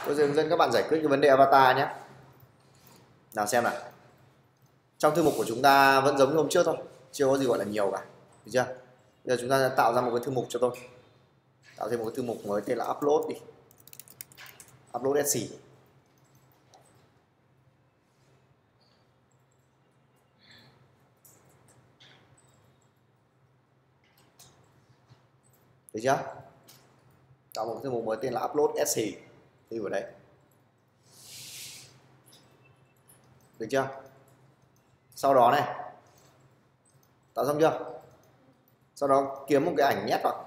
Tôi sẽ hướng dẫn các bạn giải quyết cái vấn đề avatar nhé. Nào xem nào. Trong thư mục của chúng ta vẫn giống như hôm trước thôi, chưa có gì gọi là nhiều cả, được chưa? Bây giờ chúng ta sẽ tạo ra một cái thư mục cho tôi. Tạo thêm một cái thư mục mới tên là upload đi. Upload sc. Được chưa? Tạo một cái thư mục mới tên là upload sc. Đi vào đây. Được chưa? Sau đó này, tạo xong chưa? Sau đó kiếm một cái ảnh nhét vào.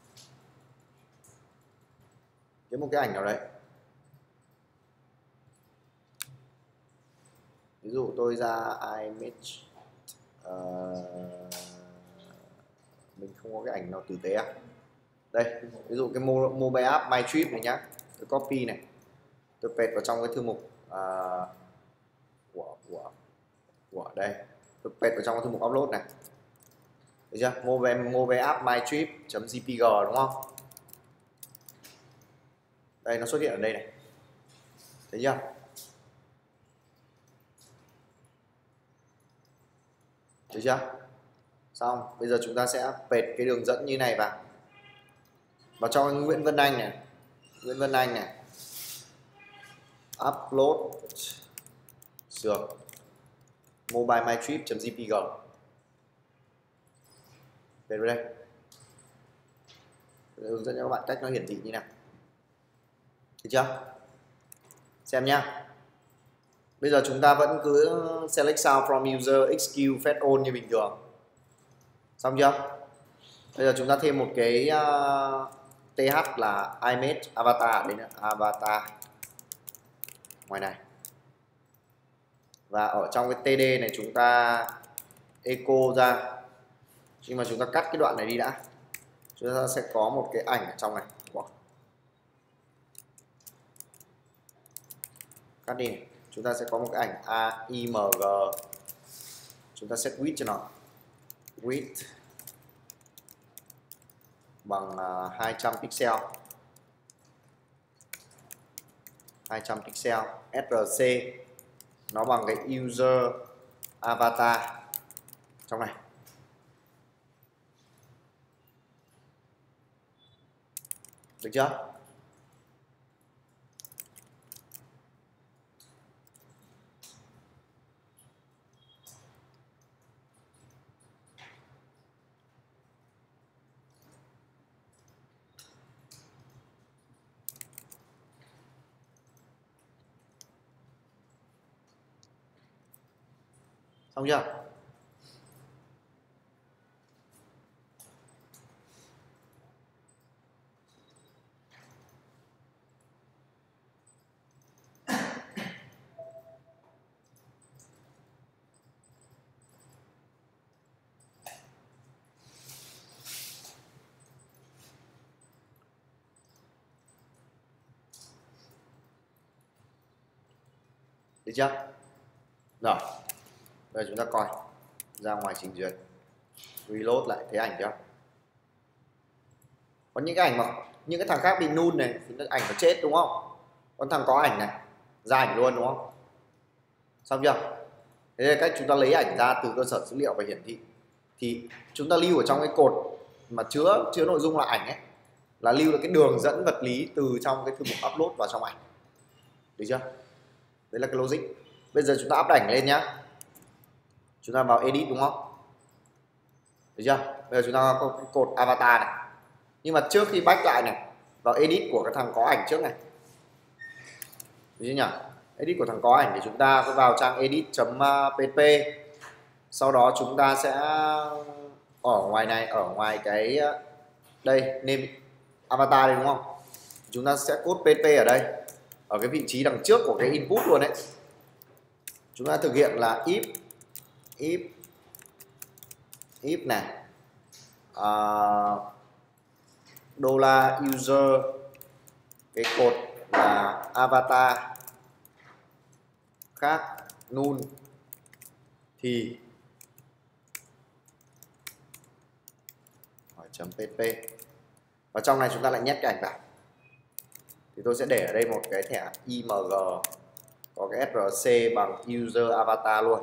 Kiếm một cái ảnh nào đấy. Ví dụ tôi ra image. Mình không có cái ảnh nào tử tế à? Đây, ví dụ cái mobile app my trip này nhá. Tôi copy này. Tôi paste vào trong cái thư mục của đây. Tôi paste vào trong cái thư mục upload này. Được chưa? Mobile app my trip.jpg đúng không? Đây nó xuất hiện ở đây này. Thấy chưa? Được chưa? Xong, bây giờ chúng ta sẽ paste cái đường dẫn như này vào cho Nguyễn Vân Anh này. Nguyễn Vân Anh này. Upload dược mobile my trip.jpg. Về đây. Hướng dẫn cho các bạn cách nó hiển thị như nào. Được chưa? Xem nhá. Bây giờ chúng ta vẫn cứ select sound from user execute fetch all như bình thường. Xong chưa? Bây giờ chúng ta thêm một cái th là image avatar, đây nữa, avatar ngoài này. Và ở trong cái td này chúng ta echo ra. Nhưng mà chúng ta cắt cái đoạn này đi đã. Chúng ta sẽ có một cái ảnh ở trong này. Cắt đi này. Chúng ta sẽ có một cái ảnh AIMG. Chúng ta set width cho nó. Width bằng 200 pixel. 200 pixel. src nó bằng cái user avatar trong này. Được chưa? Xong chưa? Được chưa? Rồi. Bây giờ chúng ta coi. Ra ngoài trình duyệt. Reload lại, thấy ảnh chưa? Có những cái ảnh mà những cái thằng khác bị null này thì ảnh nó chết đúng không? Còn thằng có ảnh này ra ảnh luôn đúng không? Xong chưa? Thế là cách chúng ta lấy ảnh ra từ cơ sở dữ liệu và hiển thị. Thì chúng ta lưu ở trong cái cột mà chứa nội dung là ảnh ấy, là lưu được cái đường dẫn vật lý từ trong cái thư mục upload vào trong ảnh. Được chưa? Đấy là cái logic. Bây giờ chúng ta up ảnh lên nhá. Chúng ta vào edit đúng không? Được chưa? Bây giờ chúng ta có cái cột avatar này. Nhưng mà trước khi back lại này, vào edit của cái thằng có ảnh trước này. Được chưa nhỉ? Edit của thằng có ảnh thì chúng ta có vào trang edit.pp. Sau đó chúng ta sẽ ở ngoài này, ở ngoài cái đây name avatar đây đúng không? Chúng ta sẽ code pp ở đây, ở cái vị trí đằng trước của cái input luôn đấy. Chúng ta thực hiện là if này $user cái cột là avatar khác null thì .pp và trong này chúng ta lại nhét cái ảnh vào. thì tôi sẽ để ở đây một cái thẻ IMG có cái src bằng user avatar luôn.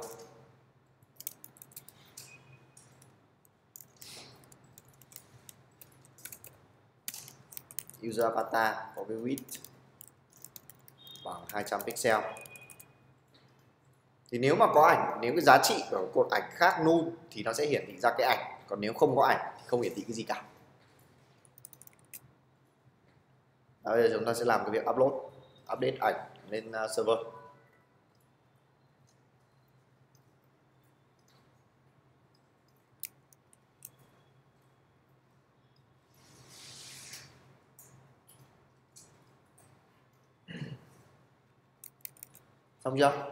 User avatar có cái width bằng 200 pixel. Thì nếu mà có ảnh, nếu cái giá trị của cột ảnh khác null thì nó sẽ hiển thị ra cái ảnh, còn nếu không có ảnh thì không hiển thị cái gì cả. Bây giờ chúng ta sẽ làm cái việc update ảnh lên server. Xong chưa?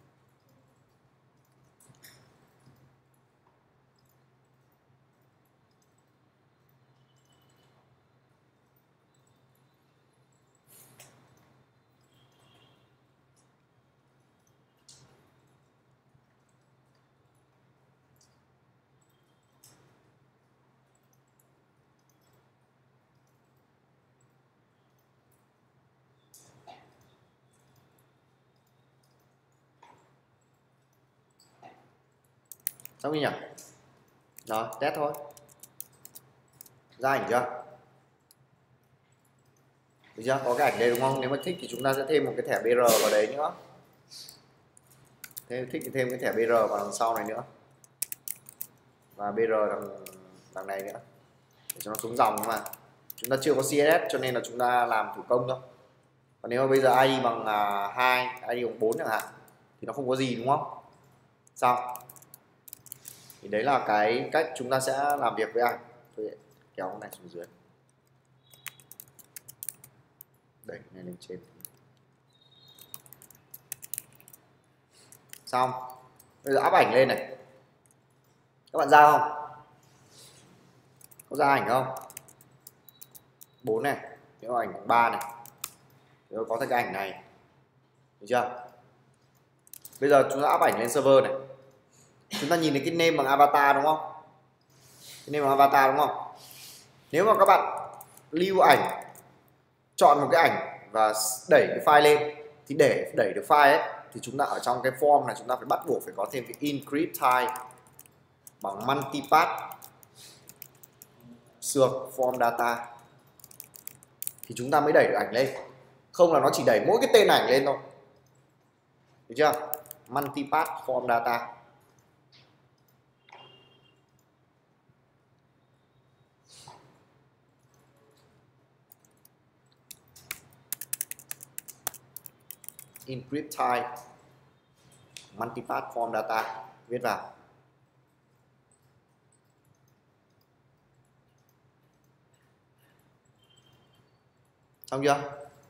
Xong nhỉ? Rồi, test thôi. Ra ảnh chưa? Được chưa? Có cái ảnh đây đúng không? Nếu mà thích thì chúng ta sẽ thêm một cái thẻ BR vào đấy nữa. Thích thì thêm cái thẻ BR vào đằng sau này nữa. Và BR đằng này nữa. Để cho nó xuống dòng, mà chúng ta chưa có CSS cho nên là chúng ta làm thủ công thôi. Còn nếu mà bây giờ ID bằng 2, ID bằng 4 chẳng hạn thì nó không có gì đúng không? Xong. Thì đấy là cái cách chúng ta sẽ làm việc với ảnh. Tôi kéo cái này xuống dưới. Đẩy cái này lên trên. Xong. Bây giờ áp ảnh lên này. Các bạn ra không? Có ra ảnh không? 4 này, nếu ảnh 3 này. Nếu có cái ảnh này. Được chưa? Bây giờ chúng ta áp ảnh lên server này. Chúng ta nhìn thấy cái name bằng avatar đúng không? Cái name bằng avatar đúng không? Nếu mà các bạn lưu ảnh, chọn một cái ảnh và đẩy cái file lên, thì để đẩy được file ấy thì chúng ta ở trong cái form này chúng ta phải bắt buộc phải có thêm cái encrypt type bằng multipath sược form data thì chúng ta mới đẩy được ảnh lên. Không là nó chỉ đẩy mỗi cái tên ảnh lên thôi. Được chưa? Multipath form data. Encrypt type multipath form data, viết vào. Xong chưa?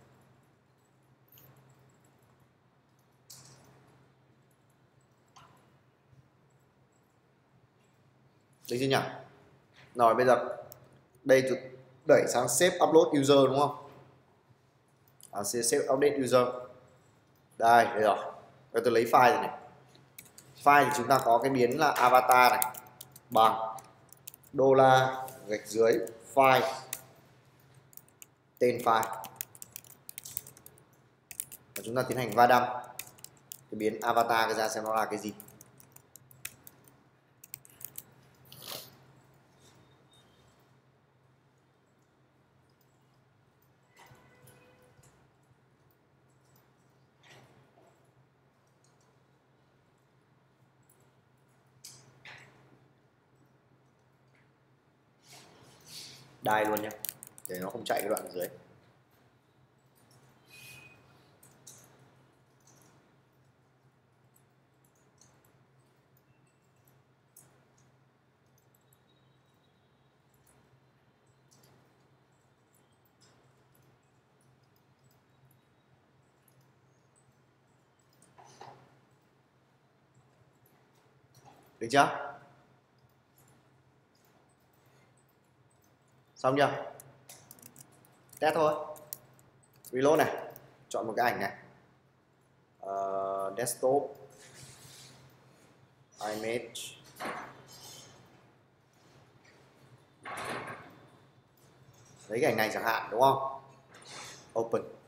Được chưa nhỉ? Rồi bây giờ đây tôi đẩy sang save upload user đúng không? Save update user. Đây rồi. Bây giờ tôi lấy file rồi này. File thì chúng ta có cái biến là avatar này bằng $gạch dưới file, tên file, và chúng ta tiến hành va đâm cái biến avatar ra xem nó là cái gì. Đai luôn nhé, để nó không chạy cái đoạn ở dưới. Được chưa? Xong chưa? Test thôi. Reload này, chọn một cái ảnh này, desktop image, lấy cái ảnh này chẳng hạn đúng không? Open.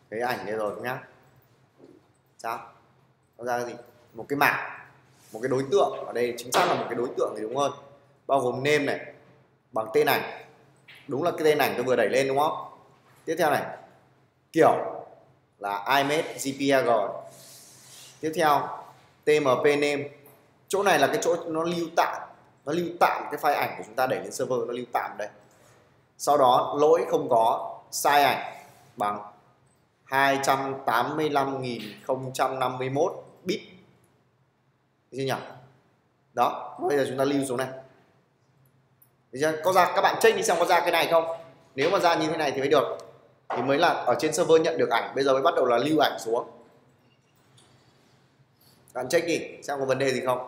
cái ảnh đây rồi nhá. Sao nó ra cái gì? Một cái mảng, một cái đối tượng, ở đây chính xác là một cái đối tượng thì đúng hơn, bao gồm name này bằng tên ảnh, đúng là cái tên ảnh tôi vừa đẩy lên đúng không. Tiếp theo này kiểu là image jpeg. Tiếp theo tmp name, chỗ này là cái chỗ nó lưu tạm cái file ảnh của chúng ta đẩy lên server, nó lưu tạm đây. Sau đó lỗi không có, size ảnh bằng 285.051 bit, được chưa nhỉ? Đó, bây giờ chúng ta lưu xuống này. Được chưa? Có ra, các bạn check đi xem có ra cái này không. Nếu mà ra như thế này thì mới được, thì mới là ở trên server nhận được ảnh. Bây giờ mới bắt đầu là lưu ảnh xuống. Các bạn check đi xem có vấn đề gì không.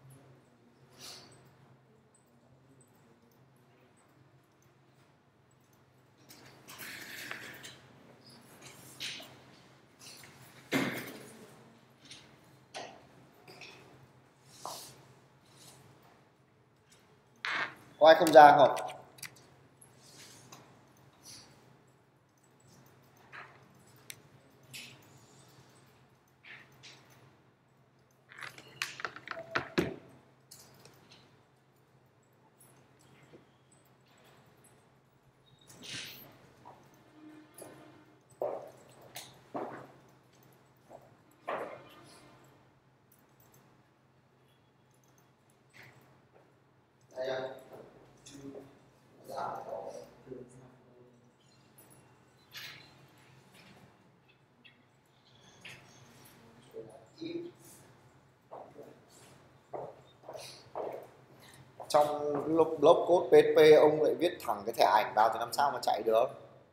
Có ai không ra không? Trong block code PHP ông lại viết thẳng cái thẻ ảnh vào thì làm sao mà chạy được.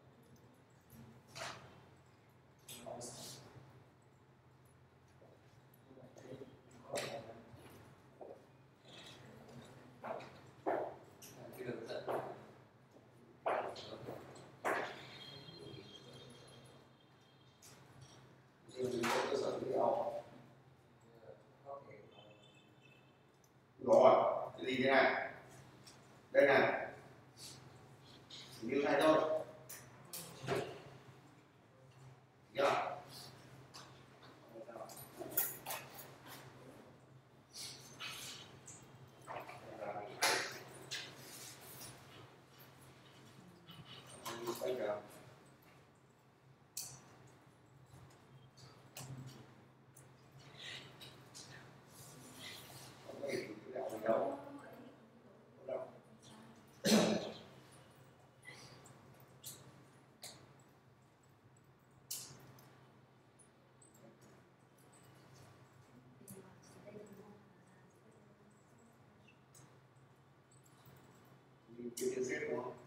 Rồi, cái gì thế này? Đây này. Như này thôi. Yeah. Cái xếp đúng không?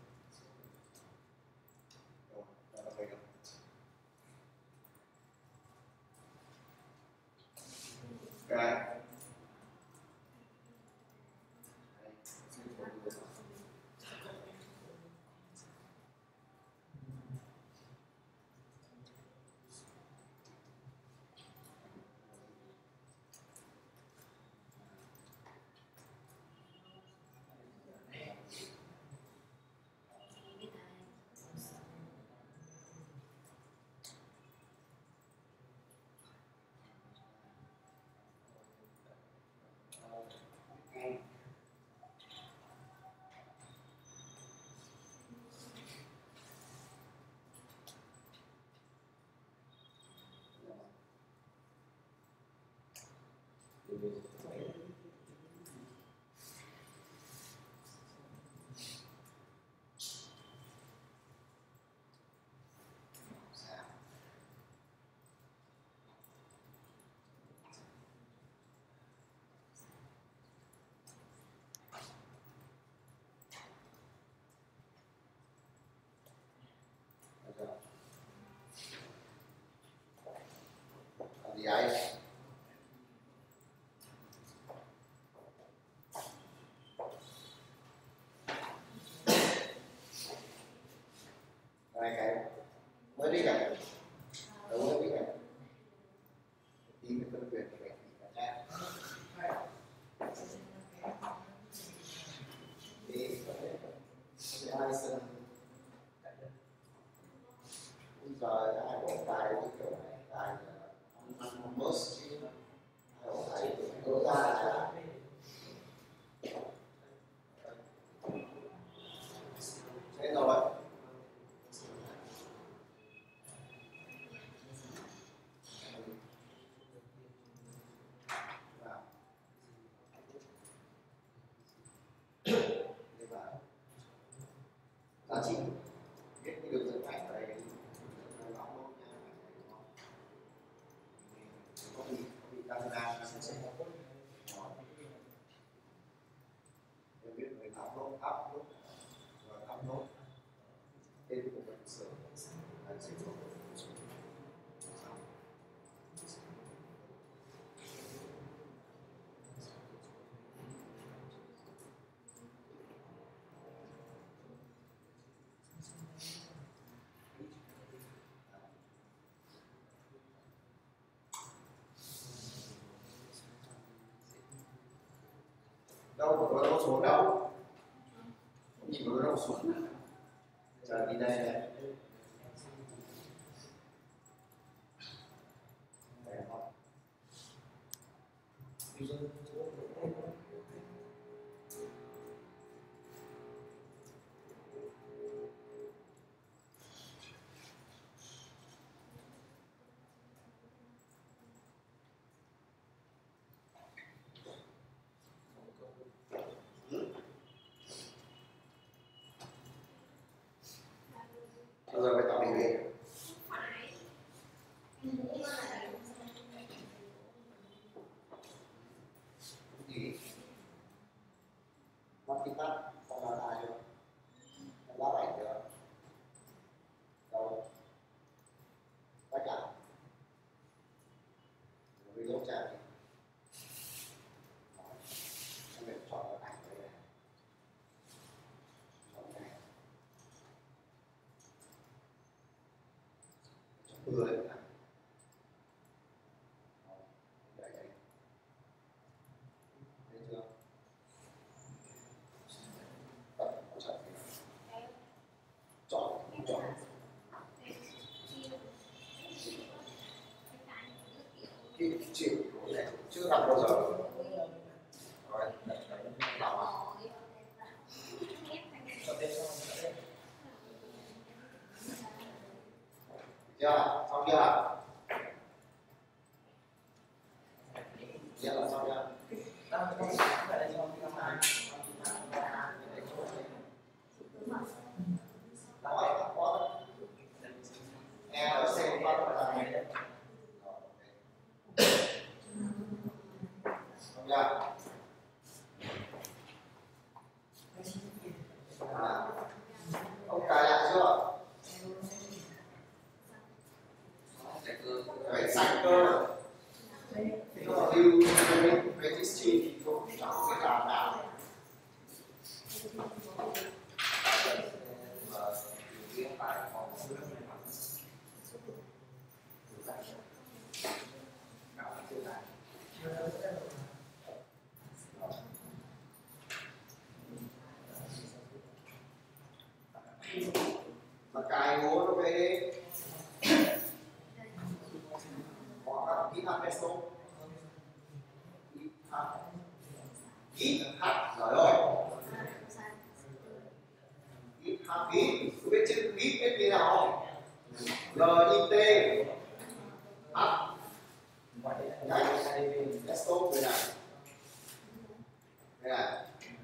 Cái gì ấy? cái kiểu này cái merge thầy đưa ra là thế rồi. Giá trị biết được dẫn ảnh ở đây có bị camera sẽ biết người upload và upload tên của mình sửa đâu có đâu xuống đâu, nhìn có đâu xuống giờ đi đây này. Bây giờ phải tạo định vị. Mắt tí tắt, không là ai được. Em lắp ảnh được. Đâu. Tách lại. Rồi dấu trả đi. Em phải chọn cái ảnh đây này. Chọn cái này. Chọn bừa đấy. Chịu chưa học bao giờ rồi chưa xong chưa chưa là xong chưa ông cài lại chưa? Phải sạch cơ. Lưu registry thì cũng chẳng biết làm nào. Mà cài ngố nó về đi họ GitHub Pesto GitHub giỏi rồi GitHub Git có biết chữ Git biết như nào không? GIT Hub Pesto về này đây này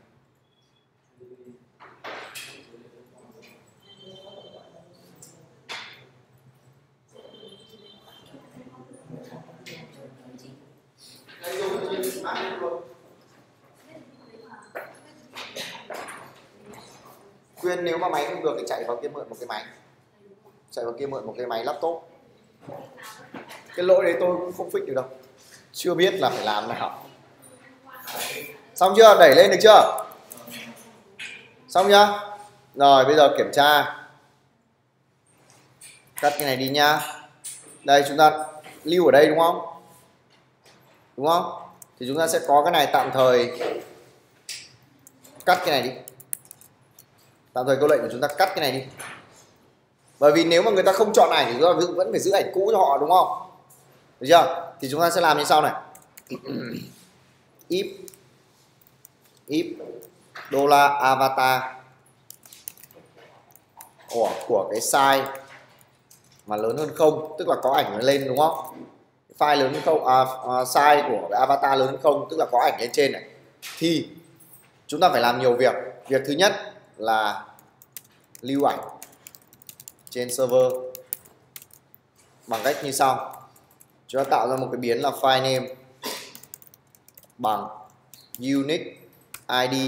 Khuyên nếu mà máy không được thì chạy vào kia mượn một cái máy, chạy vào kia mượn một cái máy laptop. Cái lỗi đấy tôi cũng không fix được đâu, chưa biết là phải làm nào. Xong chưa? Đẩy lên được chưa? Xong nhá. Rồi bây giờ kiểm tra, cắt cái này đi nhá. Đây chúng ta lưu ở đây đúng không? Đúng không? Thì chúng ta sẽ có cái này tạm thời cắt cái này đi. Tạm thời câu lệnh của chúng ta cắt cái này đi. Bởi vì nếu mà người ta không chọn ảnh thì chúng ta vẫn phải giữ ảnh cũ cho họ, đúng không? Được chưa? Thì chúng ta sẽ làm như sau này. if $avatar của cái size mà lớn hơn 0, tức là có ảnh lên, đúng không? File lớn hơn 0, size của cái avatar lớn hơn 0, tức là có ảnh lên trên này, thì chúng ta phải làm nhiều việc. Việc thứ nhất là lưu ảnh trên server bằng cách như sau. Chúng ta tạo ra một cái biến là file name bằng unique id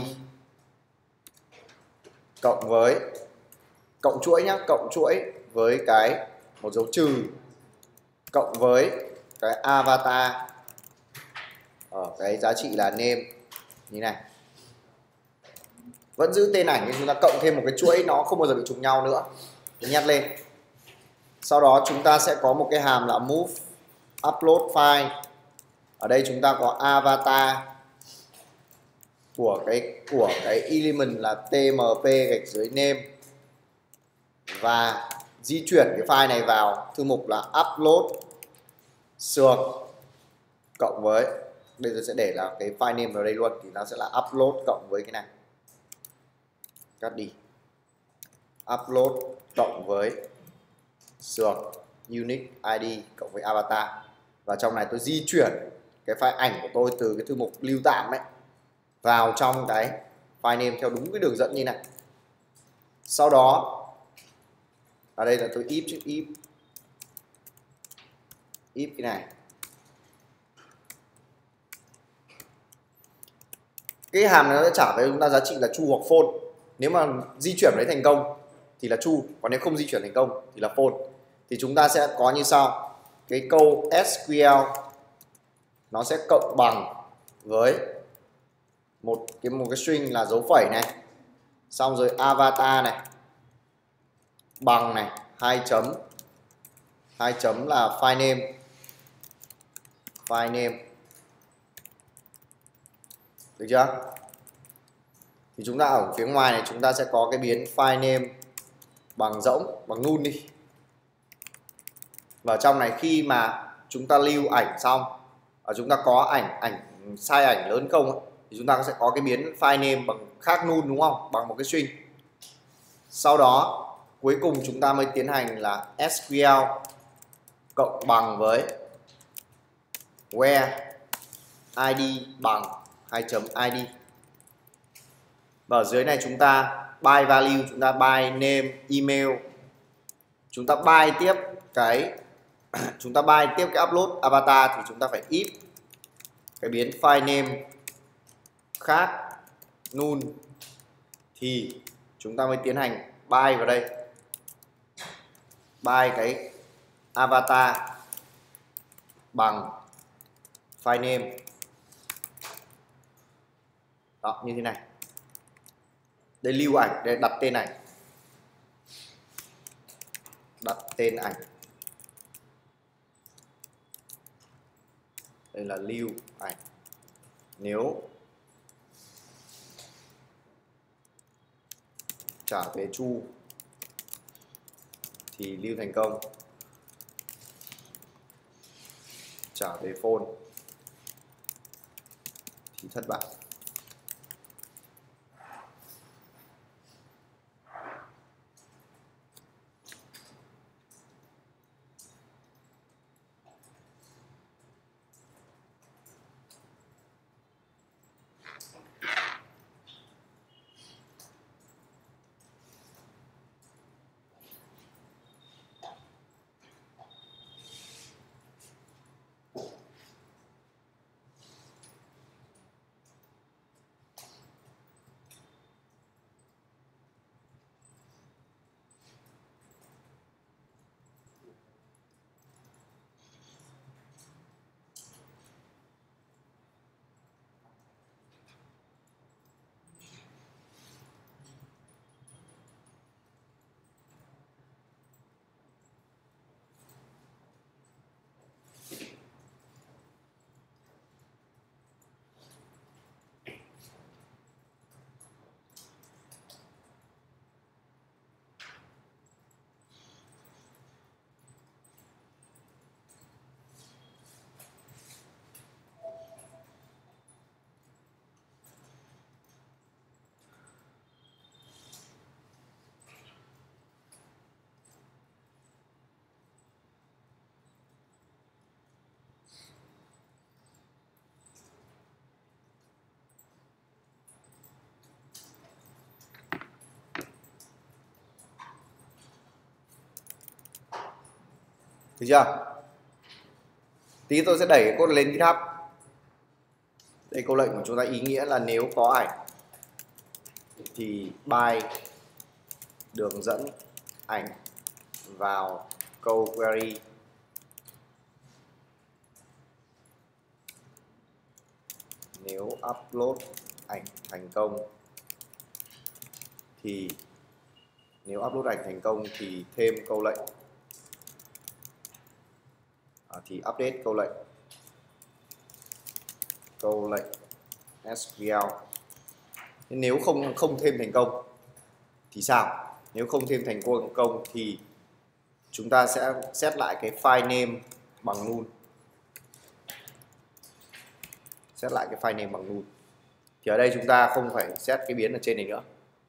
cộng với cộng chuỗi nhá, cộng chuỗi với cái một dấu trừ cộng với cái avatar ở cái giá trị là name như này. Vẫn giữ tên ảnh nhưng chúng ta cộng thêm một cái chuỗi, nó không bao giờ bị trùng nhau nữa, nhắc lên. Sau đó chúng ta sẽ có một cái hàm là move upload file. Ở đây chúng ta có avatar của cái element là tmp gạch dưới name, và di chuyển cái file này vào thư mục là upload sược cộng với, bây giờ sẽ để là cái file name vào đây luôn, thì nó sẽ là upload cộng với cái này, cắt đi, upload cộng với sược unique id cộng với avatar. Và trong này tôi di chuyển cái file ảnh của tôi từ cái thư mục lưu tạm ấy vào trong cái file name theo đúng cái đường dẫn như này. Sau đó ở đây là tôi if cái này, cái hàm này nó sẽ trả về chúng ta giá trị là true hoặc false. Nếu mà di chuyển đấy thành công thì là true, còn nếu không di chuyển thành công thì là false. Thì chúng ta sẽ có như sau. Cái câu SQL nó sẽ cộng bằng với một cái string là dấu phẩy này, xong rồi avatar này, bằng này, 2 chấm là file name, được chưa? Thì chúng ta ở phía ngoài này chúng ta sẽ có cái biến file name bằng rỗng, bằng null đi. Và trong này khi mà chúng ta lưu ảnh xong, chúng ta có ảnh size ảnh lớn không ấy, thì chúng ta sẽ có cái biến file name bằng khác null, đúng không? Bằng một cái string. Sau đó cuối cùng chúng ta mới tiến hành là SQL cộng bằng với where id bằng 2 chấm id. Và ở dưới này chúng ta by value, chúng ta by name email, chúng ta by tiếp cái chúng ta by tiếp cái upload avatar, thì chúng ta phải if cái biến file name khác null, thì chúng ta mới tiến hành by vào đây, by cái avatar bằng file name. Đó, như thế này. Đây lưu ảnh, đây đặt tên ảnh, đây là lưu ảnh. Nếu trả về true thì lưu thành công, trả về false thì thất bại. Được chưa? Tí tôi sẽ đẩy cái code lên GitHub. Đây câu lệnh của chúng ta ý nghĩa là nếu có ảnh thì bind đường dẫn ảnh vào câu query nếu upload ảnh thành công thì thêm câu lệnh thì update câu lệnh SQL. Nếu không thêm thành công thì sao? Nếu không thêm thành công thì chúng ta sẽ set lại cái file name bằng null. Set lại cái file name bằng null. Thì ở đây chúng ta không phải set cái biến ở trên này nữa.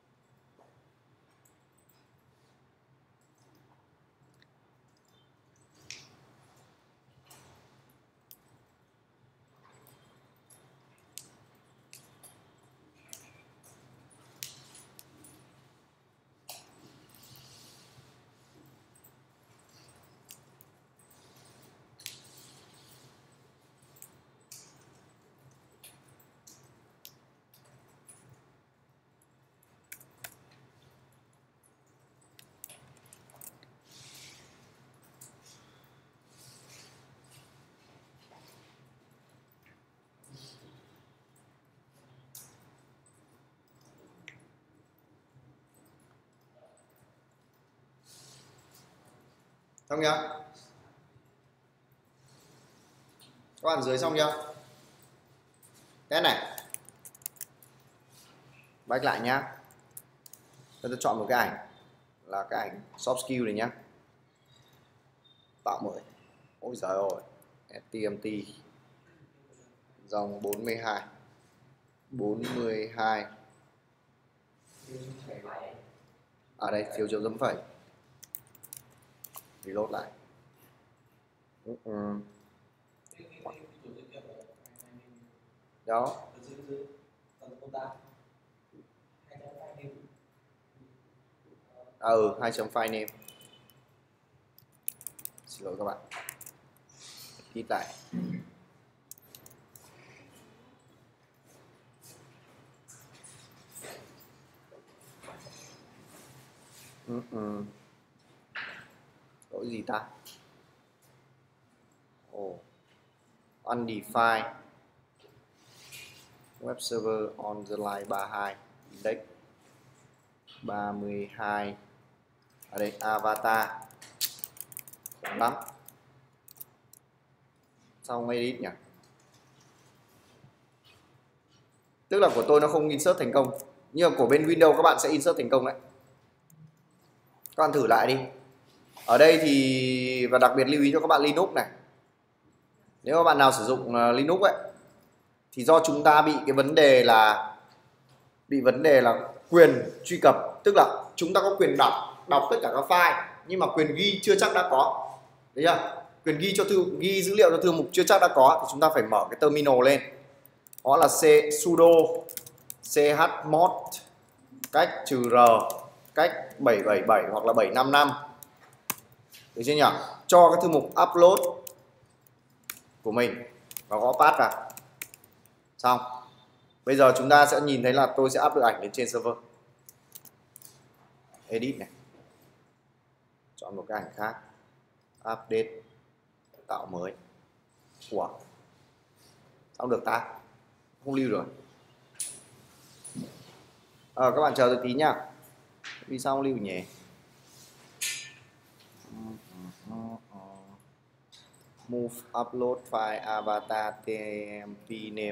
Xong chưa? Các bạn dưới xong chưa? Test này. Back lại nhá. Tôi chọn một cái ảnh là cái ảnh soft skill này nhá. Tạo mới. Ôi giời ơi. TMT dòng 42 ở đây phiếu chấm phẩy reload lại. Đó. 2 chấm file name. Xin lỗi các bạn. Hit lại. Lỗi gì ta? Undefined web server on the line 32 index 32 ở đây avatar lắm. Sao không edit nhỉ? Tức là của tôi nó không insert thành công, nhưng mà của bên Windows các bạn sẽ insert thành công đấy. Các bạn thử lại đi. Ở đây thì và đặc biệt lưu ý cho các bạn Linux này. Nếu các bạn nào sử dụng Linux ấy thì do chúng ta bị cái vấn đề là quyền truy cập, tức là chúng ta có quyền đọc tất cả các file nhưng mà quyền ghi chưa chắc đã có. Đấy chưa? Quyền ghi dữ liệu cho thư mục chưa chắc đã có thì chúng ta phải mở cái terminal lên. Đó là sudo chmod cách -r cách 777 hoặc là 755. Được chưa nhỉ? Cho cái thư mục upload của mình và gõ path vào. Xong. Bây giờ chúng ta sẽ nhìn thấy là tôi sẽ up được ảnh lên trên server. Edit này. Chọn một cái ảnh khác. Update. Tạo mới. Ủa? Sao được ta? Không lưu được. Các bạn chờ tôi tí nhá. Vì sao không lưu nhỉ? Move upload file avatar tmp name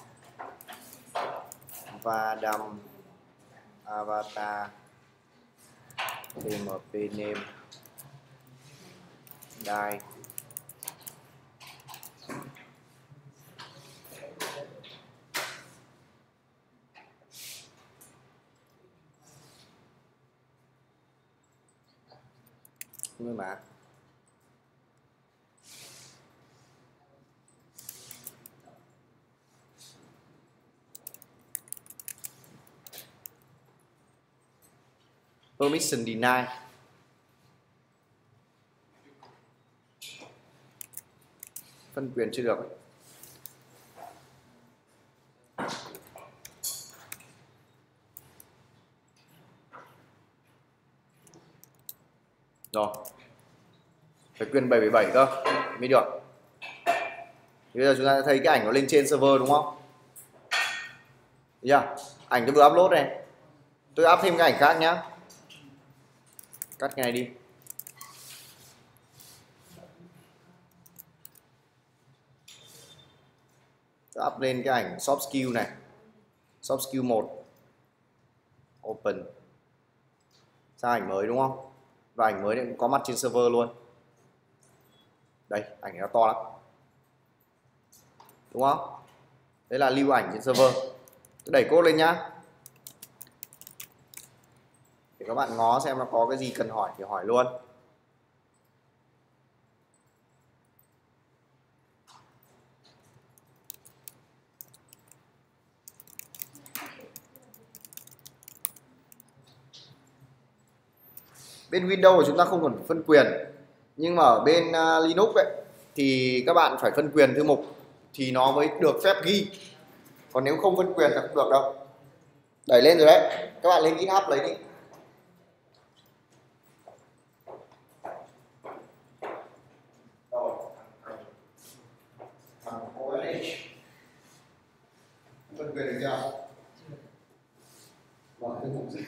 và đâm avatar tmp name die nhưng mà permission deny. phân quyền chưa được. Rồi phải quyền 777 cơ mới được. Thì bây giờ chúng ta thấy cái ảnh nó lên trên server đúng không? Thấy chưa? Ảnh tôi vừa upload này, tôi up thêm cái ảnh khác nhá, cắt cái này đi. Tôi up lên cái ảnh soft skill này, soft skill 1, open, ra ảnh mới đúng không? Và ảnh mới này cũng có mặt trên server luôn. Đây, ảnh này nó to lắm, đúng không? Đấy là lưu ảnh trên server. Tôi đẩy code lên nhá, để các bạn ngó xem nó có cái gì cần hỏi thì hỏi luôn. Bên Windows của chúng ta không cần phân quyền, nhưng mà ở bên Linux ấy, thì các bạn phải phân quyền thư mục thì nó mới được phép ghi. Còn nếu không phân quyền thì không được đâu. Đẩy lên rồi đấy, các bạn lên GitHub lấy đi. Phân quyền được chưa? Bỏ thư mục gì?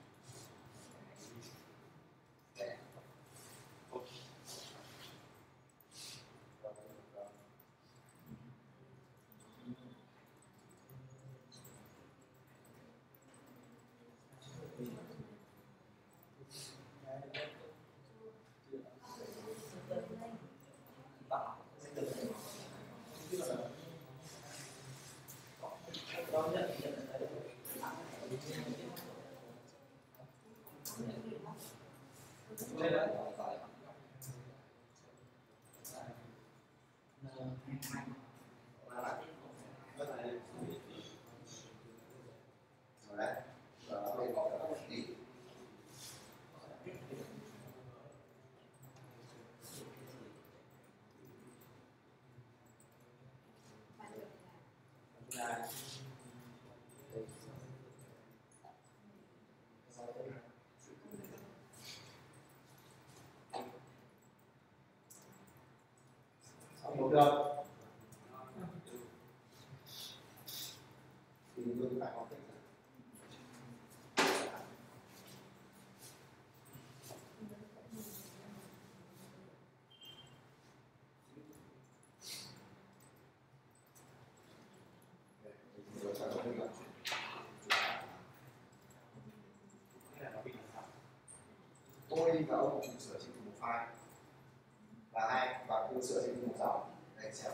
Một được thì tôi phải học cách tôi và ông cùng sửa trên cùng một file và hai bạn cùng sửa trên cùng một dòng. Đây xem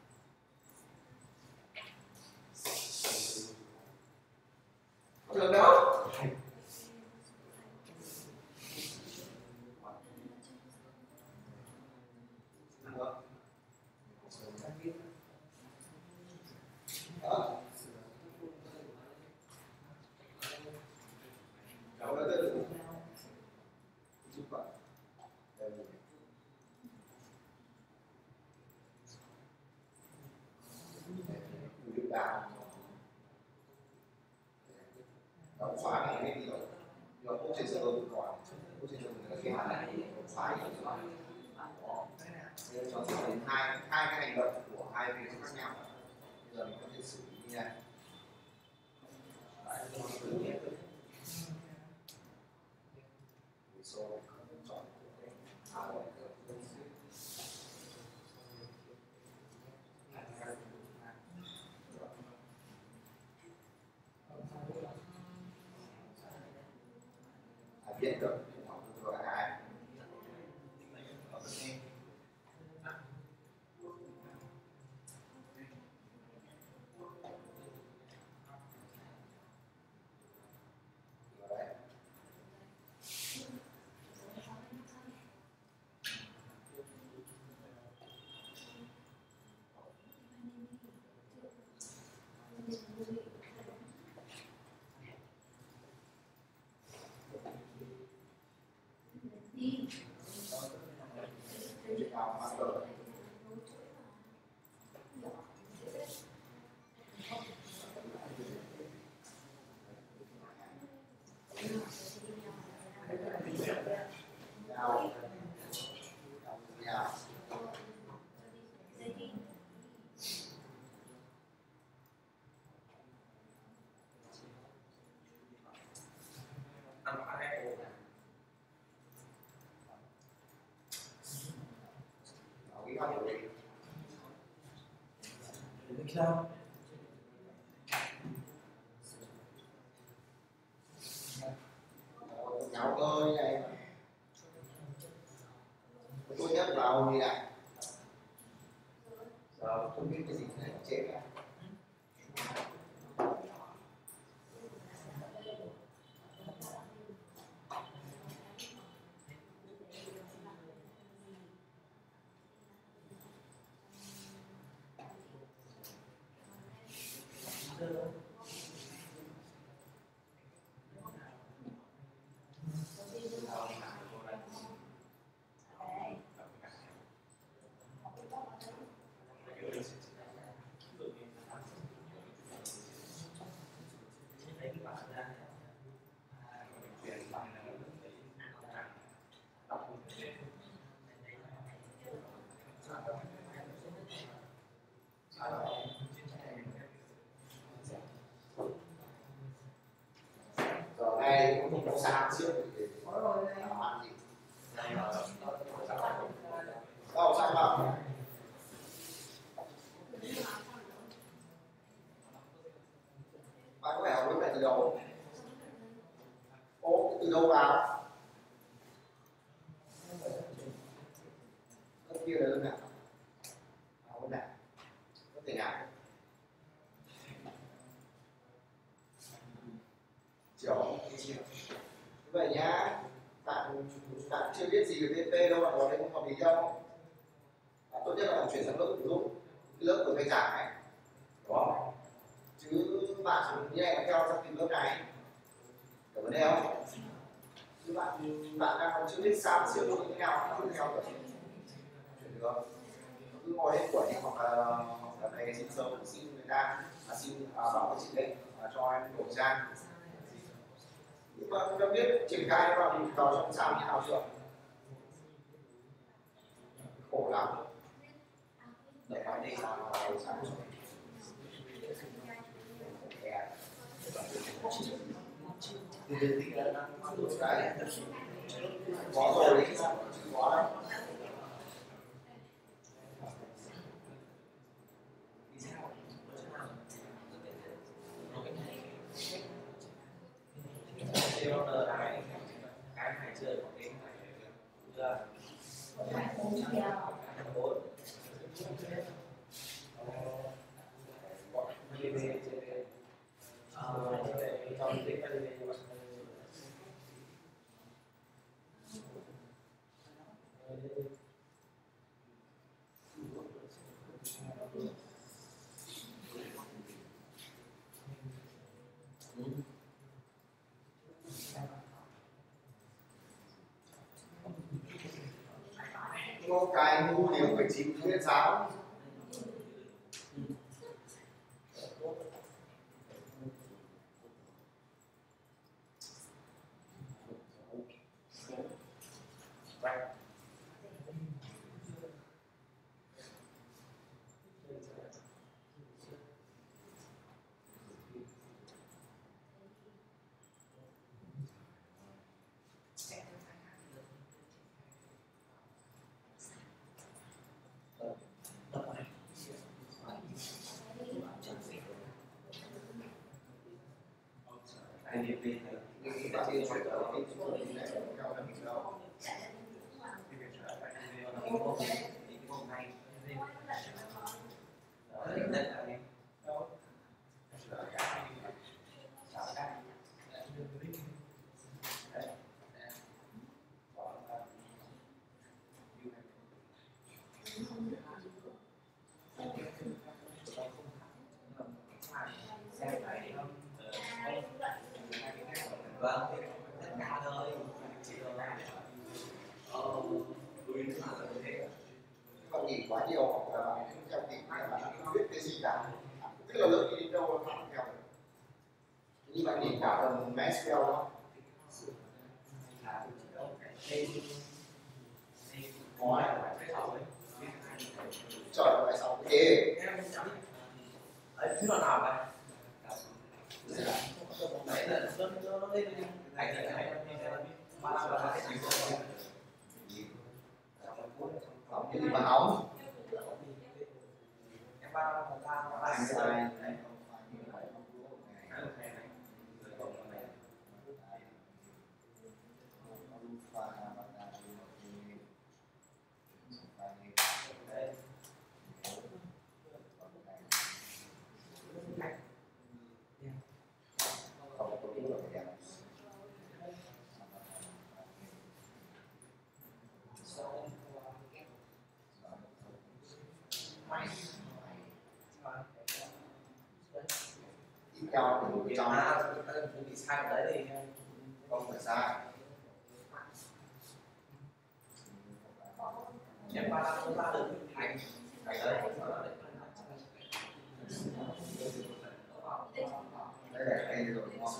được đâu. Nó xóa này cái gì rồi, nó không trên server vẫn còn, không trên server là cái hạn này xóa đi rồi. Nên cho đến hai cái hành động của hai phía khác nhau. Bây giờ mình có thể xử lý như này. Biết được rồi ai nháo cơ như này tốt nhất là ông đi này giờ không biết cái gì này chết này. Giờ này cũng không có sáng trước thì làm ăn gì đâu sao mà bạn có vẻ học lúc này từ đầu ô từ đâu vào cái kia là đơn nào bên này có thể nào chiều vậy nhá bạn chưa biết gì về VP đâu, bạn vào đây không hợp lý đâu. Bạn tốt nhất là bạn chuyển sang lớp ứng dụng, lớp của thầy giảng này, đúng không? Chứ bạn như này mà theo sang tìm lớp này, có vấn đề không? Chứ bạn đang còn chưa biết sao siêu như thế nào, không theo được. Chuyển được không? Cứ ngồi hết quẩy hoặc là này xin sớm xin người ta, bảo với chị đấy cho em đổi trang. Nhưng mà không biết triển khai vào trong sao như nào chưa? Khổ lắm. Để nói đi sao có rồi đấy, có đâu. Cái này chơi có cái có cái ngu thì phải chịu biết giáo. Vâng, tất cả thôi. Còn nhìn quá nhiều hoặc là theo kịp mà bạn không biết cái gì cả. Tức là lớp đi đến đâu nó theo. Nhưng bạn nhìn cả phần MySQL đó. Trời ơi, tại sao thế? Thứ nào vậy? Cái gì mà hóng? theo một trong bị sai ở đấy thì không phải sai. em ba không ra được thành đấy Đấy là đây rồi đúng không?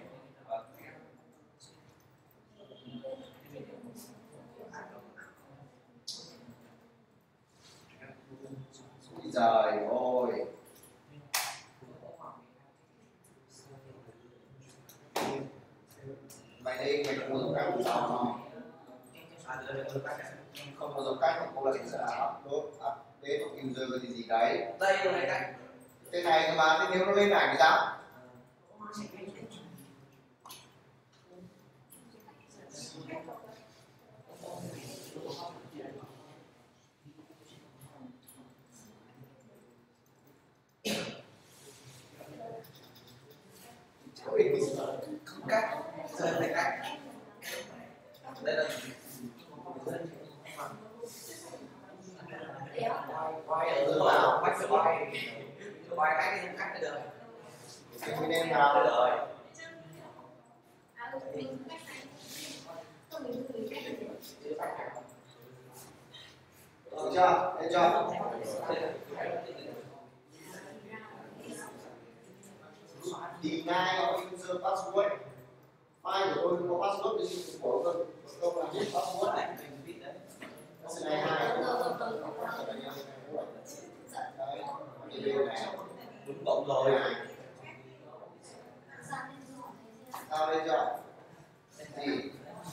Trời ơi, mày đây mày không có dấu cách sao không? Không có dấu cách thì cô lại sẽ update user thì gì đấy. đây là cái Cái này cơ mà, thế nếu nó lên ảnh thì sao? không cách rơi này cách đây là quay ở dưới vào bắt quay cách thì cách được Cái nên nào rồi được chưa? Thấy chưa? Thì ngay user password file của tôi không có password thì của tôi làm hết password này. Cái này hai đấy, cái bên này đúng cộng rồi sao đây chưa? Thì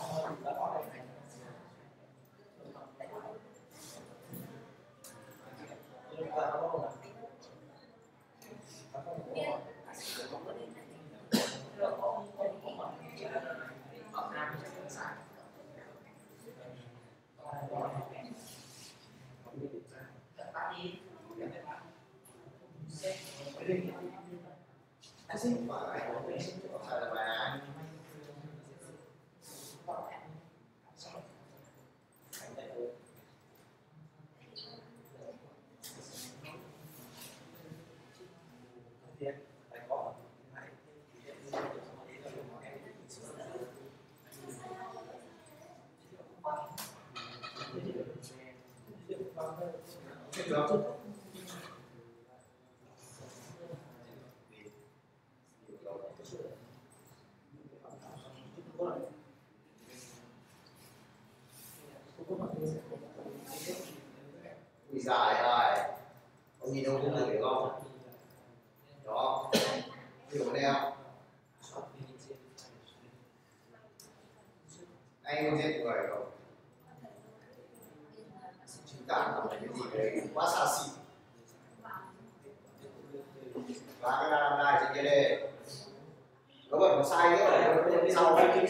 bị dài rồi, ông nhìn đâu cũng được không? Đó, hiểu đây không? Anh không giết người không? Chính tả là cái gì đấy quá xa xỉ. Và cái làm này trên kia đây, nó vẫn sai nữa rồi, sau đấy.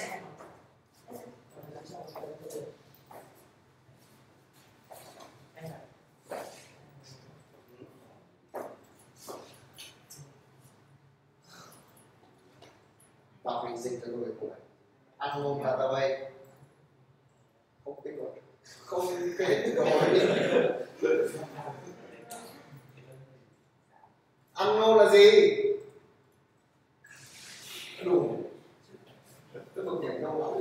Đọc hình dịch cho tôi của ăn ngôn database không kết nối không kết nối ăn ngôn là gì đủ cái bậc nhảy đâu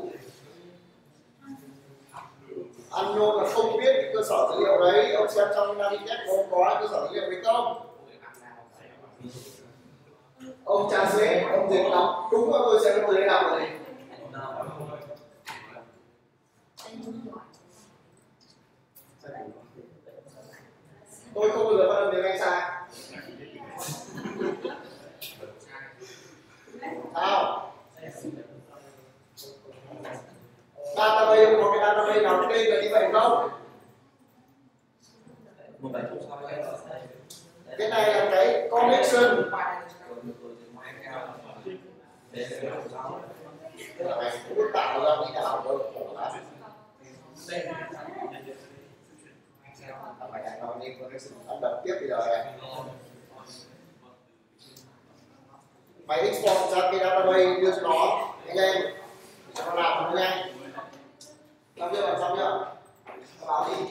ăn ngôn là không biết cái cơ sở dữ liệu đấy. Ông xem trong Navinet có cơ sở dữ liệu đấy không? Ông tra xét, ông dịch đọc đúng rồi, tôi sẽ lấy đọc rồi. Tôi không bao giờ phát âm tiếng Anh sai. Sao? Database có cái database nào tên là như vậy không? Cái này là cái connection. Tức là mày cũng tạo ra cái nào cơ khổ lắm. Mày lại nói như connection ăn đập tiếp bây giờ này. Mày export ra cái database đưa cho nó anh em cho nó làm nó nhanh. Xong chưa bạn, xong chưa? Nó bảo đi.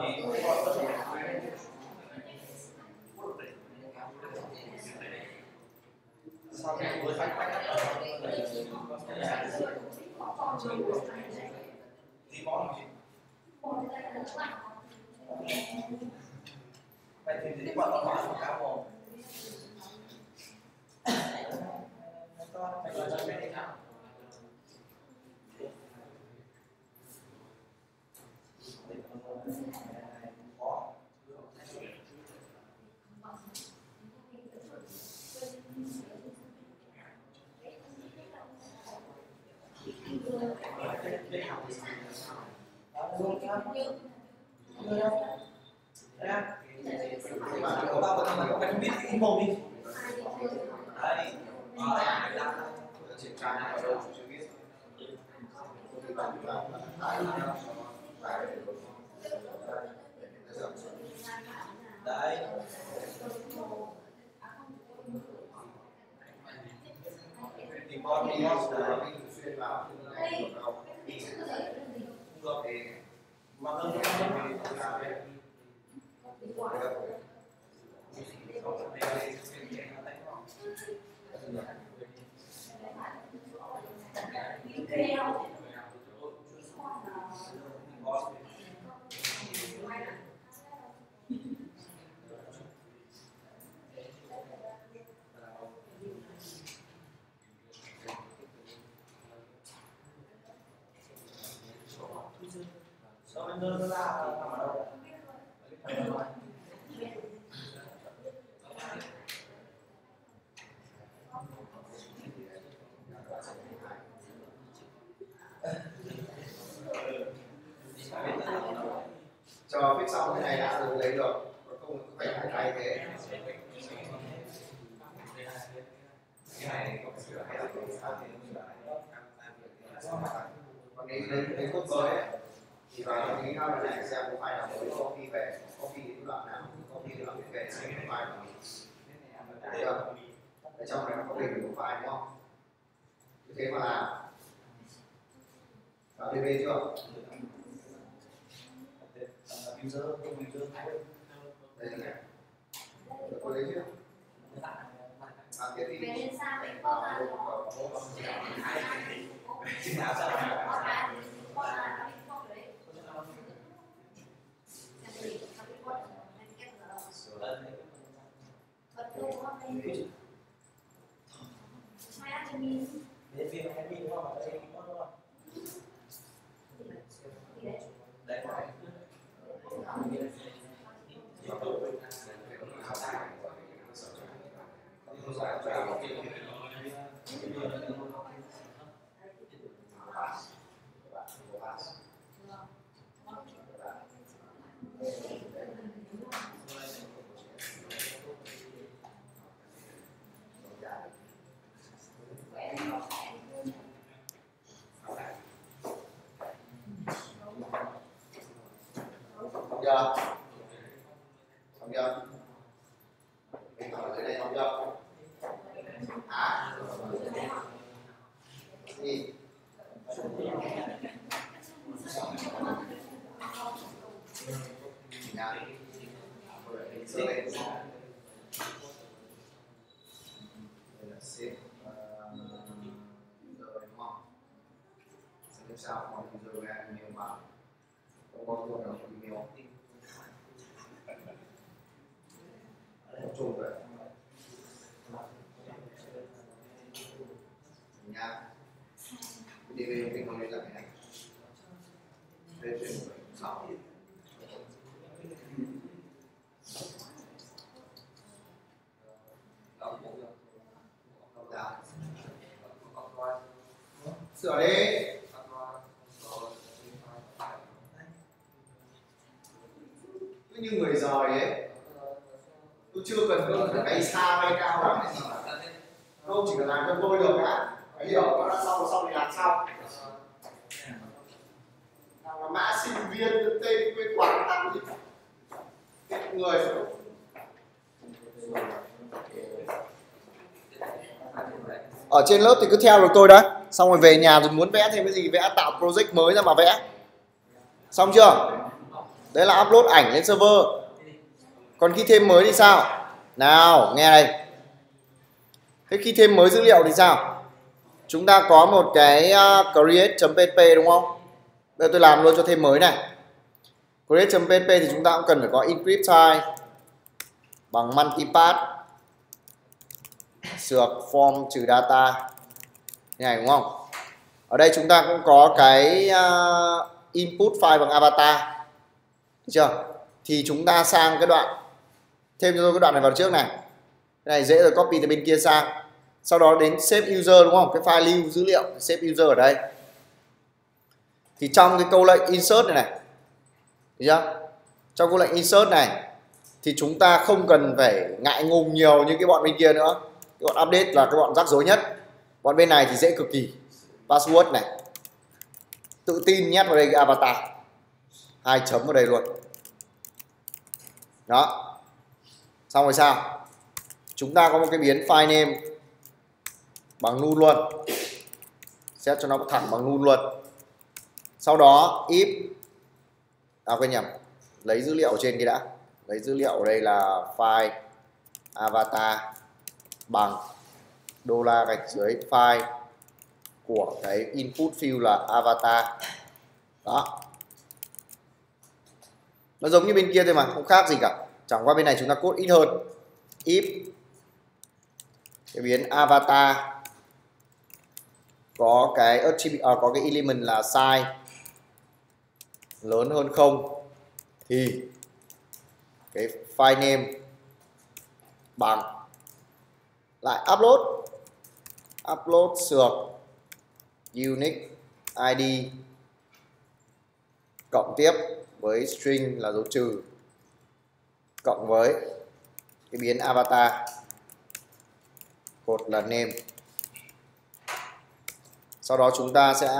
Chờ fix xong cái này đã rồi lấy được, còn không phải thay thế. Cái này có sửa hay là không sửa thì không sửa. Còn cái cốt mới ấy, thì vào trong cái file này xem có file nào mới copy về, copy cái đoạn nào, copy cái đoạn về xem cái file nào. Thấy không? Ở trong này nó có đầy đủ file đúng không? Như thế mà làm. Vào DB chưa? Đây này. Được có lấy chưa? Tiếp đi. Xong chưa? Mình hỏi dưới đây xong chưa? À? Gì? Nha. Sửa lên. Đây là xếp rồi đúng không? Tiếp sau còn user ra nhiều mà không có thuộc được email chung rồi nha. DB mình không lấy là cái này đây chuyển 6 sửa đi. Cứ như người giỏi ấy, tôi chưa cần bay xa bay cao lắm này, không chỉ cần làm cho tôi được đã, phải hiểu nó đã xong thì làm xong. Nào là mã sinh viên tên quê quán tặng gì người ở trên lớp thì cứ theo được tôi đấy, xong rồi về nhà rồi muốn vẽ thêm cái gì vẽ, tạo project mới ra mà vẽ. Xong chưa? Đấy là upload ảnh lên server. Còn khi thêm mới thì sao? Nào, nghe đây. Thế khi thêm mới dữ liệu thì sao? Chúng ta có một cái create.php đúng không? Bây giờ tôi làm luôn cho thêm mới này. Create.php thì chúng ta cũng cần phải có encrypt type bằng multipath sược form trừ data như này đúng không? Ở đây chúng ta cũng có cái input file bằng avatar. Được chưa? Thì chúng ta sang cái đoạn, thêm cho tôi cái đoạn này vào trước này. Cái này dễ rồi, copy từ bên kia sang. Sau đó đến save user đúng không? Cái file lưu dữ liệu save user ở đây. Thì trong cái câu lệnh insert này này, được chưa? Trong câu lệnh insert này thì chúng ta không cần phải ngại ngùng nhiều như cái bọn bên kia nữa. Cái bọn update là cái bọn rắc rối nhất. Bọn bên này thì dễ cực kỳ. Password này, tự tin nhét vào đây cái avatar, 2 chấm vào đây luôn. Đó. Xong rồi sao? Chúng ta có một cái biến file name bằng null luôn. Set cho nó thẳng bằng null luôn. Sau đó if quên nhầm, lấy dữ liệu ở trên kia đã. Lấy dữ liệu ở đây là file avatar bằng $gạch dưới file của cái input field là avatar. Đó. Nó giống như bên kia thôi mà, không khác gì cả. Chẳng qua bên này chúng ta code ít hơn. If cái biến avatar có cái có cái element là size lớn hơn 0 thì cái file name bằng lại upload sược unique id cộng tiếp với string là dấu trừ cộng với cái biến avatar cột là name. Sau đó chúng ta sẽ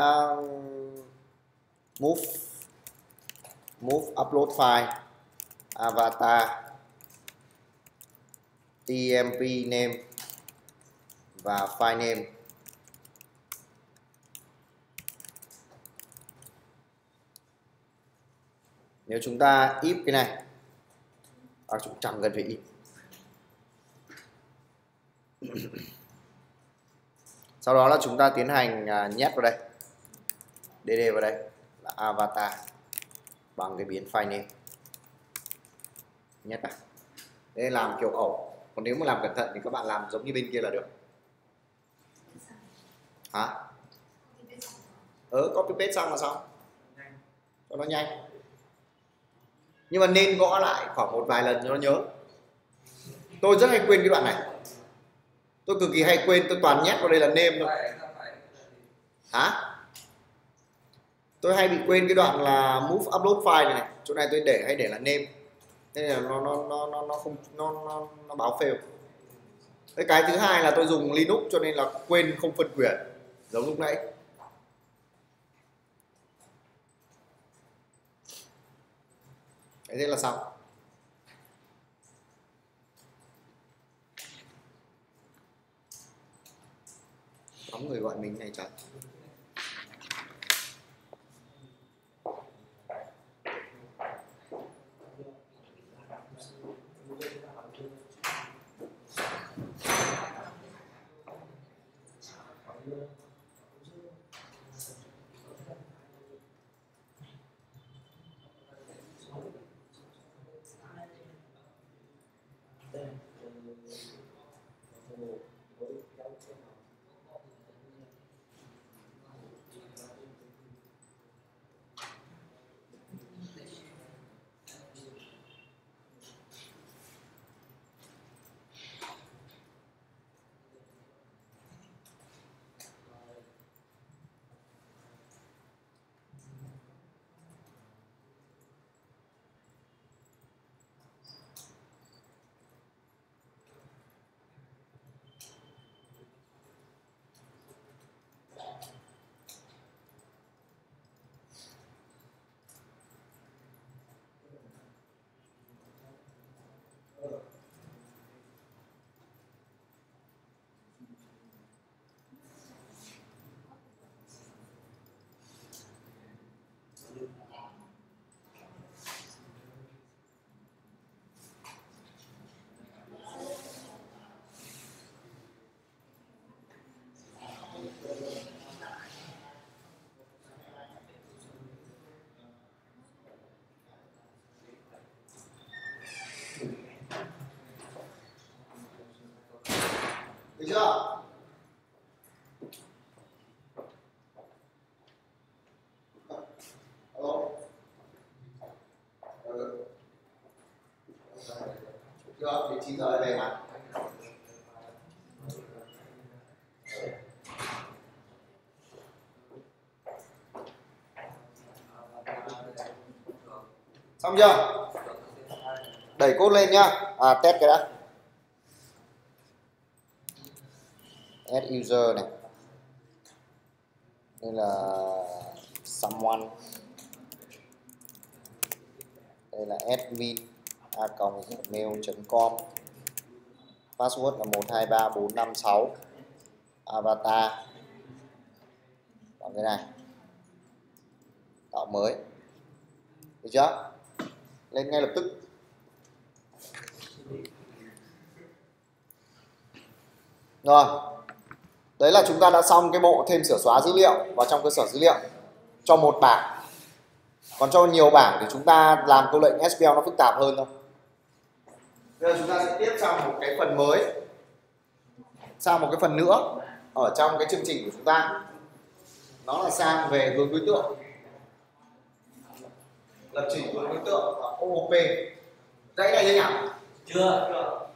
move upload file avatar tmp name và file name. Nếu chúng ta if cái này, chúng chẳng cần phải if. Sau đó là chúng ta tiến hành nhét vào đây, dd vào đây là avatar bằng cái biến file name, nhét vào. Đây làm kiểu ẩu, còn nếu mà làm cẩn thận thì các bạn làm giống như bên kia là được. Hả? Copy paste xong là xong, cho nó nhanh. Nhưng mà nên gõ lại khoảng một vài lần cho nó nhớ. Tôi rất hay quên cái đoạn này, tôi cực kỳ hay quên, tôi toàn nhét vào đây là name thôi. Hả? Tôi hay bị quên cái đoạn là move upload file này, chỗ này tôi hay để là name, nên là nó báo fail. Cái thứ hai là tôi dùng Linux cho nên là quên không phân quyền giống lúc nãy. Thế là xong. Có người gọi mình này trời. Được, đến 9 giờ về mà. Xong chưa? Đẩy code lên nhá. Test cái đã. Add user này. Đây là someone. Đây là admin a@gmail.com. Password là 123456. Avatar. Còn cái này. Tạo mới. Được chưa? Lên ngay lập tức. Rồi. Đấy là chúng ta đã xong cái bộ thêm sửa xóa dữ liệu vào trong cơ sở dữ liệu cho một bảng. Còn cho nhiều bảng thì chúng ta làm câu lệnh SQL nó phức tạp hơn thôi. Bây giờ chúng ta sẽ tiếp sang một cái phần mới, sang một cái phần nữa ở trong cái chương trình của chúng ta. Nó là sang về hướng đối tượng, lập trình hướng đối tượng và OOP. Dãy này chưa nhỉ? Chưa.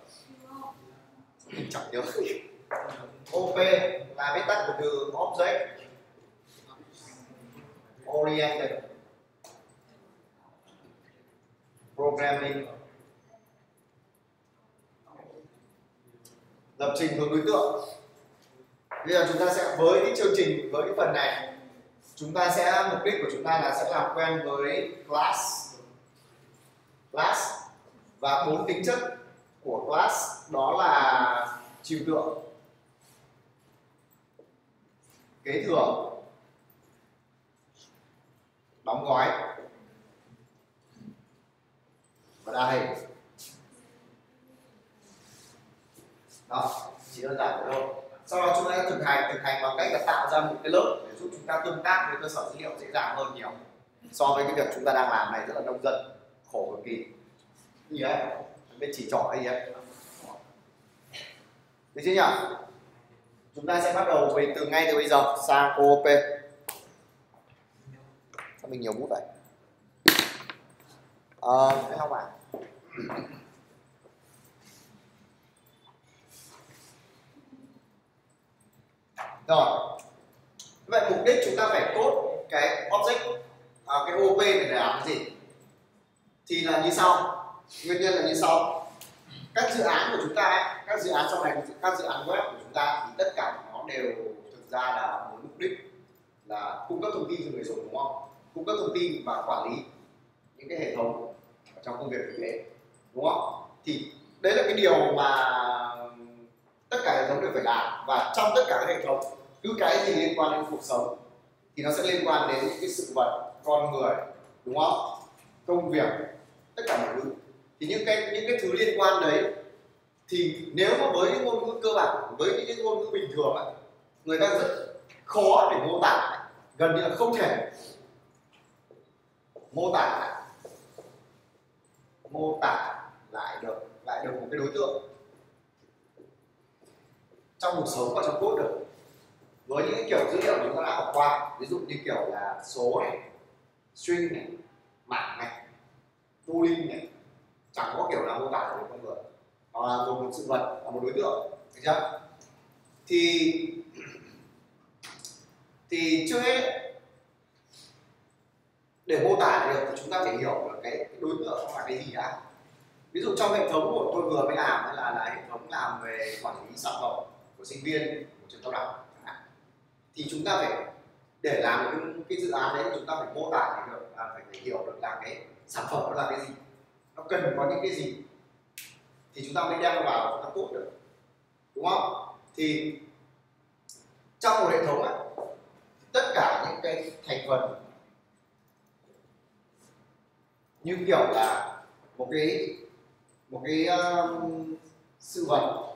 Chẳng nhớ. OP là viết tắt của từ Object Oriented Programming. Lập trình hướng đối tượng. Bây giờ chúng ta sẽ với cái chương trình, với cái phần này, chúng ta sẽ, mục đích của chúng ta là sẽ làm quen với class và 4 tính chất của class, đó là trừu tượng, kế thừa, đóng gói và đa hình. Đó, chỉ đơn giản vậy thôi. Sau đó chúng ta sẽ thực hành bằng cách là tạo ra một cái lớp để giúp chúng ta tương tác với cơ sở dữ liệu dễ dàng hơn nhiều so với cái việc chúng ta đang làm này rất là nông dân, khổ cực kỳ. Gì đấy, bên chỉ trỏ hay gì đấy. Được chưa nhỉ? Chúng ta sẽ bắt đầu ngay từ bây giờ sang OOP. Sao mình nhiều bút vậy? Cái học à? Rồi. Vậy mục đích chúng ta phải code cái object, cái OOP này để làm cái gì? Thì là như sau. Nguyên nhân là như sau. Các dự án của chúng ta, các dự án sau này, các dự án web của chúng ta thì tất cả nó đều thực ra là một mục đích là cung cấp thông tin cho người dùng, đúng không? Cung cấp thông tin và quản lý những cái hệ thống ở trong công việc thực tế, đúng không? Thì đấy là cái điều mà tất cả hệ thống đều phải làm, và trong tất cả các hệ thống cứ cái gì liên quan đến cuộc sống thì nó sẽ liên quan đến những cái sự vật, con người, đúng không? Công việc, tất cả mọi thứ. Thì những cái thứ liên quan đấy thì nếu mà với những ngôn ngữ cơ bản, với những ngôn ngữ bình thường ấy, người ta rất khó để mô tả, gần như là không thể mô tả lại được một cái đối tượng trong cuộc sống và trong code được. Với những cái kiểu dữ liệu chúng ta đã học qua, ví dụ như kiểu là số này, string này, mảng này, tooling này, chẳng có kiểu nào mô tả được con người, hoặc là một sự vật, là một đối tượng, được chưa? Thì trước hết để mô tả được thì chúng ta phải hiểu là cái đối tượng là cái gì đã. Ví dụ trong hệ thống của tôi vừa mới làm là hệ thống làm về quản lý sản phẩm của sinh viên của trường cao đẳng, thì chúng ta phải để làm được cái dự án đấy, chúng ta phải mô tả được, phải hiểu được là cái sản phẩm nó là cái gì, nó cần có những cái gì thì chúng ta mới đem vào chúng ta code được, đúng không? Thì trong một hệ thống ấy, tất cả những cái thành phần như kiểu là một cái sự vật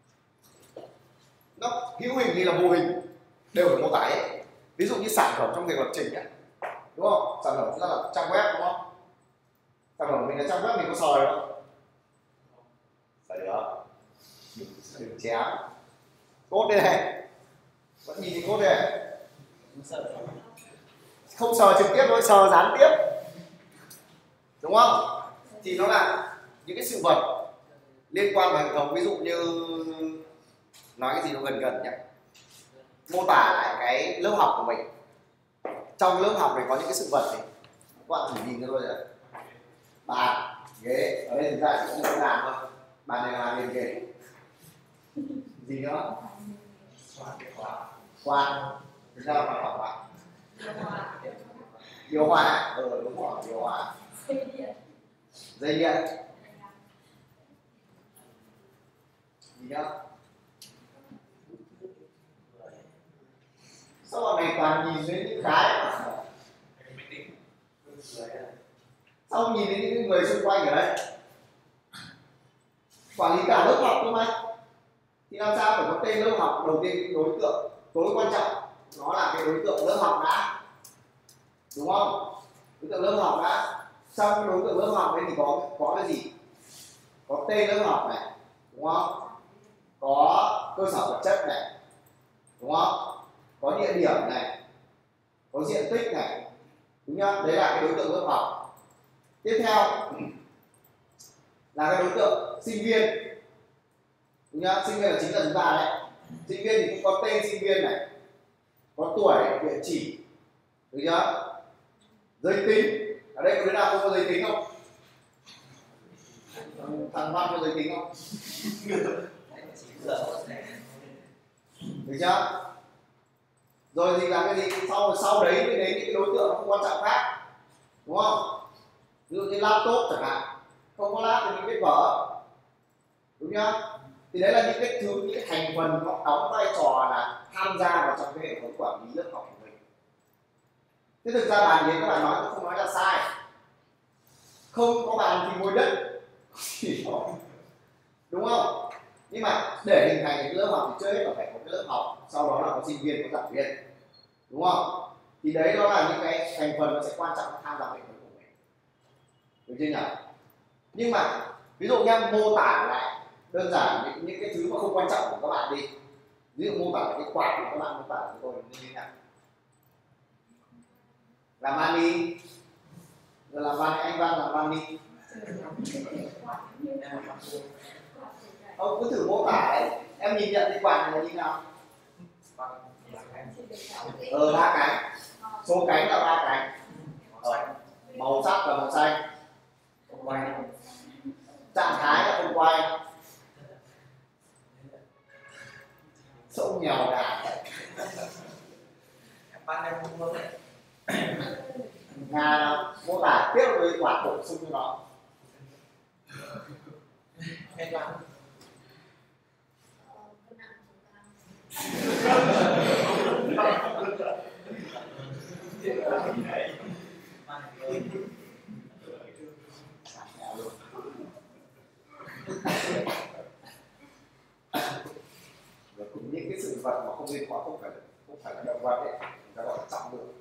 nó hữu hình hay là vô hình đều phải mô tả hết. Ví dụ như sản phẩm trong việc lập trình ấy, đúng không? Sản phẩm chúng ta là trang web, đúng không? Sản phẩm mình là trang web, mình có sờ được không? Sờ được. Đừng chém. Code đây này, vẫn nhìn thấy code đây này. Không sờ trực tiếp, nó sờ gián tiếp, đúng không? Thì nó là những cái sự vật liên quan vào hệ thống, ví dụ như nói cái gì nó gần gần nhé, mô tả lại cái lớp học của mình. Trong lớp học này có những cái sự vật này, các bạn thử nhìn cho tôi rồi. Bàn, ghế, ở đây thực ra chỉ có một bàn thôi, bàn này là liền kề. Gì nữa? Khoan, thực ra là khoảng bạn. Điều hòa, đúng rồi, điều hòa. Dây điện. Gì nữa? Sao bọn này toàn nhìn đến những cái mà sao không nhìn đến những người xung quanh ở đây? Quản lý cả lớp học cơ mà, thì làm sao phải có tên lớp học. Đầu tiên đối tượng tối quan trọng nó là cái đối tượng lớp học đã, đúng không? Đối tượng lớp học đã, trong cái đối tượng lớp học đấy thì có cái gì? Có tên lớp học này, đúng không? Có cơ sở vật chất này, đúng không? Có địa điểm này, có diện tích này, đúng nhá? Đấy là cái đối tượng lớp học. Tiếp theo là cái đối tượng sinh viên, đúng nhá? Sinh viên là chính là chúng ta đấy. Sinh viên thì cũng có tên sinh viên này, có tuổi, địa chỉ, đúng chưa? Giới tính, ở đây có đứa nào không có giới tính không? Thằng Văn có giới tính không? Được chưa? Rồi thì là cái gì? Sau đấy mới đến những cái đối tượng không quan trọng khác, đúng không? Ví dụ như laptop chẳng hạn, không có laptop thì mình viết vở, đúng chưa? Thì đấy là những cái thứ, những cái thành phần nó đóng vai trò là tham gia vào trong cái hệ thống quản lý lớp học của mình. Thế thực ra bàn ghế các bạn nói, tôi không nói là sai. Không có bàn thì ngồi đất, đúng không? Nhưng mà để hình thành cái lớp học thì trước hết là phải có cái lớp học, sau đó là có sinh viên, có giảng viên, đúng không? Thì đấy đó là những cái thành phần nó sẽ quan trọng tham gia hệ thống của mình, được chưa nhỉ? Nhưng mà ví dụ nha, mô tả lại đơn giản những cái thứ mà không quan trọng của các bạn đi. Ví dụ mô tả cái quạt của các bạn, mô tả cho tôi như thế nào? Làm mani, rồi làm mani, anh Văn làm mani. Ông cứ thử mô tả đấy, em nhìn nhận cái quạt này là như nào? Ba cánh, số cánh là ba cánh, màu sắc là màu xanh, trạng thái là không quay, sông nhèo gà, Nga mô tả tiếp với quạt bổ sung cho nó. Những cái sự vật mà không liên quan, không phải là động vật ấy, người ta gọi là trọng lượng.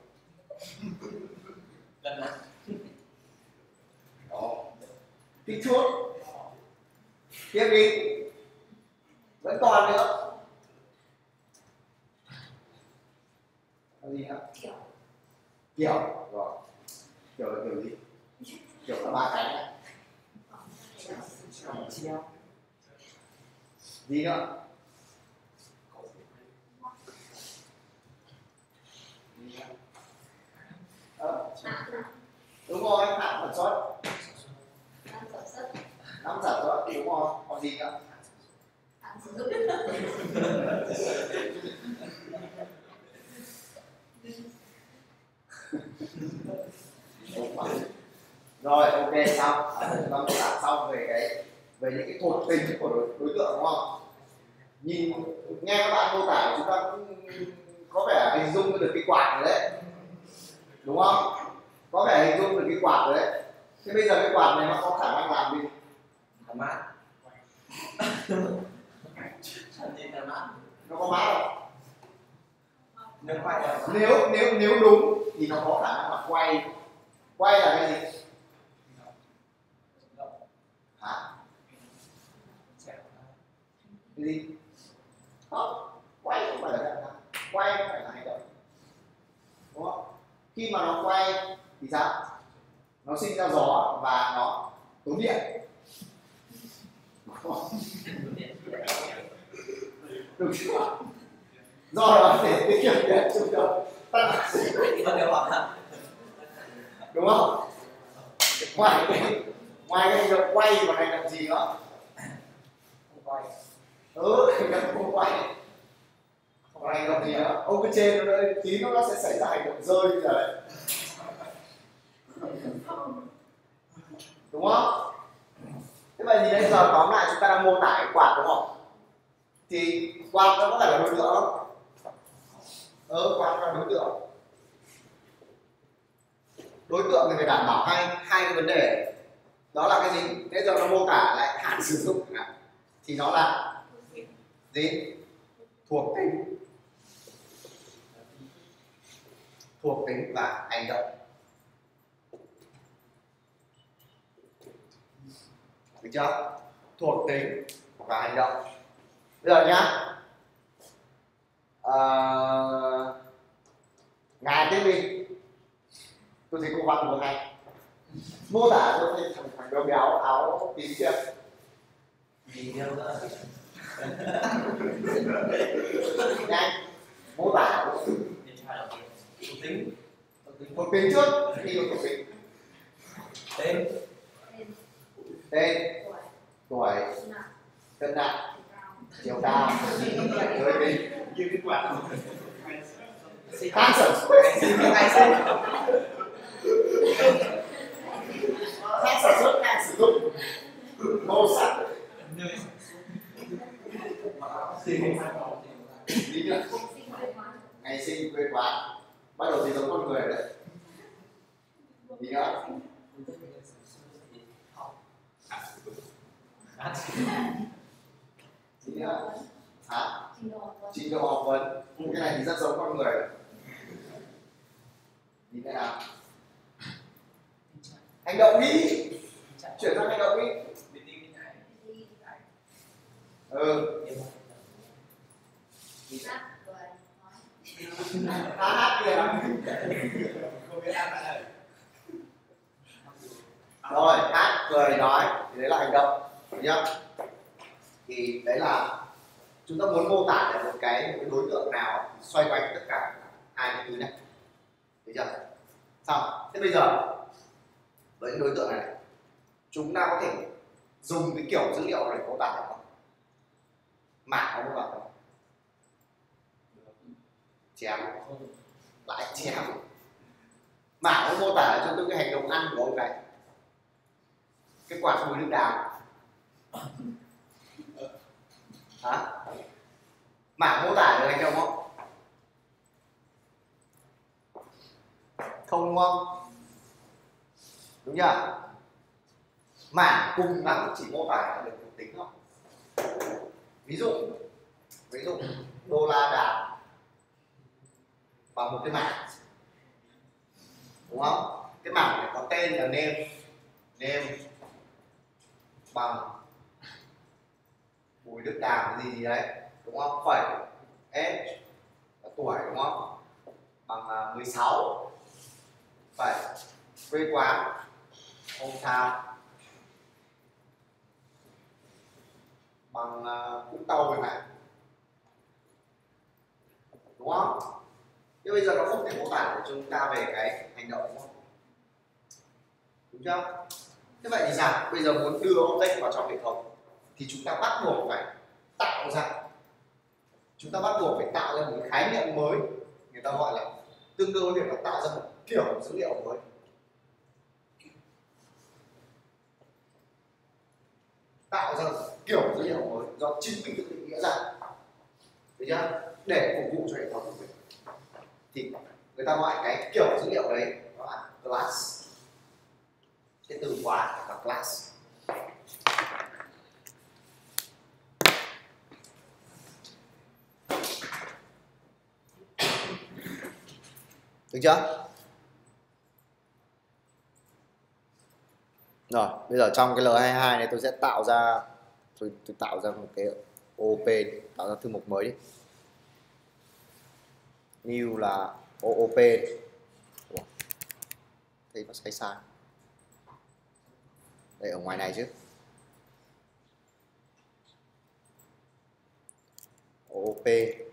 Đó. Kích thước. Tiếp đi. Vẫn còn nữa. Là gì nữa? Kiểu. Rồi. Kiểu là kiểu gì? Kiểu là ba cánh này. Gì nữa? Đúng rồi, hãng sản xuất. Năm sản xuất thì đúng rồi, còn gì nữa? Rồi, ok, xong. Chúng ta mô tả xong về những cái thuộc tính của đối tượng, đúng không? Nhìn nghe các bạn mô tả chúng ta cũng có vẻ hình dung được cái quạt rồi đấy, đúng không? Có vẻ hình dung được cái quạt rồi đấy. Thế bây giờ cái quạt này nó có khả năng làm gì? Làm mát. Nó có mát không? Nếu đúng thì nó có khả năng là quay. Quay là cái gì? Hả? Cái gì? Không, quay không phải là hành động. Quay không phải là hành động, đúng không? Khi mà nó quay thì sao? Nó sinh ra gió và nó tốn điện. Đúng chưa? Do đó để tiết kiệm tiền chúng tôi tăng hạt sinh đúng không? Ngoài cái hành động quay và hành động gì nữa? Hành động không quay. Còn hành động gì nữa? Ông cứ trên nó tí nó sẽ xảy ra hành động rơi bây giờ đấy. Đúng không? Thế vậy thì bây giờ tóm lại chúng ta đang mô tả cái quạt đúng không? Thì quạt nó có phải là đối tượng không? Quạt là đối tượng. Đối tượng thì phải đảm bảo hai cái vấn đề. Đó là cái gì? Thế giờ nó mô tả lại hạn sử dụng thì nó là gì? Thuộc tính. Thuộc tính và hành động. Được chưa? Thuộc tính và hành động. Bây giờ nhá, ngài tiếp đi. Tôi thấy cô văn vừa hay mô tả cho thấy thằng béo béo áo tím kia gì đâu đó nhanh mô tả thuộc tính trước đi vào thuộc tính. Tên tuổi cân nặng chiều cao giới tính như kết quả tháng sản xuất ngày sinh tháng sản xuất ngày sử dụng màu sắc đi nữa ngày sinh quê quán bắt đầu thì giống con người đấy đi nữa gì nữa hả trình độ học vấn cái này thì rất giống con người như thế nào hành động đi chuyển sang hành động đi hát kia rồi hát cười nói thì đấy là hành động nhá. Thì đấy là chúng ta muốn mô tả được một cái đối tượng nào xoay quanh tất cả hai cái thứ này, được chưa? Xong thế bây giờ với cái đối tượng này chúng ta có thể dùng cái kiểu dữ liệu để mô tả được không? Mảng không mô tả không? Chém lại chém mảng nó mô tả cho tôi cái hành động ăn của ông này, cái quạt mùi nước đào hả? Mảng mô tả được hành động không? Không đúng không? Đúng chưa? Mảng cùng lắm chỉ mô tả được thuộc tính thôi. Ví dụ đô la đảo bằng một cái mảng, đúng không? Cái mảng này có tên là name bằng Bùi Đức Đàm cái gì đấy, đúng không? Phẩy s tuổi, đúng không? Bằng 16 phẩy quê quán hometown bằng Vũng Tàu chẳng hạn, đúng không? Nhưng bây giờ nó không thể mô tả của chúng ta về cái hành động, đúng không? Đúng chưa? Thế vậy thì sao? Bây giờ muốn đưa object vào trong hệ thống thì chúng ta bắt buộc phải tạo ra một cái khái niệm mới, người ta gọi là tương đương với việc là tạo ra một kiểu dữ liệu mới. Tạo ra kiểu dữ liệu mới do chính mình tự định nghĩa ra, được chưa? Để phục vụ cho hệ thống của mình thì người ta gọi cái kiểu dữ liệu đấy đó là class. Cái từ khóa là class. Được chưa? Rồi, bây giờ trong cái L22 này tôi sẽ tạo ra tôi tạo ra một cái OOP, tạo ra thư mục mới đi. New là OOP. Thấy nó sai. Đây ở ngoài này chứ. OP.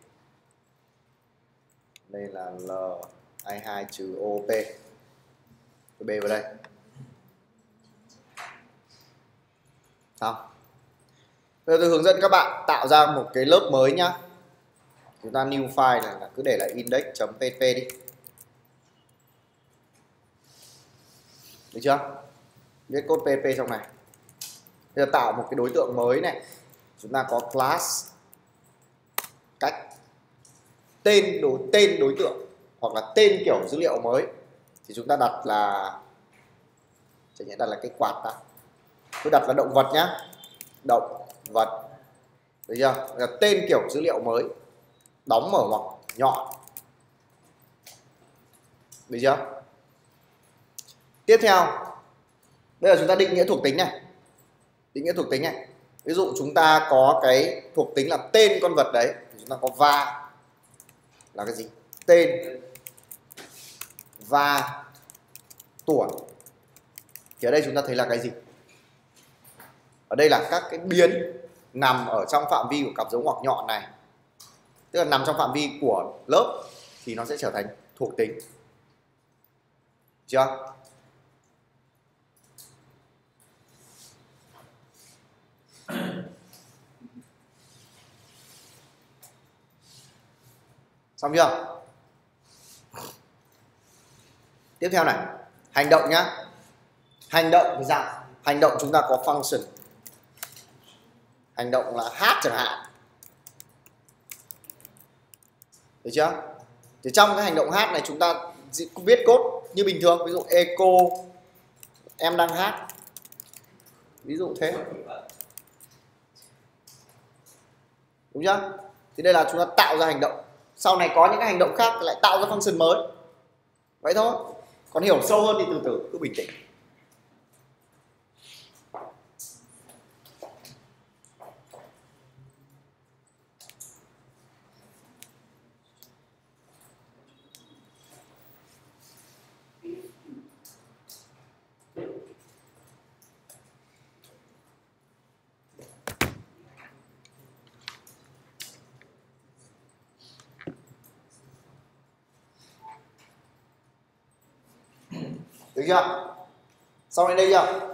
Đây là L22 trừ OP. B vào đây. Xong. Bây giờ tôi hướng dẫn các bạn tạo ra một cái lớp mới nhá. Chúng ta new file này là cứ để lại index.php đi. Được chưa? Viết code PHP trong này. Bây giờ tạo một cái đối tượng mới này. Chúng ta có class cách tên đối tượng hoặc là tên kiểu dữ liệu mới thì chúng ta đặt là chẳng hạn đặt là cái quạt ta. Tôi đặt là động vật nhá. Động vật. Được chưa? Là tên kiểu dữ liệu mới. Đóng mở ngoặc nhọn. Được chưa? Tiếp theo, bây giờ chúng ta định nghĩa thuộc tính này. Định nghĩa thuộc tính này. Ví dụ chúng ta có cái thuộc tính là tên con vật đấy thì chúng ta có va là cái gì? Tên và tuổi. Thì ở đây chúng ta thấy là cái gì? Ở đây là các cái biến nằm ở trong phạm vi của cặp dấu ngoặc nhọn này. Tức là nằm trong phạm vi của lớp thì nó sẽ trở thành thuộc tính. Chưa? Xong chưa? Tiếp theo này, hành động nhá. Hành động thì sao? Hành động chúng ta có function. Hành động là hát chẳng hạn. Được chưa? Thì trong cái hành động hát này chúng ta viết code như bình thường. Ví dụ echo em đang hát. Ví dụ thế. Đúng chưa? Thì đây là chúng ta tạo ra hành động. Sau này có những cái hành động khác lại tạo ra function mới. Vậy thôi. Còn hiểu sâu hơn thì từ từ, cứ bình tĩnh. Được chưa? Xong đến đây chưa?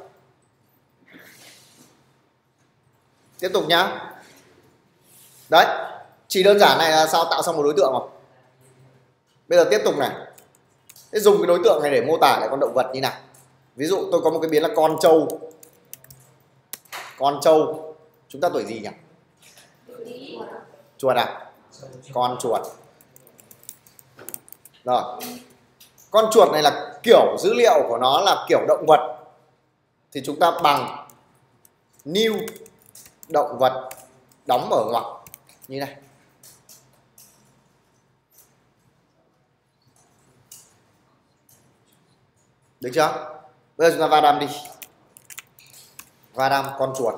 Tiếp tục nhá. Đấy, chỉ đơn giản này là sao tạo xong một đối tượng rồi. Bây giờ tiếp tục này. Thế dùng cái đối tượng này để mô tả lại con động vật như nào. Ví dụ tôi có một cái biến là con trâu. Con trâu. Chúng ta tuổi gì nhỉ? Chuột à? Con chuột. Rồi. Con chuột này là kiểu dữ liệu của nó là kiểu động vật. Thì chúng ta bằng new động vật đóng mở ngoặc như này. Được chưa? Bây giờ chúng ta va đam đi. Va đam con chuột.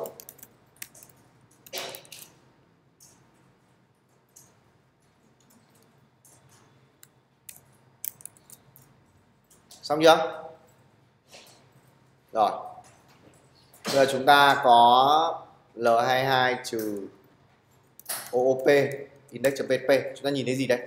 Xong chưa? Rồi. Bây giờ chúng ta có L22 trừ OOP index.php. Chúng ta nhìn thấy gì đây?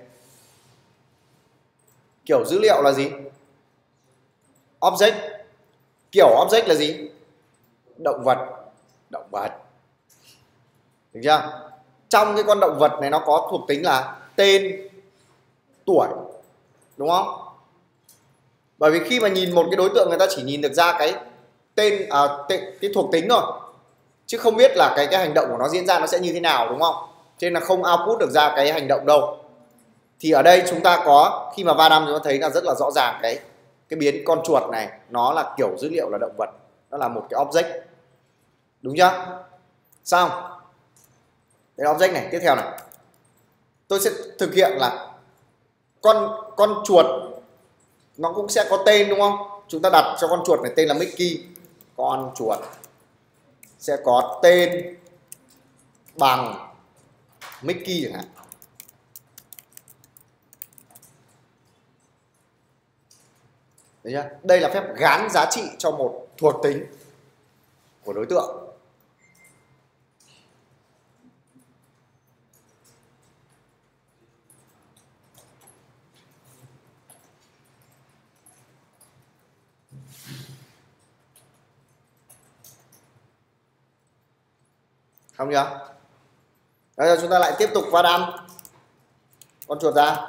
Kiểu dữ liệu là gì? Object. Kiểu object là gì? Động vật. Động vật. Được chưa? Trong cái con động vật này nó có thuộc tính là tên, tuổi. Đúng không? Bởi vì khi mà nhìn một cái đối tượng người ta chỉ nhìn được ra cái tên, cái thuộc tính thôi, chứ không biết là cái hành động của nó diễn ra nó sẽ như thế nào, đúng không? Cho nên là không output được ra cái hành động đâu. Thì ở đây chúng ta có, khi mà va đam chúng ta thấy là rất là rõ ràng cái biến con chuột này nó là kiểu dữ liệu là động vật, nó là một cái object. Đúng chưa? Xong. Đây là object này. Tiếp theo này, tôi sẽ thực hiện là con chuột nó cũng sẽ có tên, đúng không? Chúng ta đặt cho con chuột này tên là Mickey. Con chuột sẽ có tên bằng Mickey chẳng hạn. Đấy chưa? Đây là phép gán giá trị cho một thuộc tính của đối tượng. Xong chưa? Bây giờ chúng ta lại tiếp tục va đâm con chuột ra.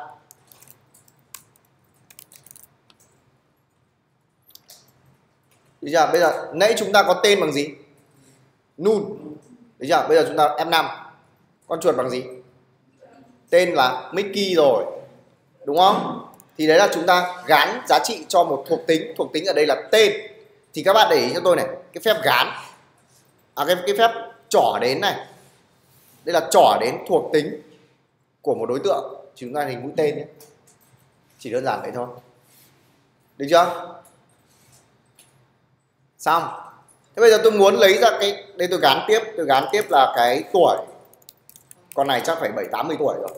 Được chưa? Bây giờ nãy chúng ta có tên bằng gì? Null. Được chưa? Bây giờ chúng ta F5. Con chuột bằng gì? Tên là Mickey rồi. Đúng không? Thì đấy là chúng ta gán giá trị cho một thuộc tính. Thuộc tính ở đây là tên. Thì các bạn để ý cho tôi này, cái phép gán, cái phép trỏ đến này, đây là trỏ đến thuộc tính của một đối tượng. Chúng ta hình mũi tên nhé. Chỉ đơn giản vậy thôi. Được chưa? Xong. Thế bây giờ tôi muốn lấy ra cái, đây tôi gán tiếp là cái tuổi. Con này chắc phải 7-80 tuổi rồi.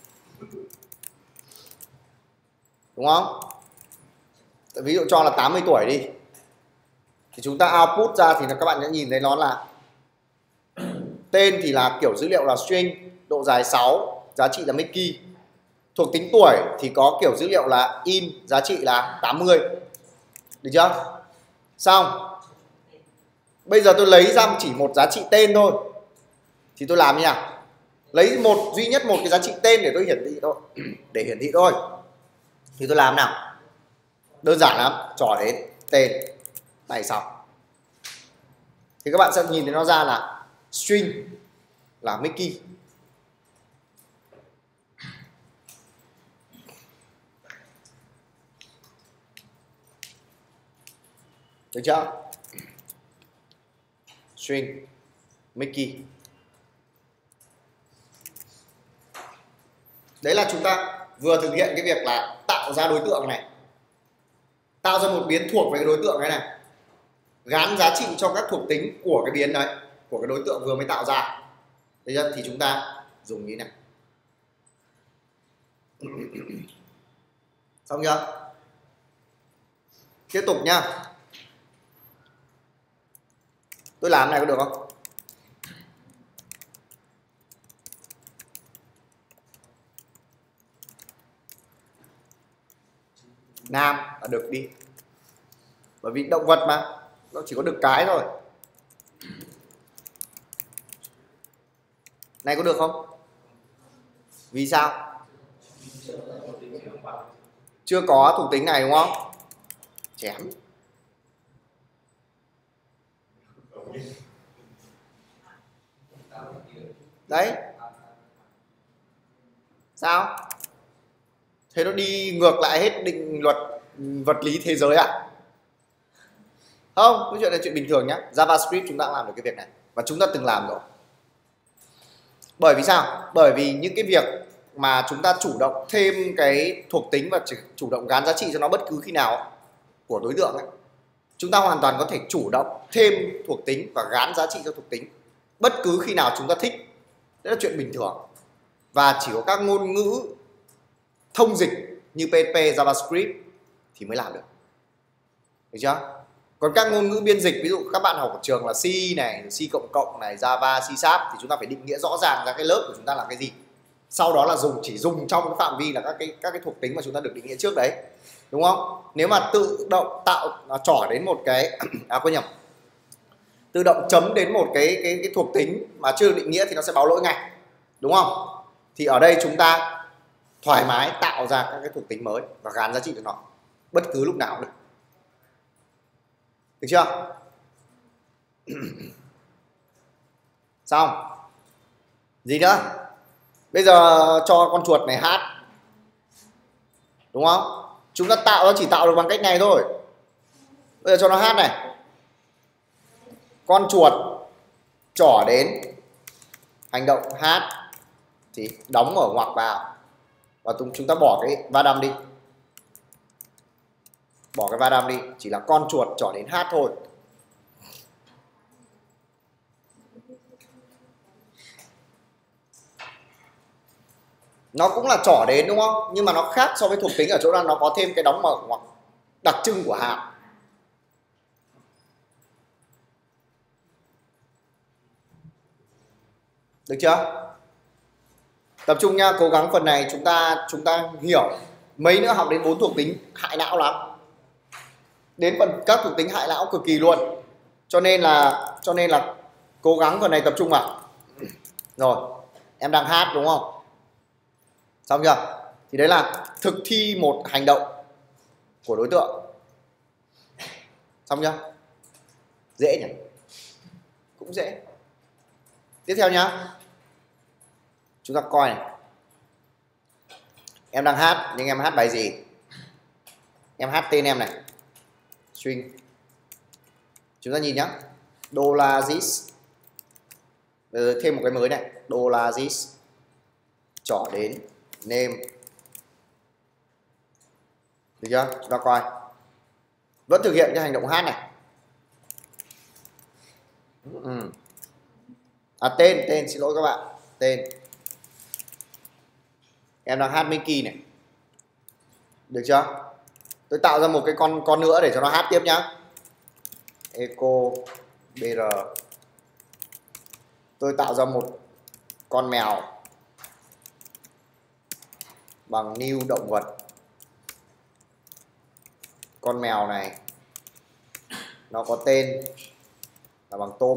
Đúng không? Ví dụ cho là 80 tuổi đi. Thì chúng ta output ra thì các bạn sẽ nhìn thấy nó là tên thì là kiểu dữ liệu là string, độ dài 6, giá trị là Mickey. Thuộc tính tuổi thì có kiểu dữ liệu là in, giá trị là 80. Được chưa? Xong. Bây giờ tôi lấy ra chỉ một giá trị tên thôi. Thì tôi làm như nào? Lấy duy nhất một cái giá trị tên để tôi hiển thị thôi. Để hiển thị thôi. Thì tôi làm nào? Đơn giản lắm, trỏ đến tên này xong. Thì các bạn sẽ nhìn thấy nó ra là string là Mickey. Được chưa? String Mickey. Đấy là chúng ta vừa thực hiện cái việc là tạo ra đối tượng này, tạo ra một biến thuộc về cái đối tượng này, gán giá trị cho các thuộc tính của cái biến đấy, của cái đối tượng vừa mới tạo ra. Đấy chưa? Thì chúng ta dùng như này. Xong chưa? Tiếp tục nhá. Tôi làm này có được không? Nam là được đi. Bởi vì động vật mà, nó chỉ có được cái thôi. Này có được không? Vì sao? Chưa có thuộc tính này đúng không? Chém. Đấy. Sao? Thế nó đi ngược lại hết định luật vật lý thế giới à? Không, cái chuyện này chuyện bình thường nhá. JavaScript chúng ta làm được cái việc này và chúng ta từng làm rồi. Bởi vì sao? Bởi vì những cái việc mà chúng ta chủ động thêm cái thuộc tính và chủ động gán giá trị cho nó bất cứ khi nào của đối tượng ấy, chúng ta hoàn toàn có thể chủ động thêm thuộc tính và gán giá trị cho thuộc tính bất cứ khi nào chúng ta thích. Đấy là chuyện bình thường. Và chỉ có các ngôn ngữ thông dịch như PHP, JavaScript thì mới làm được. Được chưa? Còn các ngôn ngữ biên dịch, ví dụ các bạn học ở trường là C này, C++ này, Java, C# thì chúng ta phải định nghĩa rõ ràng ra cái lớp của chúng ta là cái gì. Sau đó là chỉ dùng trong cái phạm vi là các cái thuộc tính mà chúng ta được định nghĩa trước đấy. Đúng không? Nếu mà tự động tạo trỏ đến một cái tự động chấm đến một cái thuộc tính mà chưa được định nghĩa thì nó sẽ báo lỗi ngay. Đúng không? Thì ở đây chúng ta thoải mái tạo ra các cái thuộc tính mới và gán giá trị cho nó bất cứ lúc nào cũng được. Được chưa? Xong. Gì nữa? Bây giờ cho con chuột này hát. Đúng không? Chúng ta nó chỉ tạo được bằng cách này thôi. Bây giờ cho nó hát này. Con chuột trỏ đến hành động hát thì đóng ở ngoặc vào. Và chúng ta bỏ cái va đâm đi. Bỏ cái va đâm đi. Chỉ là con chuột trỏ đến hát thôi. Nó cũng là trỏ đến đúng không? Nhưng mà nó khác so với thuộc tính ở chỗ là nó có thêm cái đóng mở ngoặc đặc trưng của hàm. Được chưa? Tập trung nha, cố gắng phần này chúng ta hiểu. Mấy nữa học đến 4 thuộc tính hại não lắm. Đến phần các thuộc tính hại não cực kỳ luôn. Cho nên là cố gắng phần này tập trung vào. Rồi, em đang hát đúng không? Xong chưa? Thì đấy là thực thi một hành động của đối tượng. Xong chưa? Dễ nhỉ? Cũng dễ. Tiếp theo nhá. Chúng ta coi này. Em đang hát, nhưng em hát bài gì? Em hát tên em này. String. Chúng ta nhìn nhá. $this. Bây giờ thêm một cái mới này. $this. Trỏ đến name. Được chưa? Chúng ta coi. Vẫn thực hiện cái hành động hát này. Tên, xin lỗi các bạn. Tên. Em đang hát Mickey này. Được chưa? Tôi tạo ra một cái con nữa để cho nó hát tiếp nhá. Echo br. Tôi tạo ra một con mèo bằng new động vật. Con mèo này nó có tên là bằng Tom.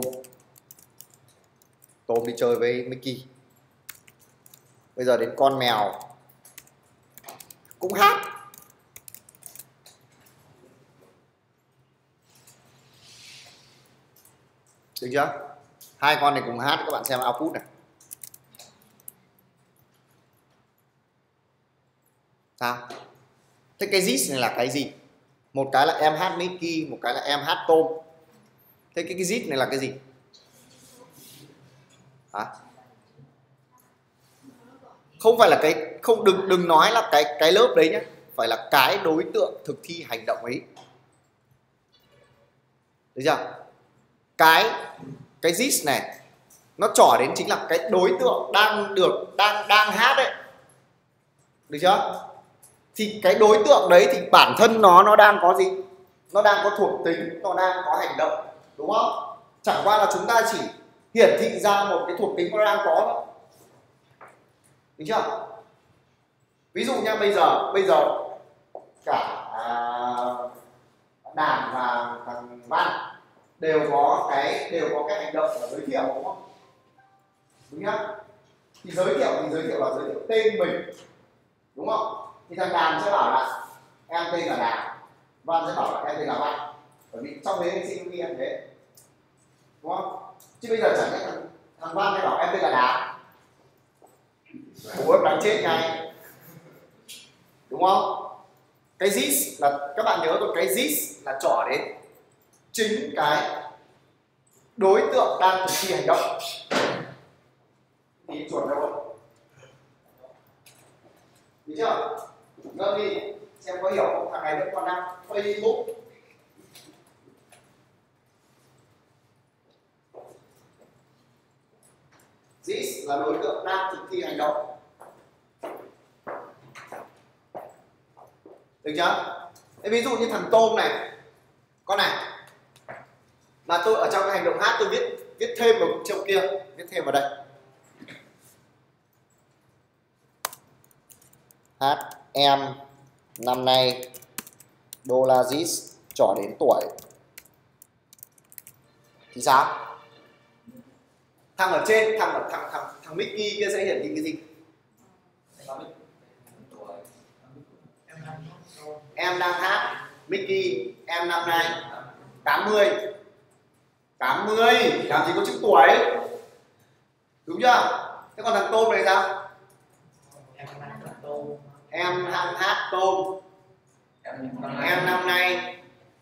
Tom đi chơi với Mickey. Bây giờ đến con mèo cũng hát. Được chưa? Hai con này cùng hát, các bạn xem output này. Sao? Thế cái this này là cái gì? Một cái là em hát Mickey, một cái là em hát Tom. Thế cái this này là cái gì? Hả? Không phải là cái, không, đừng nói là cái lớp đấy nhé, phải là cái đối tượng thực thi hành động ấy. Được chưa? Cái this này nó trỏ đến chính là cái đối tượng đang hát đấy. Được chưa? Thì cái đối tượng đấy thì bản thân nó đang có gì? Nó đang có thuộc tính, nó đang có hành động, đúng không? Chẳng qua là chúng ta chỉ hiển thị ra một cái thuộc tính nó đang có thôi. Được chưa? Ví dụ nha, bây giờ cả Đàn và thằng Văn đều có cái hành động là giới thiệu, đúng không? Đúng nhá. Thì giới thiệu là giới thiệu tên mình, đúng không? Thì thằng Đàn sẽ bảo là em tên là Đàn, Văn sẽ bảo là em tên là Văn, bởi vì trong đấy anh xin ghi em thế, đúng không? Chứ bây giờ chẳng lẽ thằng Văn hay bảo em tên là Đàn, bố em đánh chết ngay, đúng không? Cái this là các bạn nhớ rồi, cái this là trỏ đến chính cái đối tượng đang thực thi hành động. Thì chuột đâu rồi? Được chưa? Ngâm đi xem có hiểu không? Thằng này vẫn còn đang Facebook. This là đối tượng đang thực thi hành động. Được chưa? Thế ví dụ như thằng Tôm này, con này, mà tôi ở trong cái hành động hát tôi viết thêm vào trong kia, viết thêm vào đây. Hát em năm nay $this trỏ đến tuổi. Thì sao? Thằng ở trên, thằng Mickey kia sẽ hiển thị cái gì? Em đang hát Mickey, em năm nay 80. Làm gì có chữ tuổi, đúng chưa? Thế còn thằng Tôm này sao? Em đang hát Tôm, em năm nay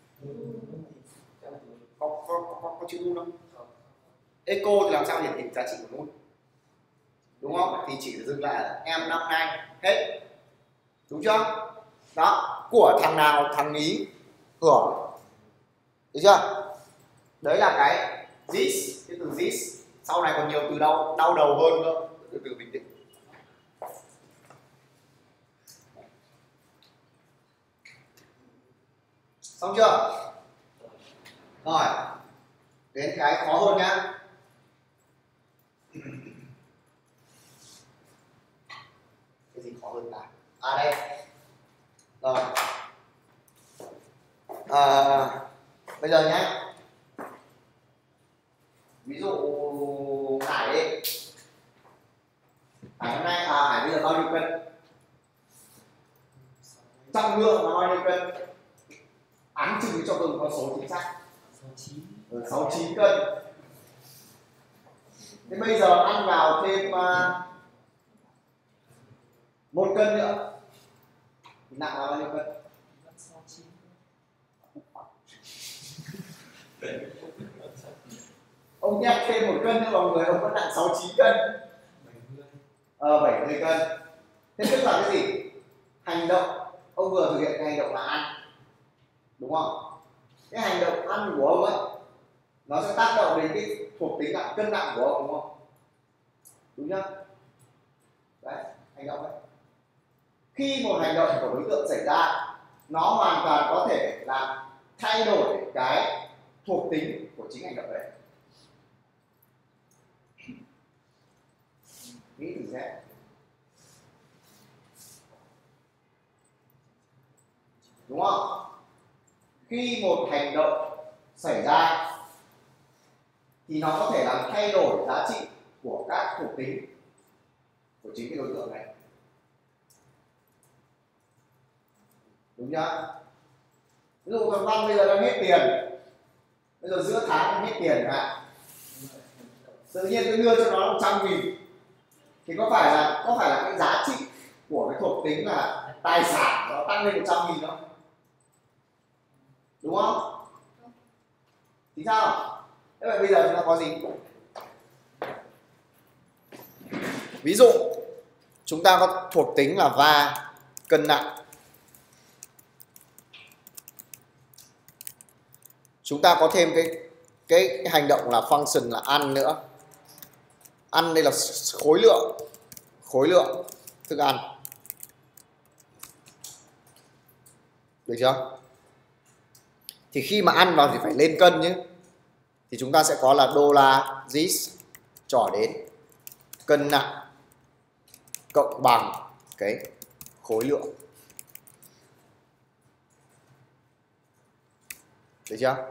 có chữ nun không? Echo thì làm sao hiển thị giá trị của nun, đúng không? Thì chỉ dừng lại là em năm nay hết, đúng chưa? Đó, của thằng nào thằng ý hưởng, được chưa? Đấy là cái this, cái từ this. Sau này còn nhiều từ đau đầu hơn cơ, từ bình tĩnh. Xong chưa? Rồi, đến cái khó hơn nhá. Cái gì khó hơn ta? Đây. Rồi. Bây giờ nhé. Ví dụ Hải đi. Hải hôm nay Hải bây giờ bao nhiêu cân? Trong lượng là bao nhiêu cân? Áng chừng cho tôi một con số chính xác. 69 cân. Thế bây giờ ăn vào thêm 1 cân nữa thì nặng là bao nhiêu cân? Ông nhắc thêm 1 cân nữa vào người ông vẫn nặng 69 cân. 70 cân. Thế tức là cái gì? Hành động ông vừa thực hiện cái hành động là ăn, đúng không? Cái hành động ăn của ông ấy nó sẽ tác động đến cái thuộc tính là cân nặng của ông, đúng không? Đúng nhá. Đấy, hành động đấy. Khi một hành động của đối tượng xảy ra, nó hoàn toàn có thể làm thay đổi cái thuộc tính của chính hành động đấy. Nghĩ thử xem. Đúng không? Khi một hành động xảy ra thì nó có thể làm thay đổi giá trị của các thuộc tính của chính cái đối tượng này. Đúng chưa? Ví dụ thằng Văn bây giờ đang hết tiền, bây giờ giữa tháng đang hết tiền cả, tự nhiên tôi đưa cho nó 100.000 thì có phải là cái giá trị của cái thuộc tính là tài sản nó tăng lên 100.000 không? Đúng không? Thì sao? Thế vậy bây giờ chúng ta có gì? Ví dụ chúng ta có thuộc tính là va, cân nặng. Chúng ta có thêm cái hành động là function là ăn nữa. Ăn đây là khối lượng thức ăn. Được chưa? Thì khi mà ăn vào thì phải lên cân nhé. Thì chúng ta sẽ có là đô la this trỏ đến cân nặng cộng bằng cái khối lượng. Được chưa?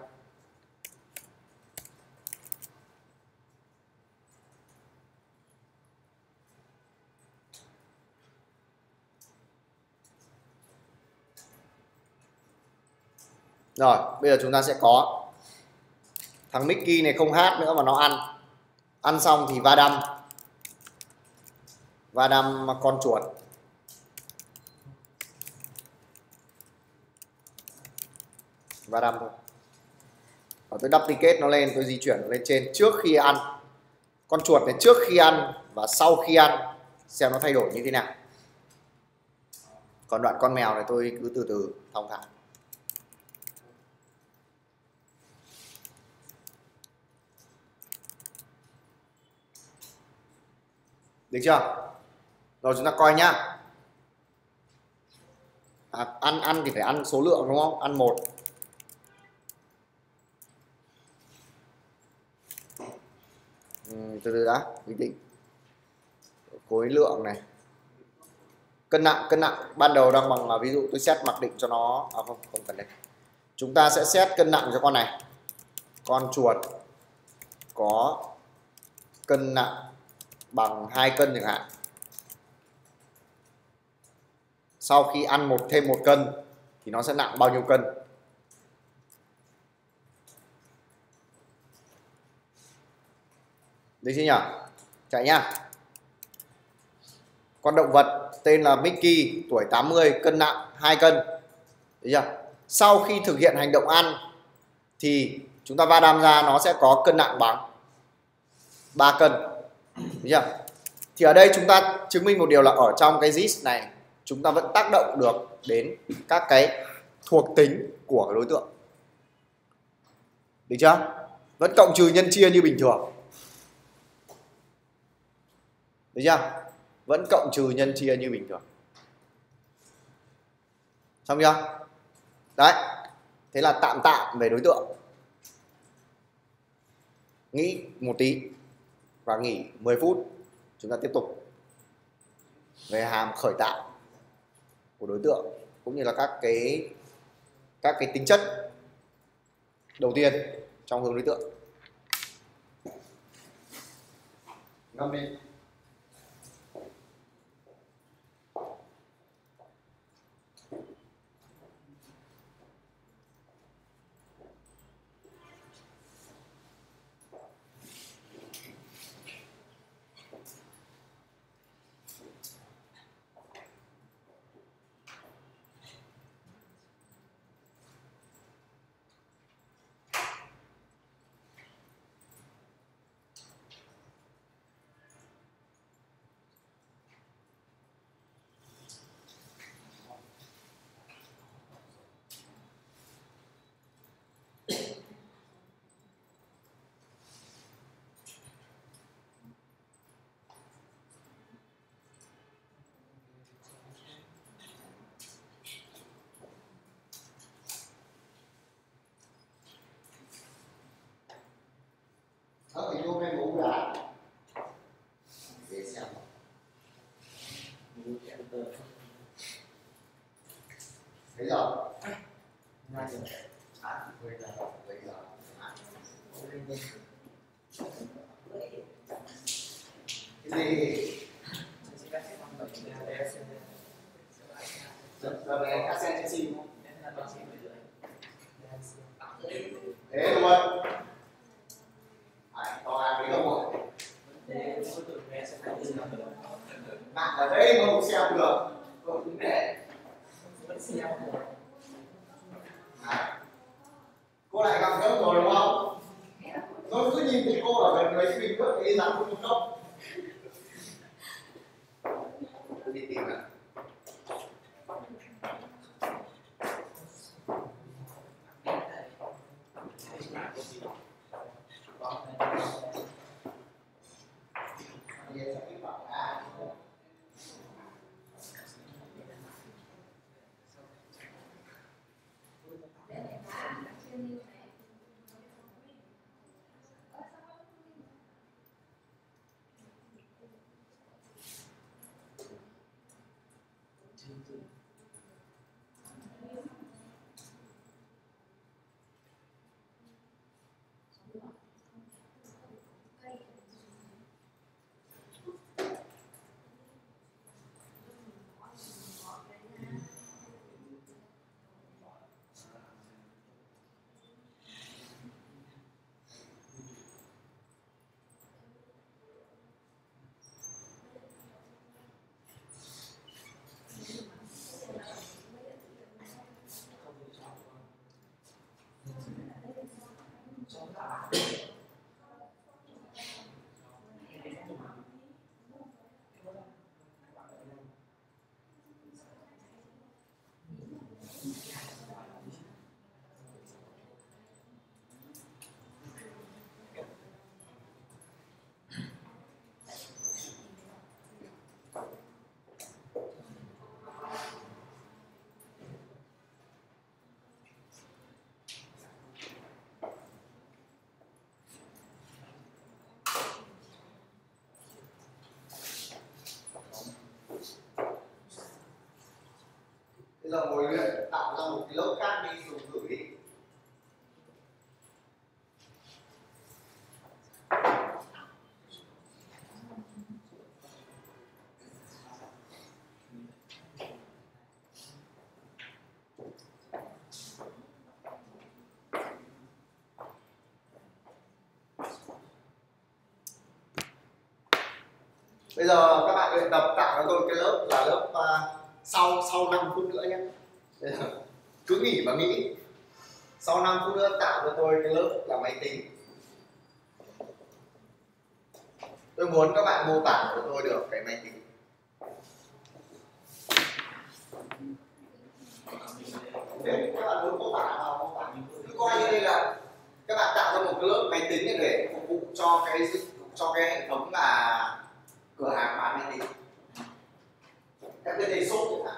Rồi, bây giờ chúng ta sẽ có thằng Mickey này không hát nữa mà nó ăn. Ăn xong thì va đâm con chuột. Va đâm thôi. Và tôi duplicate nó lên, tôi di chuyển nó lên trên trước khi ăn. Con chuột này trước khi ăn và sau khi ăn xem nó thay đổi như thế nào. Còn đoạn con mèo này tôi cứ từ từ thong thả. Được chưa? Rồi chúng ta coi nhá. Ăn thì phải ăn số lượng đúng không? Ăn 1. Từ từ đã, bình tĩnh. Khối lượng này. Cân nặng ban đầu đang bằng là ví dụ tôi set mặc định cho nó không cần đây. Chúng ta sẽ set cân nặng cho con này. Con chuột có cân nặng bằng 2 cân chẳng hạn. Sau khi ăn thêm 1 cân thì nó sẽ nặng bao nhiêu cân? Được chưa nhỉ? Chạy nhá. Con động vật tên là Mickey, tuổi 80, cân nặng 2 cân. Được chưa? Sau khi thực hiện hành động ăn thì chúng ta va đam ra nó sẽ có cân nặng bằng 3 cân. Được chưa? Thì ở đây chúng ta chứng minh một điều là ở trong cái this này chúng ta vẫn tác động được đến các cái thuộc tính của cái đối tượng. Được chưa? Vẫn cộng trừ nhân chia như bình thường. Được chưa? Vẫn cộng trừ nhân chia như bình thường. Xong chưa? Đấy. Thế là tạm về đối tượng. Nghĩ một tí và nghỉ 10 phút. Chúng ta tiếp tục về hàm khởi tạo của đối tượng cũng như là các cái tính chất đầu tiên trong hướng đối tượng. Ngâm đi. giá để xem. Thấy rồi. Cái gì? Giờ này các xe trên sim không? Thế luôn. To ăn cái đâu rồi? Nặng ở đây mà không xem được. Không để. Cô lại gặp gỡ rồi đúng không? Tôi cứ nhìn thấy cô ở gần mấy bình nước ấy dám không không? Tôi đi tìm ạ. Bây giờ ngồi luyện tạo ra một cái lớp khác đi dùng thử đi. Bây giờ các bạn luyện tập tạo cho tôi cái lớp là lớp sau 5 phút nữa nhé. Cứ nghỉ và nghĩ. Sau 5 phút nữa tạo cho tôi cái lớp là máy tính. Tôi muốn các bạn mô tả cho tôi được cái máy tính. Nếu các bạn muốn mô tả nào mô tả, cứ coi như đây là các bạn tạo ra một cái lớp máy tính để phục vụ cho cái hệ thống là cửa hàng bán máy tính. Các cái đề shop chẳng hạn.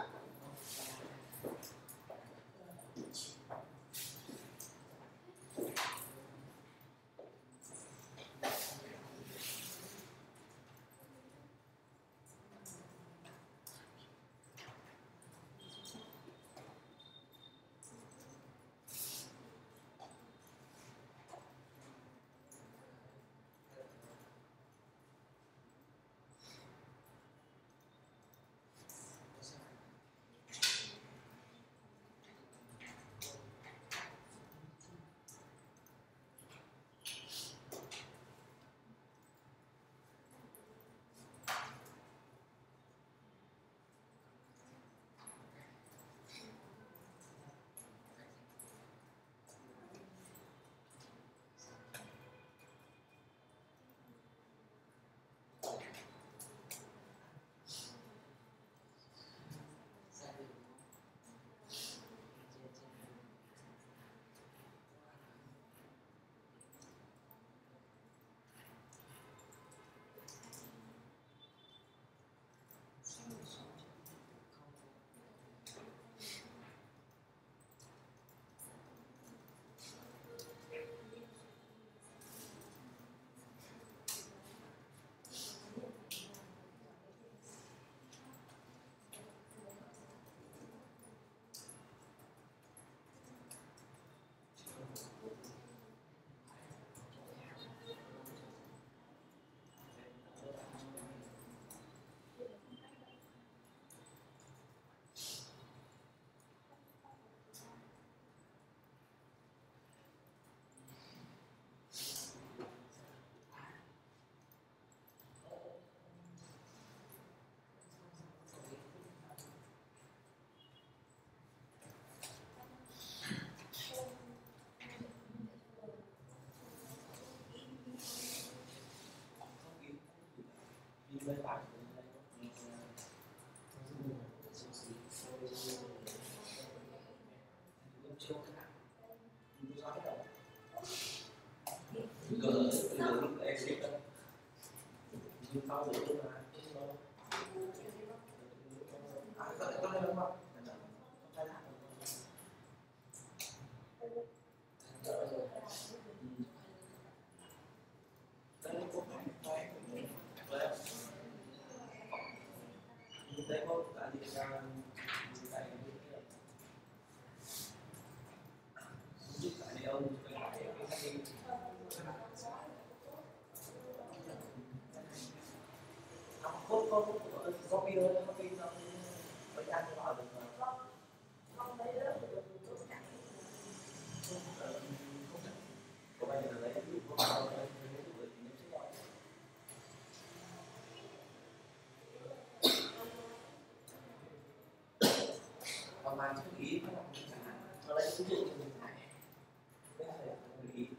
Mà chú ý nó chẳng hạn nó lấy ví dụ như mình này bây giờ chú ý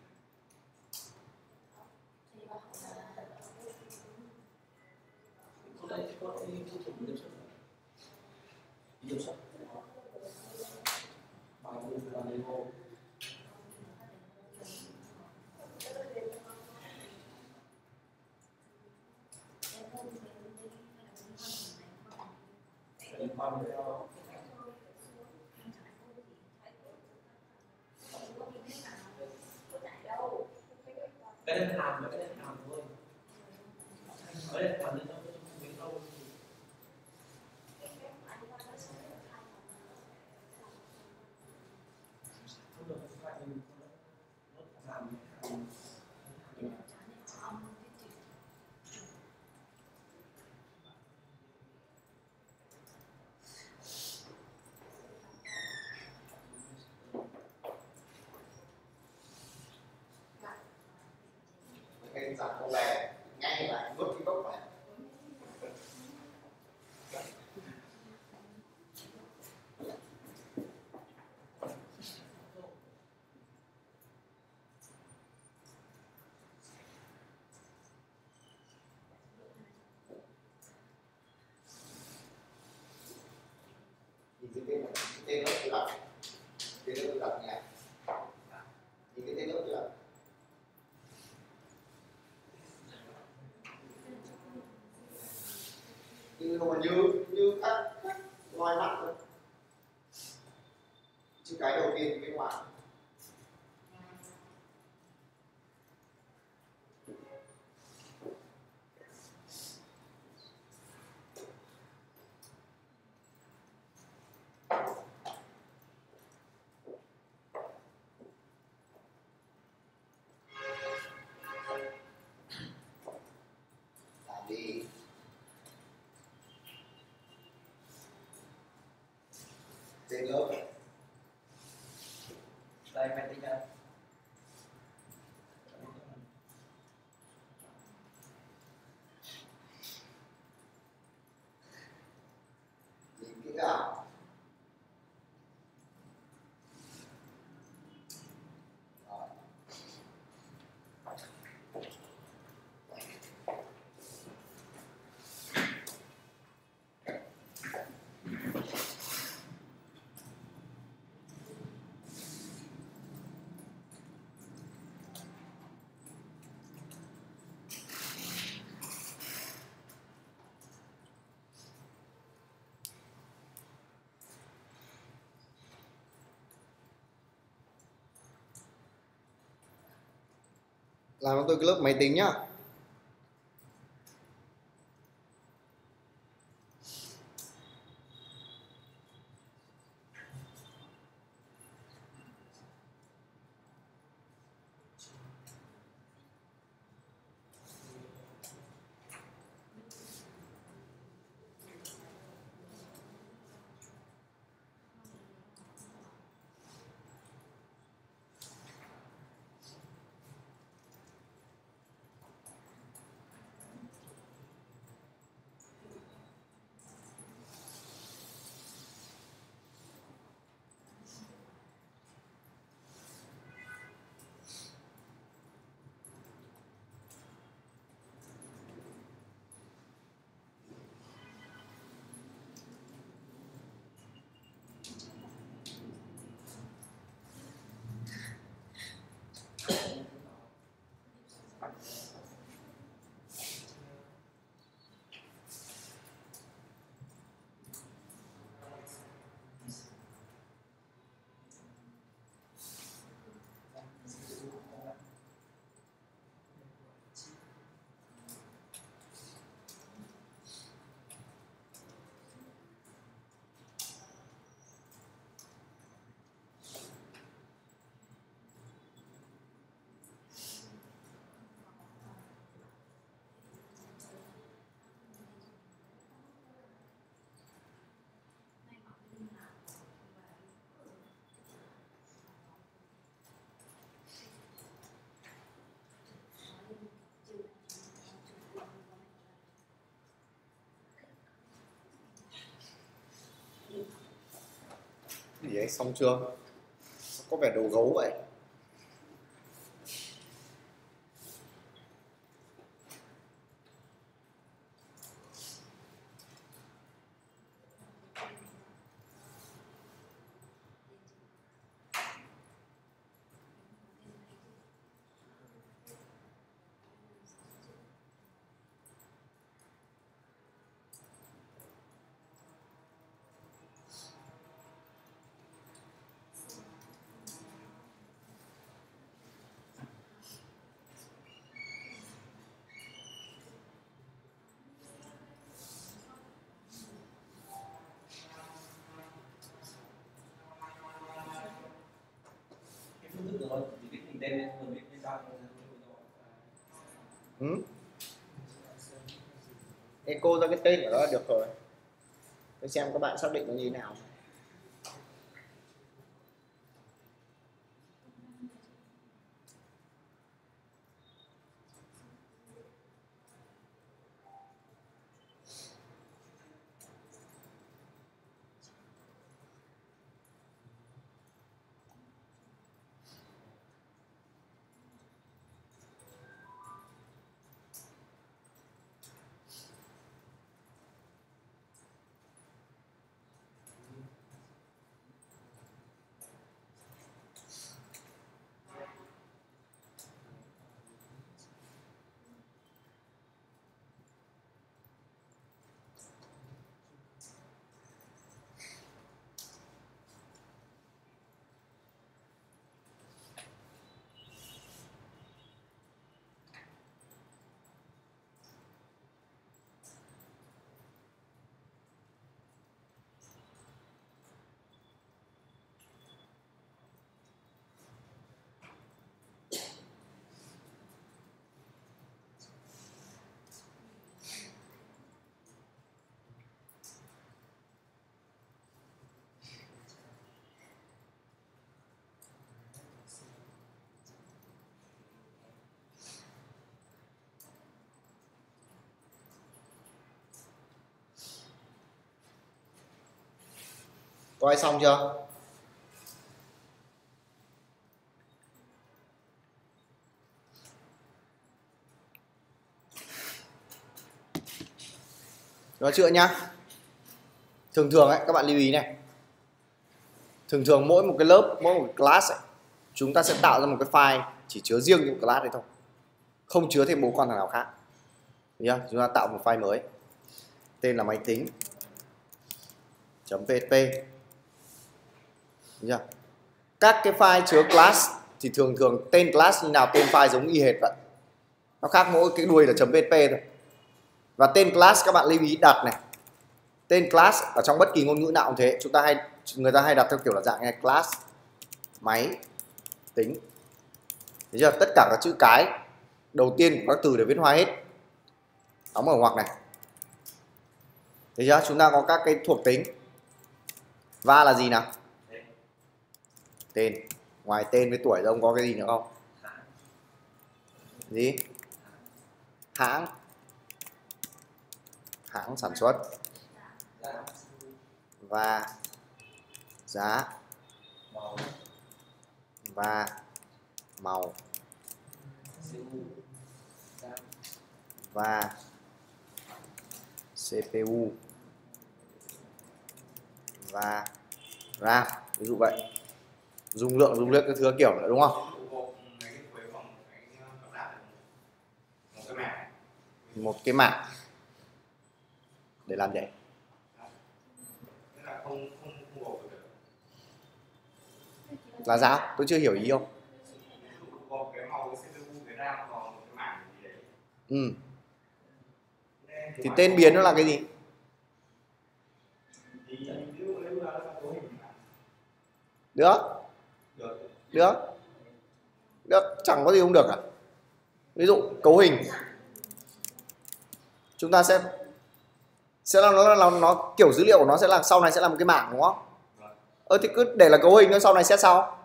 đây có cái chương trình điều xuất bài môn là Lego liên quan đến cái này làm và cái này làm thôi, cái này làm nên nó không biết đâu. Không được phải làm cái giảm con lè ngay lại nuốt cái gốc này. Nhìn cái tên này, cái tên nó tự đọc, tên nó tự đọc nhé. Nhìn cái tên nó tự đọc. Nhưng mà như các loài mắt thôi, chứ cái đầu tiên thì bên ngoài làm đi. Tên lớp đây máy tính đây nhìn kỹ nào. Rồi. Làm cho tôi cái lớp máy tính nhá. đấy, xong chưa? Có vẻ đồ gấu vậy. Echo ra cái tên của nó là được rồi. Tôi xem các bạn xác định nó như thế nào. Có ai xong chưa? Nói chưa nhá. Thường thường ấy, các bạn lưu ý này. Thường thường mỗi một cái lớp, mỗi một cái class ấy, chúng ta sẽ tạo ra một cái file chỉ chứa riêng những class đấy thôi, không chứa thêm bố con thằng nào khác. Được chưa? Chúng ta tạo một file mới, tên là máy tính .php. Được chưa? Các cái file chứa class thì thường thường tên class như nào tên file giống y hệt vậy. Nó khác mỗi cái đuôi là .php thôi. Và tên class các bạn lưu ý đặt này. Tên class ở trong bất kỳ ngôn ngữ nào cũng thế, người ta hay đặt theo kiểu là dạng này, class máy tính. Thấy chưa? Tất cả các chữ cái đầu tiên của các từ đều viết hoa hết, đóng ở ngoặc này. Thấy chưa? Chúng ta có các cái thuộc tính. Va là gì nào? Tên. Ngoài tên với tuổi ra ông có cái gì nữa không? Gì? Hãng. Hãng sản xuất. Và giá. Và màu. Và CPU. Và RAM, ví dụ vậy. Dung lượng cái thứ kiểu nữa đúng không? Một cái mạng để làm gì? Là sao? Tôi chưa hiểu ý không? Ừ. Thì tên biến nó là cái gì? Được, chẳng có gì không được à? Ví dụ cấu hình chúng ta sẽ nó kiểu dữ liệu của nó sẽ là sau này sẽ là một cái mảng đúng không? Thì cứ để là cấu hình nó sau này xét sau.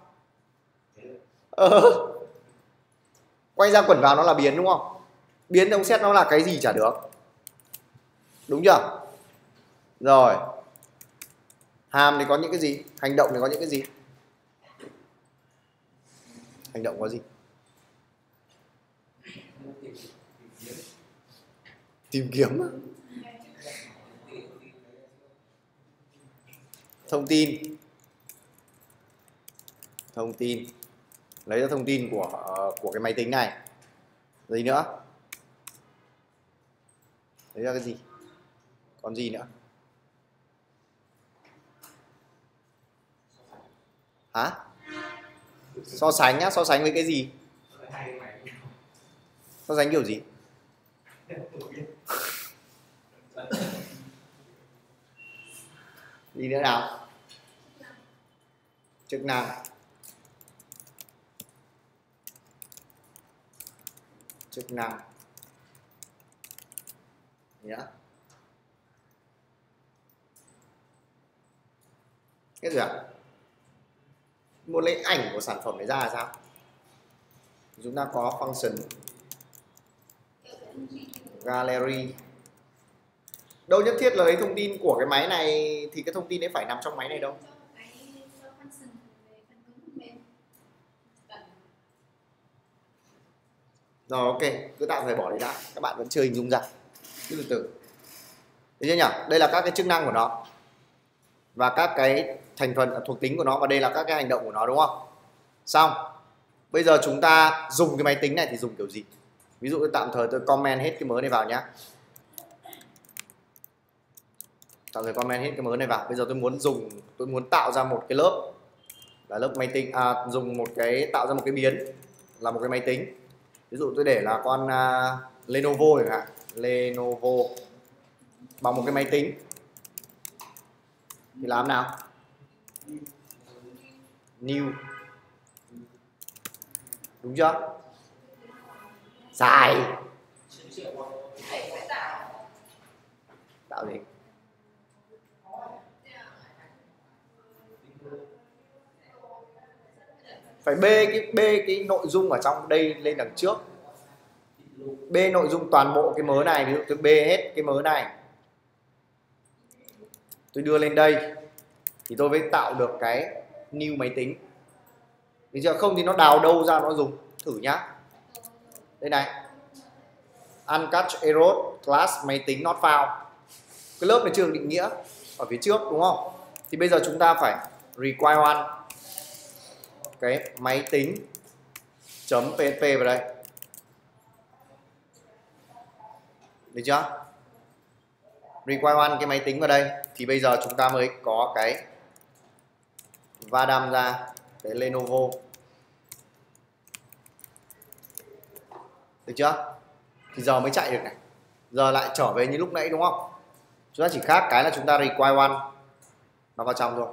Quay ra quẩn vào nó là biến đúng không? Biến thì ông xét nó là cái gì chả được. Đúng chưa? Rồi. Hàm thì có những cái gì? Hành động thì có những cái gì? Hành động có gì? Tìm kiếm. Thông tin. Thông tin. Lấy ra thông tin của cái máy tính này. Gì nữa? Lấy ra cái gì? Còn gì nữa? Hả? So sánh nhá, so sánh với cái gì? So sánh kiểu gì? Gì nữa nào? Chức năng. Chức năng. Nhá. Cái gì ạ? Muốn lấy ảnh của sản phẩm này ra là sao? Chúng ta có function gallery. Đâu nhất thiết là lấy thông tin của cái máy này thì cái thông tin đấy phải nằm trong máy này đâu. Rồi ok, cứ tạm thời bỏ đấy đã. Các bạn vẫn chưa hình dung ra. Cứ từ từ. Thấy chưa nhỉ? Đây là các cái chức năng của nó và các cái thành phần thuộc tính của nó, và đây là các cái hành động của nó, đúng không? Xong. Bây giờ chúng ta dùng cái máy tính này thì dùng kiểu gì? Ví dụ tạm thời tôi comment hết cái mớ này vào nhá. Tạm thời comment hết cái mớ này vào. Bây giờ tôi muốn tạo ra một cái lớp là lớp máy tính, dùng một cái tạo ra một cái biến là một cái máy tính. Ví dụ tôi để là con Lenovo chẳng hạn, Lenovo bằng một cái máy tính thì làm nào? New, đúng chưa? Dài tạo gì? Phải bê cái nội dung ở trong đây lên đằng trước, bê nội dung toàn bộ cái mớ này. Ví dụ tôi bê hết cái mớ này, tôi đưa lên đây thì tôi mới tạo được cái new máy tính. Được chưa? Không thì nó đào đâu ra nó dùng. Thử nhá. Đây này, uncatch error class máy tính not found. Cái lớp này chưa được định nghĩa ở phía trước, đúng không? Thì bây giờ chúng ta phải require one cái máy tính .php vào đây. Được chưa? Require one cái máy tính vào đây thì bây giờ chúng ta mới có cái va đâm ra cái Lenovo. Được chưa? Thì giờ mới chạy được này. Giờ lại trở về như lúc nãy, đúng không? Chúng ta chỉ khác cái là chúng ta require one nó vào trong thôi.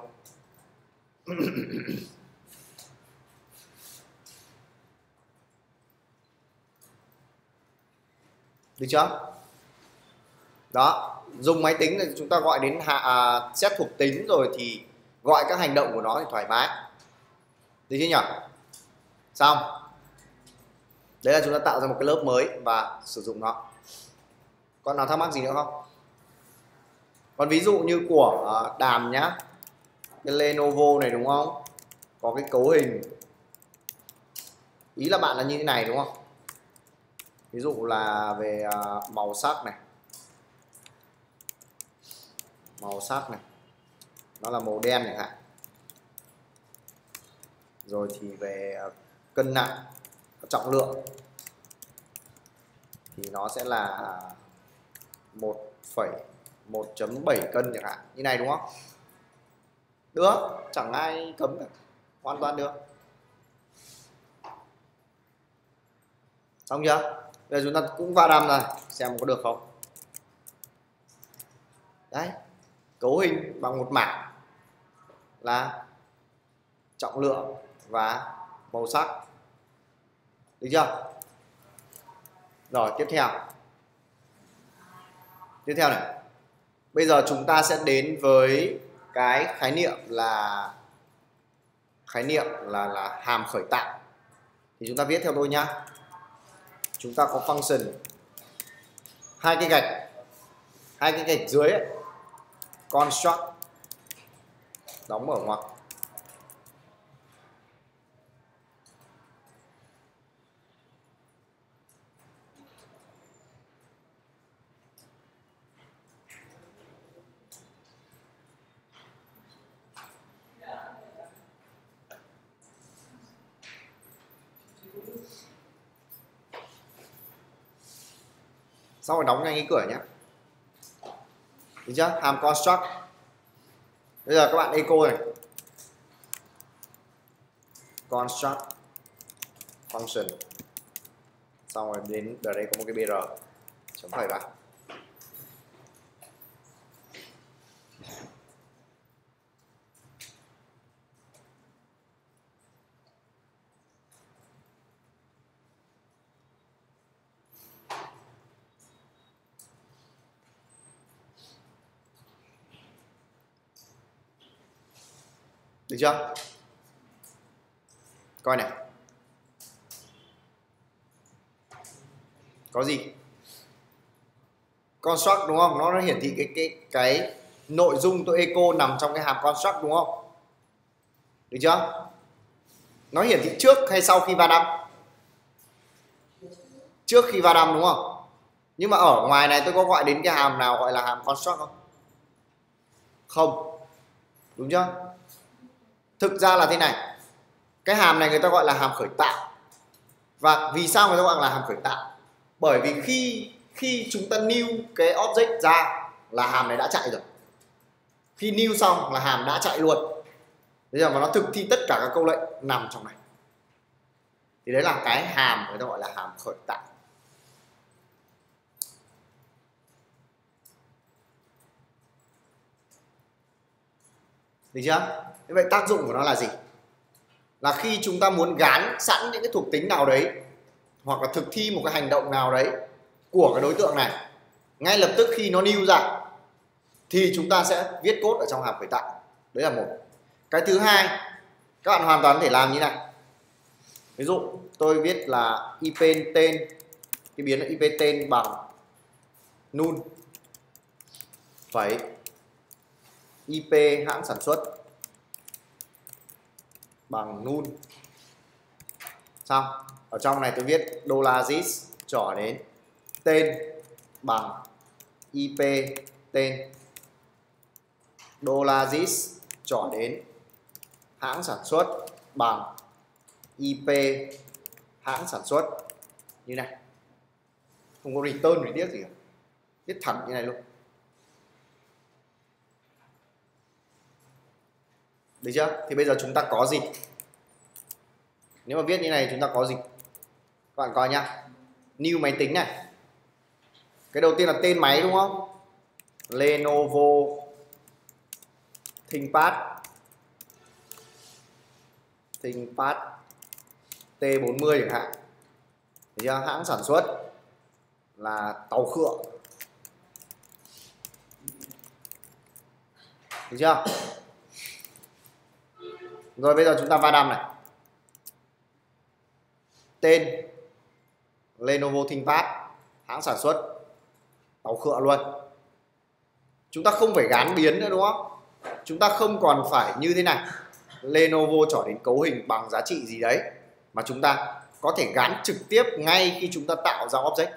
Được chưa? Đó, dùng máy tính thì chúng ta gọi đến set thuộc tính rồi thì gọi các hành động của nó thì thoải mái. Được chưa nhỉ? Xong. Đấy là chúng ta tạo ra một cái lớp mới và sử dụng nó. Còn nào thắc mắc gì nữa không? Còn ví dụ như của Đàm nhá, cái Lenovo này đúng không? Có cái cấu hình. Ý là bạn là như thế này đúng không? Ví dụ là về màu sắc này. Màu sắc này. Nó là màu đen chẳng hạn. Rồi thì về cân nặng, trọng lượng thì nó sẽ là 1,7 cân chẳng hạn, như này đúng không? Được, chẳng ai cấm cả, hoàn toàn được. Xong chưa? Bây giờ chúng ta cũng va đâm này, xem có được không. Đấy, cấu hình bằng một mảng là trọng lượng và màu sắc. Được chưa? Rồi tiếp theo này, bây giờ chúng ta sẽ đến với cái khái niệm là hàm khởi tạo. Thì chúng ta viết theo tôi nhá. Chúng ta có function hai cái gạch dưới ấy, construct đóng mở ngoặc. Xong rồi đóng nhanh cái cửa nhé. Được chưa? Hàm construct. Bây giờ các bạn echo này. Construct function. Xong rồi đến ở đây có một cái br chấm phẩy vào. Được chưa? Coi này. Có gì? Construct đúng không? Nó hiển thị cái nội dung tôi echo nằm trong cái hàm construct đúng không? Được chưa? Nó hiển thị trước hay sau khi va đâm? Trước khi va đâm đúng không? Nhưng mà ở ngoài này tôi có gọi đến cái hàm nào gọi là hàm construct không? Không. Đúng chưa? Thực ra là thế này. Cái hàm này người ta gọi là hàm khởi tạo. Và vì sao người ta gọi là hàm khởi tạo? Bởi vì khi chúng ta new cái object ra là hàm này đã chạy rồi. Khi new xong là hàm đã chạy luôn. Bây giờ mà nó thực thi tất cả các câu lệnh nằm trong này. Thì đấy là cái hàm người ta gọi là hàm khởi tạo. Được chưa? Thế vậy tác dụng của nó là gì? Là khi chúng ta muốn gán sẵn những cái thuộc tính nào đấy hoặc là thực thi một cái hành động nào đấy của cái đối tượng này, ngay lập tức khi nó new ra thì chúng ta sẽ viết code ở trong hàm khởi tạo. Đấy là một. Cái thứ hai, các bạn hoàn toàn có thể làm như này. Ví dụ tôi viết là ip tên, cái biến là ip tên bằng null phẩy ip hãng sản xuất bằng null. Xong, ở trong này tôi viết $this trỏ đến tên bằng ip tên, $this trỏ đến hãng sản xuất bằng ip hãng sản xuất, như này. Không có return gì tiếc gì cả, viết thẳng như này luôn. Được chưa? Thì bây giờ chúng ta có gì? Nếu mà viết như này chúng ta có gì? Các bạn coi nhá. New máy tính này. Cái đầu tiên là tên máy đúng không? Lenovo ThinkPad T40 chẳng hạn. Được chưa? Hãng sản xuất là Tàu Khựa. Được chưa? Rồi bây giờ chúng ta va đâm này. Tên Lenovo ThinkPad, hãng sản xuất Tàu Khựa luôn. Chúng ta không phải gán biến nữa đúng không? Chúng ta không còn phải như thế này, Lenovo trỏ đến cấu hình bằng giá trị gì đấy, mà chúng ta có thể gán trực tiếp ngay khi chúng ta tạo ra object.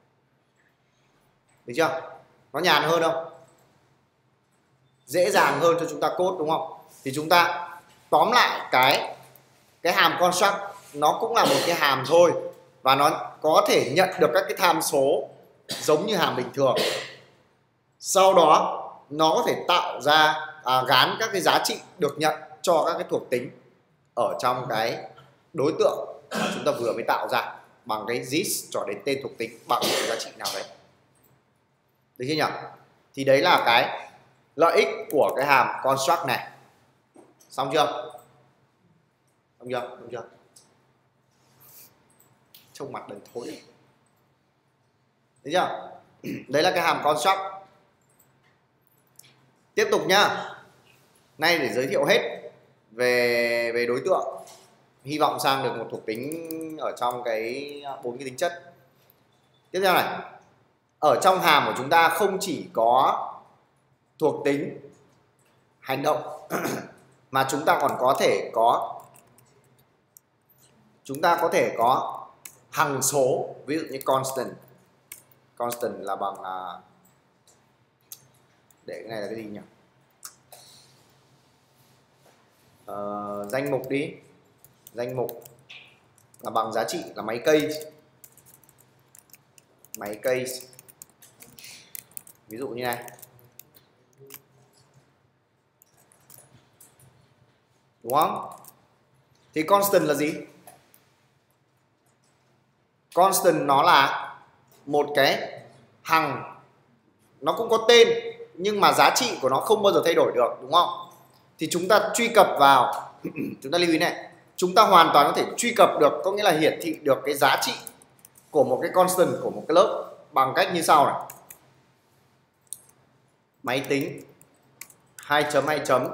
Được chưa? Nó nhàn hơn không? Dễ dàng hơn cho chúng ta code đúng không? Thì chúng ta tóm lại cái hàm construct nó cũng là một cái hàm thôi, và nó có thể nhận được các cái tham số giống như hàm bình thường. Sau đó nó có thể tạo ra gán các cái giá trị được nhận cho các cái thuộc tính ở trong cái đối tượng mà chúng ta vừa mới tạo ra bằng cái this cho đến tên thuộc tính bằng cái giá trị nào đấy. Được chưa nhỉ? Thì đấy là cái lợi ích của cái hàm construct này. Xong chưa? Xong chưa? Xong chưa? Trông mặt đần thối. Được chưa? Đấy là cái hàm construct. Tiếp tục nhá. Nay để giới thiệu hết về đối tượng, hy vọng sang được một thuộc tính ở trong cái 4 cái tính chất. Tiếp theo này, ở trong hàm của chúng ta không chỉ có thuộc tính hành động mà chúng ta còn có thể có hằng số, ví dụ như constant là bằng để cái này là cái gì nhỉ, danh mục đi, danh mục là bằng giá trị là máy cây, ví dụ như này, đúng không? Thì constant là gì? Constant nó là một cái hằng, nó cũng có tên nhưng mà giá trị của nó không bao giờ thay đổi được, đúng không? Thì chúng ta truy cập vào chúng ta lưu ý này, chúng ta hoàn toàn có thể truy cập được, có nghĩa là hiển thị được cái giá trị của một cái constant của một cái lớp bằng cách như sau này. Máy tính 2 chấm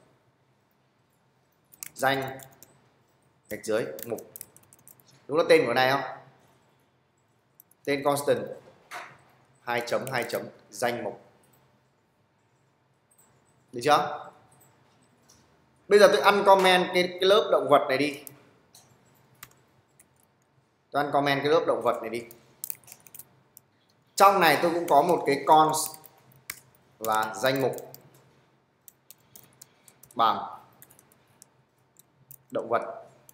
danh gạch dưới mục, đúng là tên của này không? Tên constant 2 chấm danh mục, được chưa? Bây giờ tôi uncomment cái lớp động vật này đi, tôi uncomment cái lớp động vật này đi. Trong này tôi cũng có một cái const là danh mục bằng động vật,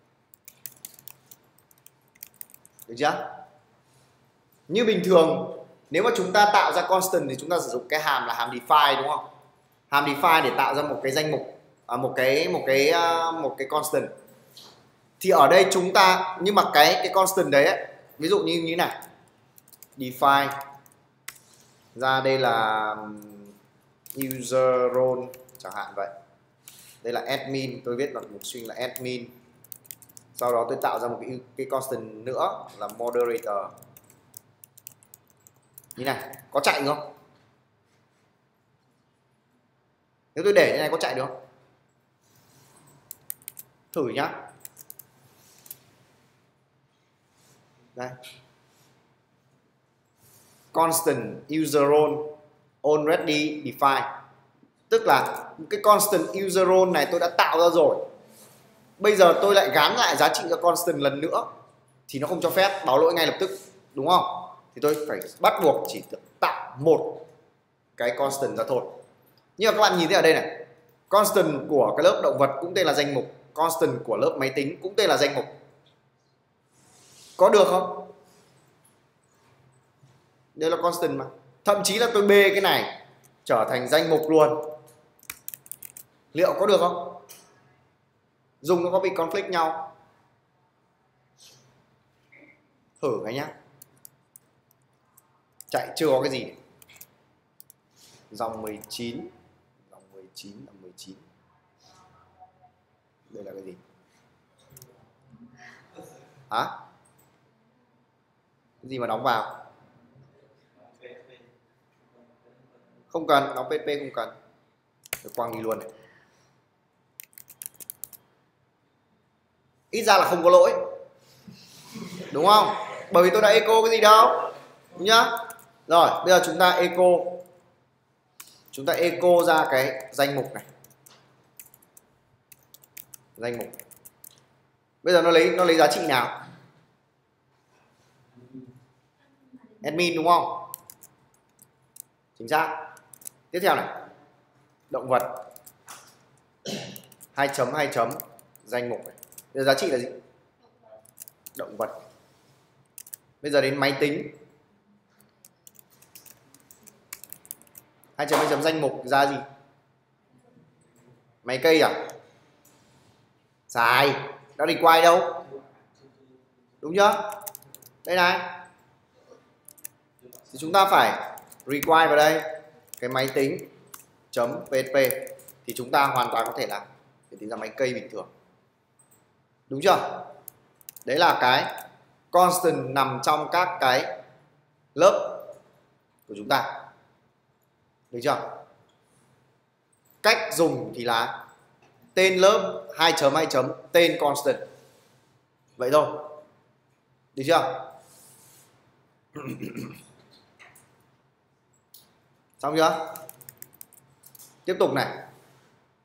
được chưa? Như bình thường nếu mà chúng ta tạo ra constant thì chúng ta sử dụng cái hàm là hàm define, đúng không? Hàm define để tạo ra một cái danh mục, một cái constant. Thì ở đây chúng ta, nhưng mà cái constant đấy ấy, ví dụ như thế này, define ra đây là user role chẳng hạn vậy, đây là admin, tôi viết bằng một string là admin, sau đó tôi tạo ra một cái constant nữa là moderator, như này, có chạy không? Nếu tôi để như này có chạy được không? Thử nhá. Đây, constant user role already defined, tức là cái constant user role này tôi đã tạo ra rồi, bây giờ tôi lại gán lại giá trị cho constant lần nữa thì nó không cho phép, báo lỗi ngay lập tức, đúng không? Thì tôi phải bắt buộc chỉ tạo một cái constant ra thôi. Nhưng mà các bạn nhìn thấy ở đây này, constant của cái lớp động vật cũng tên là danh mục, constant của lớp máy tính cũng tên là danh mục, có được không? Đây là constant mà, thậm chí là tôi bê cái này trở thành danh mục luôn, liệu có được không? Dùng nó có bị conflict nhau? Thử cái nhá. Chạy chưa có cái gì này. Dòng 19 là 19. Đây là cái gì? Hả? Cái gì mà đóng vào? Không cần, đóng PP không cần. Tôi quăng đi luôn này. Ít ra là không có lỗi, đúng không? Bởi vì tôi đã echo cái gì đâu, đúng nhá. Rồi bây giờ chúng ta echo ra cái danh mục này, danh mục. Bây giờ nó lấy giá trị nào? Admin, đúng không? Chính xác. Tiếp theo này, động vật 2 chấm danh mục này. Bây giờ giá trị là gì? Động vật. Bây giờ đến máy tính 2 chấm danh mục ra gì? Máy cây à? Sai, đã đi quay đâu, đúng chưa? Đây này, thì chúng ta phải require vào đây cái máy tính chấm php thì chúng ta hoàn toàn có thể làm để tính ra máy cây bình thường, đúng chưa? Đấy là cái constant nằm trong các cái lớp của chúng ta, được chưa? Cách dùng thì là tên lớp 2 chấm tên constant, vậy thôi, được chưa? Xong chưa? Tiếp tục này,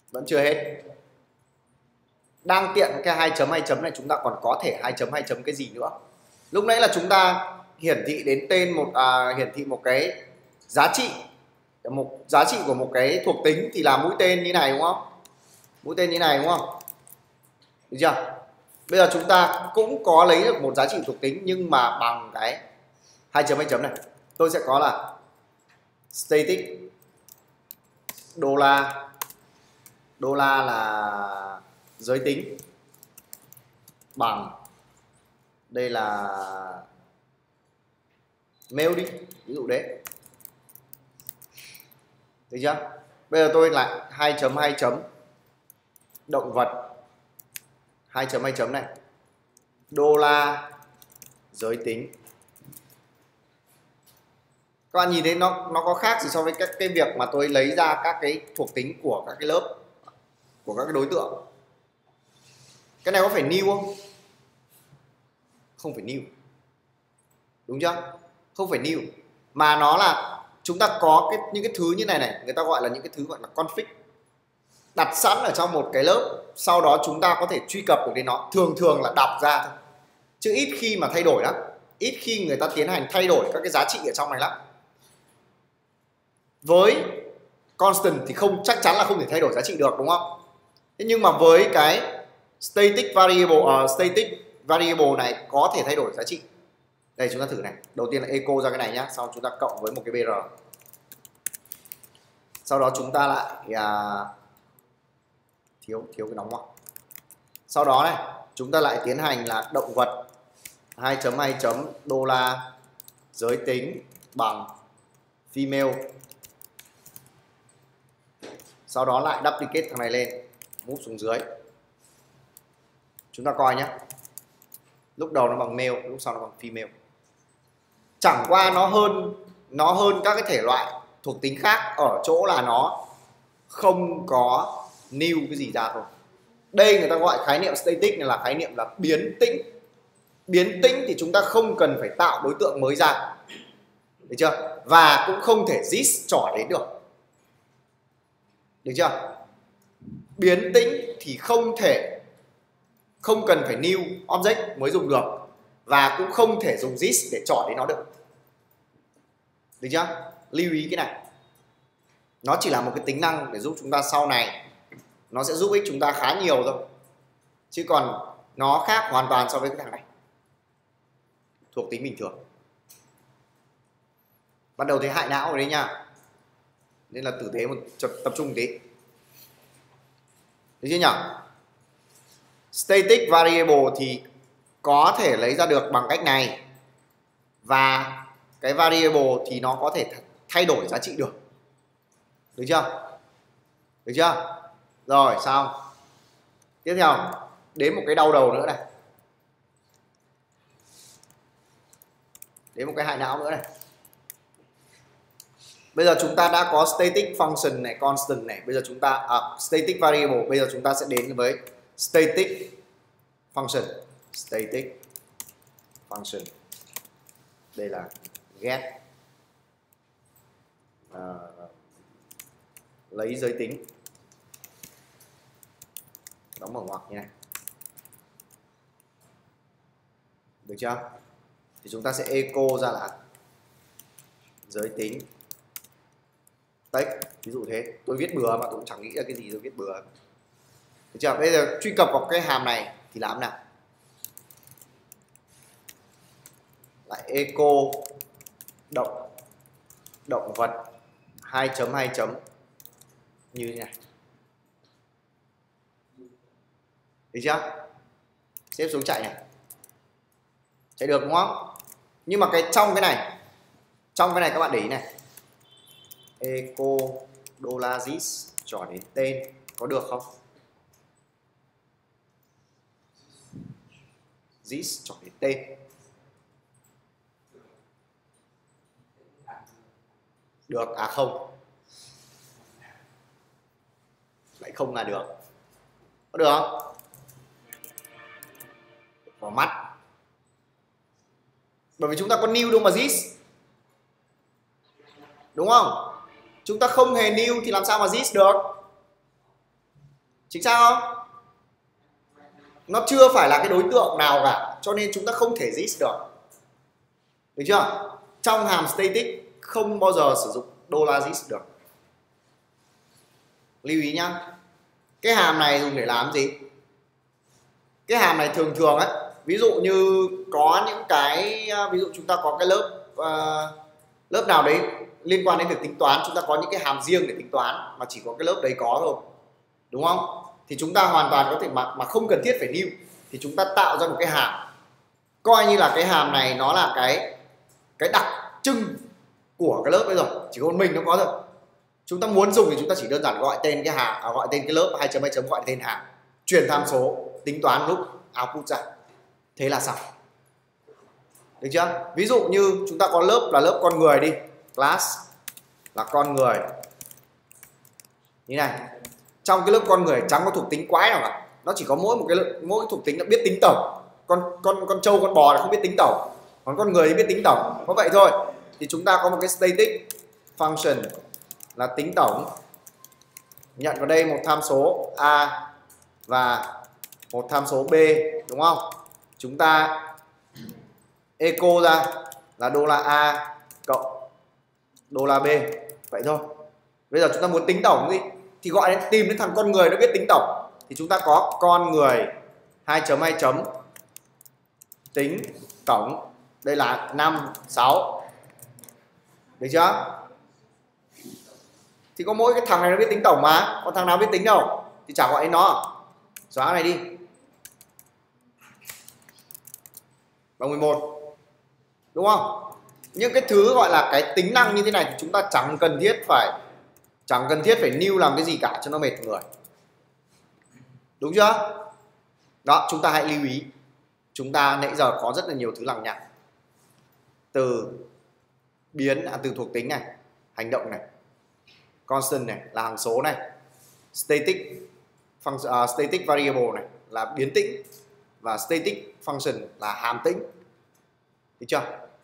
Vẫn chưa hết. Đang tiện cái 2 chấm 2 chấm này chúng ta còn có thể 2 chấm 2 chấm cái gì nữa. Lúc nãy là chúng ta hiển thị đến tên hiển thị một cái giá trị, một giá trị của một cái thuộc tính thì là mũi tên như này đúng không? Mũi tên như này đúng không? Được chưa? Bây giờ chúng ta cũng có lấy được một giá trị thuộc tính nhưng mà bằng cái 2 chấm 2 chấm này. Tôi sẽ có là static đô la là giới tính bằng, đây là mail đi, ví dụ đấy. Được chưa? Bây giờ tôi lại 2 chấm 2 chấm động vật 2 chấm 2 chấm này, đô la giới tính. Các bạn nhìn thấy nó có khác gì so với các cái việc mà tôi lấy ra các cái thuộc tính của các cái lớp, của các cái đối tượng. Cái này có phải new không? Không phải new, đúng chưa? Không phải new, mà nó là chúng ta có những cái thứ như này này, người ta gọi là những cái thứ gọi là config đặt sẵn ở trong một cái lớp, sau đó chúng ta có thể truy cập được đến nó, thường là đọc ra thôi, chứ ít khi mà thay đổi lắm, ít khi người ta tiến hành thay đổi các cái giá trị ở trong này lắm. Với constant thì chắc chắn là không thể thay đổi giá trị được, đúng không? Thế nhưng mà với cái static variable này có thể thay đổi giá trị. Đây chúng ta thử này, đầu tiên là echo ra cái này nhá, sau chúng ta cộng với một cái br, sau đó chúng ta lại thiếu cái đóng ngoặc, sau đó này chúng ta lại tiến hành là động vật 2 chấm 2 chấm đô la giới tính bằng female, sau đó lại duplicate thằng này lên, move xuống dưới. Chúng ta coi nhé, lúc đầu nó bằng male, lúc sau nó bằng female. Chẳng qua nó hơn các cái thể loại thuộc tính khác ở chỗ là nó không có new cái gì ra thôi. Đây người ta gọi khái niệm static này là khái niệm là biến tĩnh. Biến tĩnh thì chúng ta không cần phải tạo đối tượng mới ra, được chưa? Và cũng không thể this trỏ đến được, được chưa? Biến tĩnh thì không cần phải new object mới dùng được, và cũng không thể dùng this để trỏ đến nó được, được chưa? Lưu ý cái này, nó chỉ là một cái tính năng để giúp chúng ta sau này, nó sẽ giúp ích chúng ta khá nhiều thôi, chứ còn nó khác hoàn toàn so với cái thằng này, thuộc tính bình thường. Bắt đầu thấy hại não rồi đấy nha, nên là tử tế một tập trung một tí, được chưa nhỉ? Static variable thì có thể lấy ra được bằng cách này, và cái variable thì nó có thể thay đổi giá trị được, được chưa? Được chưa? Rồi xong. Tiếp theo đến một cái đau đầu nữa này, đến một cái hại não nữa này. Bây giờ chúng ta đã có static function này, constant này, bây giờ chúng ta static variable, bây giờ chúng ta sẽ đến với static function. Static function, đây là get lấy giới tính, đóng mở ngoặc như này, được chưa? Thì chúng ta sẽ echo ra là giới tính text, ví dụ thế. Tôi viết bừa mà tôi cũng chẳng nghĩ ra cái gì, tôi viết bừa, được chưa? Bây giờ truy cập vào cái hàm này thì làm nào? Lại echo động vật 2 chấm 2 chấm như thế này, được chưa? Xếp xuống chạy này, chạy được đúng không? Nhưng mà trong cái này các bạn để ý này, echo đô la this trỏ đến tên, có được không? This trỏ đến tên, được à? Không, lại không là được, có được không? Vào mắt, bởi vì chúng ta có new đâu mà this, đúng không? Chúng ta không hề new thì làm sao mà this được, Chính xác không? Nó chưa phải là cái đối tượng nào cả, cho nên chúng ta không thể this được. Được chưa? Trong hàm static không bao giờ sử dụng $this được. Lưu ý nhá. Cái hàm này dùng để làm gì? Cái hàm này thường thường ấy, ví dụ như có những cái, ví dụ chúng ta có cái lớp nào đấy liên quan đến việc tính toán, chúng ta có những cái hàm riêng để tính toán mà chỉ có cái lớp đấy có thôi, đúng không? Thì chúng ta hoàn toàn có thể mà không cần thiết phải new, thì chúng ta tạo ra một cái hàm, coi như là cái hàm này nó là cái đặc trưng của cái lớp đấy rồi, chỉ có mình nó có thôi. Chúng ta muốn dùng thì chúng ta chỉ đơn giản gọi tên cái hàm, gọi tên cái lớp 2 chấm 2 chấm, gọi tên hàm, truyền tham số, tính toán lúc output ra, thế là xong. Được chưa? Ví dụ như chúng ta có lớp là lớp con người đi, class là con người như này. Trong cái lớp con người chẳng có thuộc tính quái nào cả, nó chỉ có mỗi thuộc tính là biết tính tổng. Con trâu con bò là không biết tính tổng, còn con người thì biết tính tổng, có vậy thôi. Thì chúng ta có một cái static function là tính tổng, nhận vào đây một tham số a và một tham số b, đúng không? Chúng ta echo ra là $a cộng $b, vậy thôi. Bây giờ chúng ta muốn tính tổng gì thì gọi đến tìm đến thằng con người nó biết tính tổng, thì chúng ta có con người 2 chấm 2 chấm tính tổng, đây là 5 6, được chưa? Thì có mỗi cái thằng này nó biết tính tổng mà, còn thằng nào biết tính đâu thì chả gọi đến nó. Xóa này đi. Bằng 11, đúng không? Những cái thứ gọi là cái tính năng như thế này thì chúng ta chẳng cần thiết phải new làm cái gì cả cho nó mệt người, đúng chưa? Đó, chúng ta hãy lưu ý, chúng ta nãy giờ có rất là nhiều thứ lằng nhằng, từ từ thuộc tính này, hành động này, constant này là hằng số này, static variable này là biến tĩnh, và static function là hàm tĩnh, được chưa?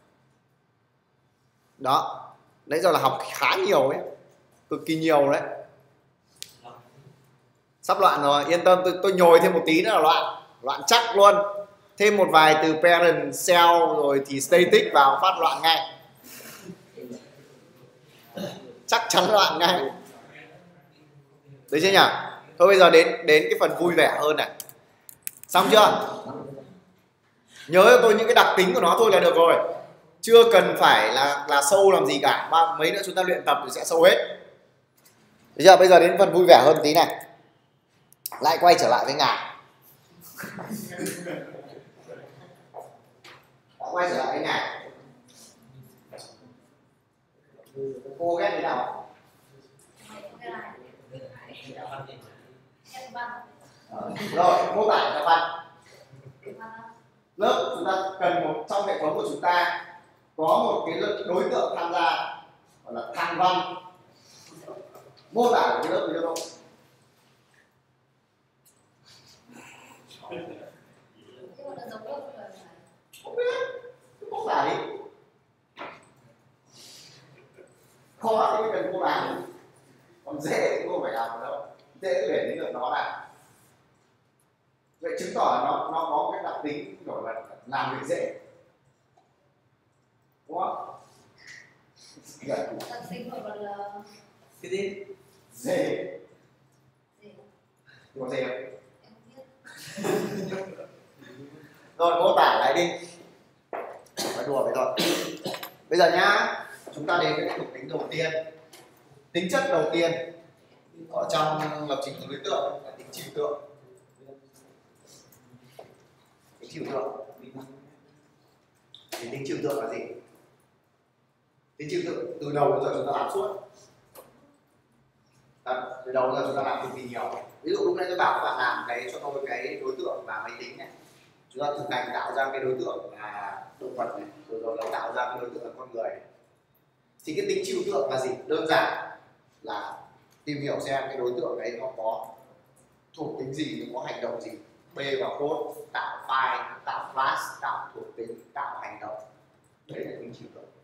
Đó, nãy giờ là học khá nhiều ấy, cực kỳ nhiều đấy. Sắp loạn rồi, yên tâm, tôi nhồi thêm một tí nữa là loạn chắc luôn. Thêm một vài từ parent, cell rồi thì static vào phát loạn ngay, chắc chắn loạn ngay. Được chưa nhỉ? Thôi bây giờ đến cái phần vui vẻ hơn này. Xong chưa? Nhớ cho tôi những cái đặc tính của nó thôi là được rồi, chưa cần phải là sâu làm gì cả. Mấy nữa chúng ta luyện tập thì sẽ sâu hết. Được chưa? Bây giờ đến phần vui vẻ hơn tí này. Lại quay trở lại với ngài. Quay trở lại với ngài. Cô ghét thế nào? Rồi, mô tả cho văn. Lớp chúng ta cần trong hệ thống của chúng ta có một cái đối tượng tham gia gọi là thang văn. Mô tả của cái lớp này cho tôi. Không biết, mô tả đi. Khó thì cần cô làm, còn dễ thì cô phải làm đâu. Dễ để đến được nó là. Vậy chứng tỏ nó có cái đặc tính gọi là làm việc dễ, đúng không? Đặc tính gọi là cái gì? Dễ. Có dễ không? Rồi mô tả lại đi. Nói đùa vậy thôi. Bây giờ nhá, chúng ta đến với cái thuộc tính đầu tiên. Tính chất đầu tiên ở trong lập trình của đối tượng là tính trừu tượng. Tính trừu tượng. Thì tính trừu tượng là gì? Tính trừu tượng từ đầu đến giờ chúng ta làm suốt. Từ đầu đến giờ chúng ta làm cực kỳ nhiều. Ví dụ lúc nãy tôi bảo các bạn làm cho tôi cái đối tượng là máy tính này. Chúng ta thực hành tạo ra cái đối tượng là động vật này, rồi tạo ra cái đối tượng là con người này. Thì cái tính trừu tượng là gì? Đơn giản là tìm hiểu xem cái đối tượng đấy nó có thuộc tính gì, nó có hành động gì, bê vào code, tạo file, tạo class, tạo thuộc tính, tạo hành động. Đấy là tính trừu tượng.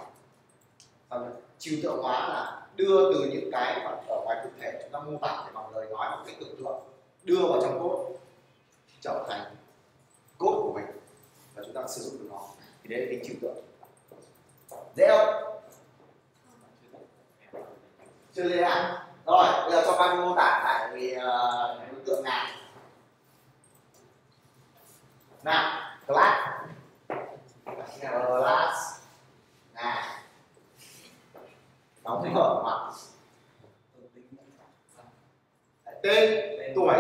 Trừu tượng hóa là đưa từ những cái ở ngoài thực thể chúng ta mô tả bằng lời nói, bằng cách tưởng tượng đưa vào trong code trở thành code của mình và chúng ta sử dụng được nó, thì đấy là tính trừu tượng. Dễ không? Chưa dễ à? Rồi bây giờ cho các mô tả lại về đối tượng nào. Nào, class nào đóng mở mặt, tên, tuổi,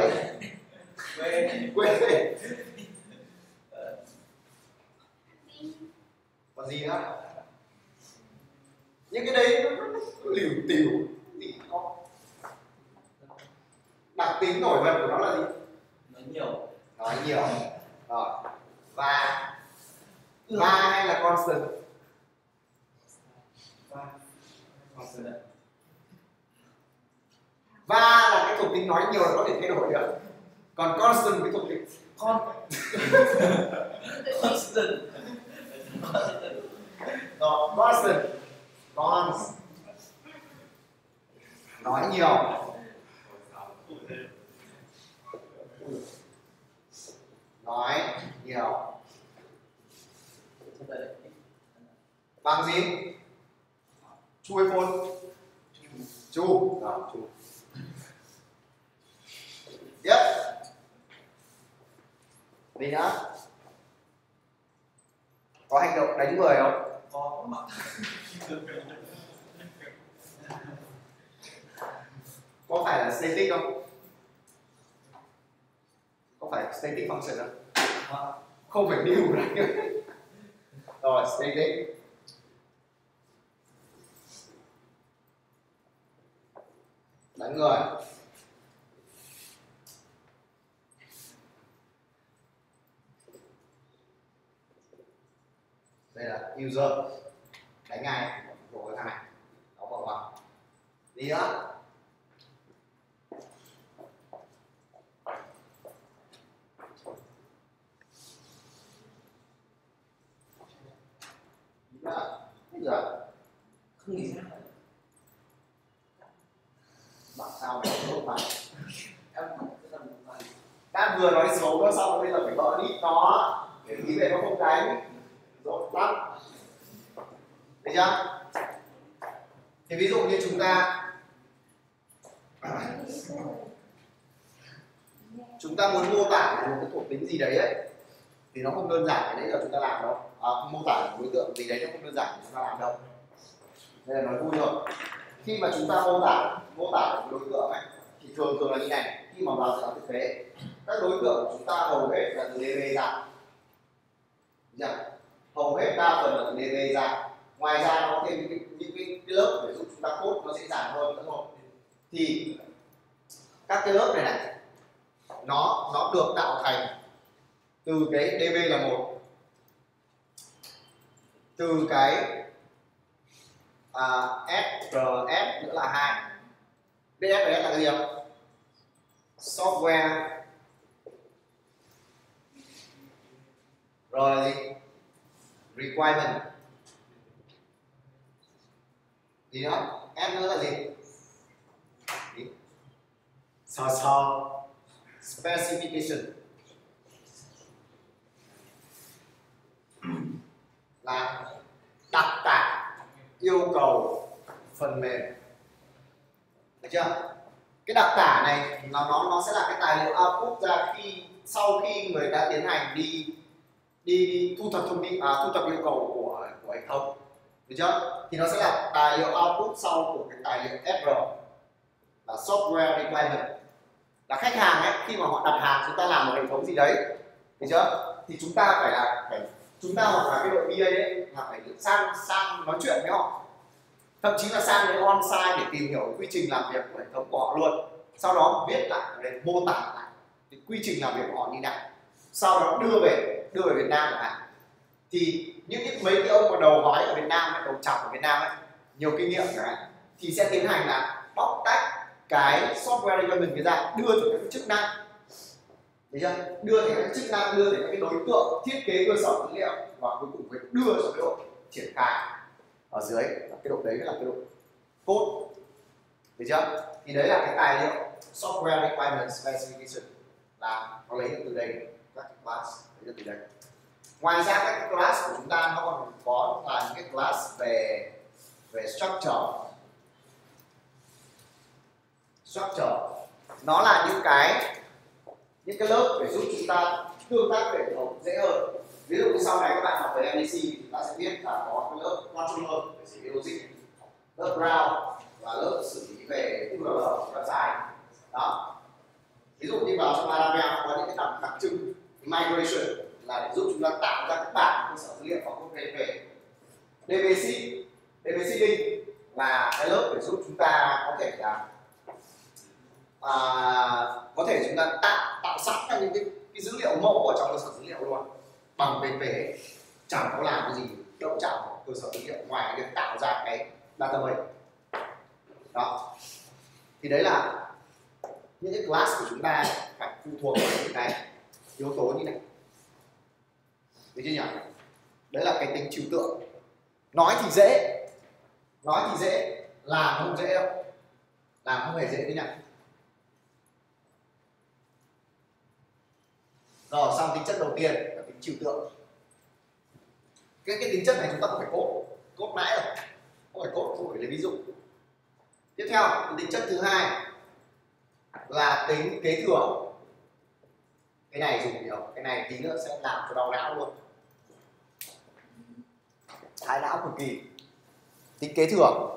quê, còn gì nữa? Những cái đấy nó lỉu tỉu gì có. Đặc tính nổi bật của nó là gì? Nói nhiều. Nói nhiều. Rồi. Và hay là constant? Và là cái thuộc tính nói nhiều là có thể thay đổi được. Còn constant cái thuộc tính Constant. Rồi, constant. Nói nhiều. Nói nhiều. Bằng gì? True hay false? True. Rồi, true. Tiếp. Gì nữa? Có hành động đánh người không? Có mà. Có phải là static không? Có phải static function không? Không phải new đấy. Rồi, static. Đánh người. Đây là user. Đánh ngay. Đổ cái thằng này. Đóng vào vào. Đi nữa. Bây giờ Không nghĩ ra. bảo sao mày không phải. Em không biết làm gì. Đã vừa nói xấu nó xong bây giờ phải gỡ đi nó để nghĩ về nó không đánh rồi lắm. Được chưa? Thì ví dụ như chúng ta muốn mô tả một cái thuộc tính gì đấy ấy, thì nó không đơn giản cái đấy là chúng ta làm đâu. Mô tả một đối tượng gì đấy nó không đơn giản chúng ta làm đâu. Đây là nói vui thôi. Khi mà chúng ta mô tả một đối tượng ấy, thì thường là như này. Khi mà vào dự án thực tế, các đối tượng của chúng ta hầu hết là từ DB ra. Hầu hết đa phần là từ DB ra. Ngoài ra nó có thêm những cái lớp để giúp chúng ta code nó dễ dàng hơn nữa thôi. Thì các cái lớp này nó được tạo thành từ cái DB là một, từ cái SRS nữa là 2. DFS là cái gì không? Software. Rồi là gì? Requirement. Gì nữa? S nữa là gì? Specification. Là đặc tả yêu cầu phần mềm. Được chưa? Cái đặc tả này nó sẽ là cái tài liệu output ra sau khi người ta tiến hành đi thu thập thông tin, thu thập yêu cầu của hệ thống. Được chưa? Thì nó sẽ là tài liệu output sau của cái tài liệu SR là software requirement. Là khách hàng ấy, khi mà họ đặt hàng chúng ta làm một hệ thống gì đấy, được chưa? Thì chúng ta chúng ta hoặc là cái đội BA ấy là phải sang nói chuyện với họ, thậm chí là sang đến on-site để tìm hiểu quy trình làm việc của hệ thống của họ luôn. Sau đó viết lại để mô tả lại cái quy trình làm việc của họ như nào, sau đó đưa về Việt Nam chẳng hạn. Thì mấy cái ông mà đầu hói ở Việt Nam hay đầu chọc ở Việt Nam ấy, nhiều kinh nghiệm chẳng hạn, thì sẽ tiến hành là bóc tách cái software requirement cái ra, đưa từ các chức năng, thấy chưa? Đưa thành các chức năng, đưa thành các cái đối tượng thiết kế cơ sở dữ liệu, và cuối cùng phải đưa cho cái độ triển khai ở dưới. Cái độ đấy là cái độ code. được chưa? Thì đấy là cái tài liệu software requirement specification, là nó lấy được từ đây, các cái class lấy được từ đây. Ngoài ra các cái class của chúng ta nó còn có là những cái class về structure. Nó là những cái lớp để giúp chúng ta tương tác với hệ thống dễ hơn. Ví dụ như sau này các bạn học về MAC thì chúng ta sẽ biết là có cái lớp controller để xử lý logic, lớp ground và lớp xử lý về URL và dài. Đó. Ví dụ như vào trong Laravel có những cái đặc trưng migration là để giúp chúng ta tạo ra các bảng cơ sở dữ liệu phòng PHP. DBC link là cái lớp để giúp chúng ta có thể là chúng ta tạo sẵn ra những cái dữ liệu mẫu ở trong cơ sở dữ liệu luôn bằng PHP, chẳng có làm cái gì động chạm vào cơ sở dữ liệu ngoài việc tạo ra cái database. Đó. Thì đấy là những cái class của chúng ta phải phụ thuộc vào những cái yếu tố như này, được chưa nhỉ? Đấy là cái tính trừu tượng. Nói thì dễ, làm không dễ đâu, làm không hề dễ thế nhỉ. Rồi sang tính chất đầu tiên là tính trừu tượng. Cái tính chất này chúng ta không phải cốt mãi đâu, không phải lấy ví dụ. Tiếp theo tính chất thứ hai là tính kế thừa. Cái này dùng nhiều, cái này tí nữa sẽ làm cho đau não luôn, thái não cực kỳ. Tính kế thừa.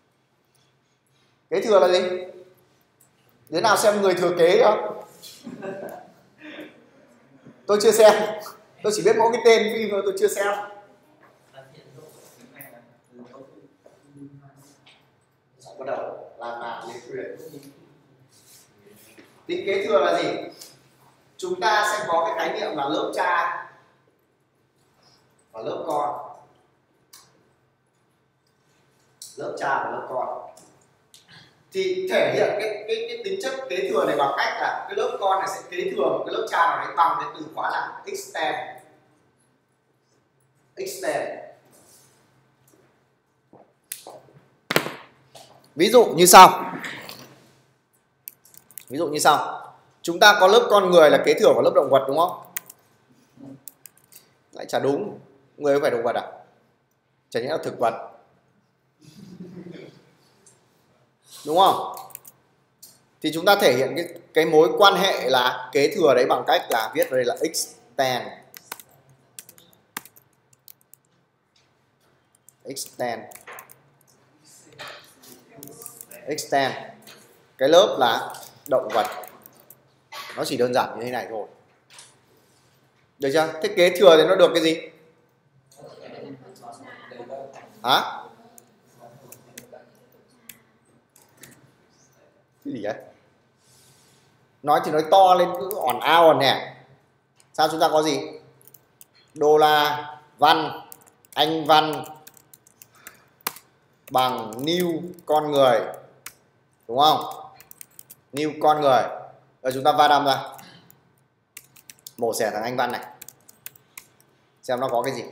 Kế thừa là gì? Đứa nào xem Người Thừa Kế không? Tôi chưa xem, tôi chỉ biết mỗi cái tên phim thôi, tôi chưa xem. Bắt đầu làm lý thuyết. Tính kế thừa là gì? Chúng ta sẽ có cái khái niệm là lớp cha và lớp con. Lớp cha và lớp con. Thì thể hiện cái tính chất kế thừa này bằng cách là cái lớp con này sẽ kế thừa một cái lớp cha nào đấy bằng cái từ khóa là extend. Ví dụ như sau. Chúng ta có lớp con người là kế thừa của lớp động vật đúng không? Lại chả đúng. Người có phải động vật à? Chả nhẽ là thực vật. Đúng không? Thì chúng ta thể hiện cái mối quan hệ là kế thừa đấy bằng cách là viết vào đây là extend. Cái lớp là động vật. Nó chỉ đơn giản như thế này thôi. Được chưa? Thế kế thừa thì nó được cái gì? Hả? Cái gì đấy? Nói thì nói to lên cứ ỏn ao ỏn nè. Sao chúng ta có gì? Đô la văn, anh văn bằng new con người. Đúng không? New con người. Rồi chúng ta va đâm ra. Mổ xẻ thằng anh văn này. Xem nó có cái gì.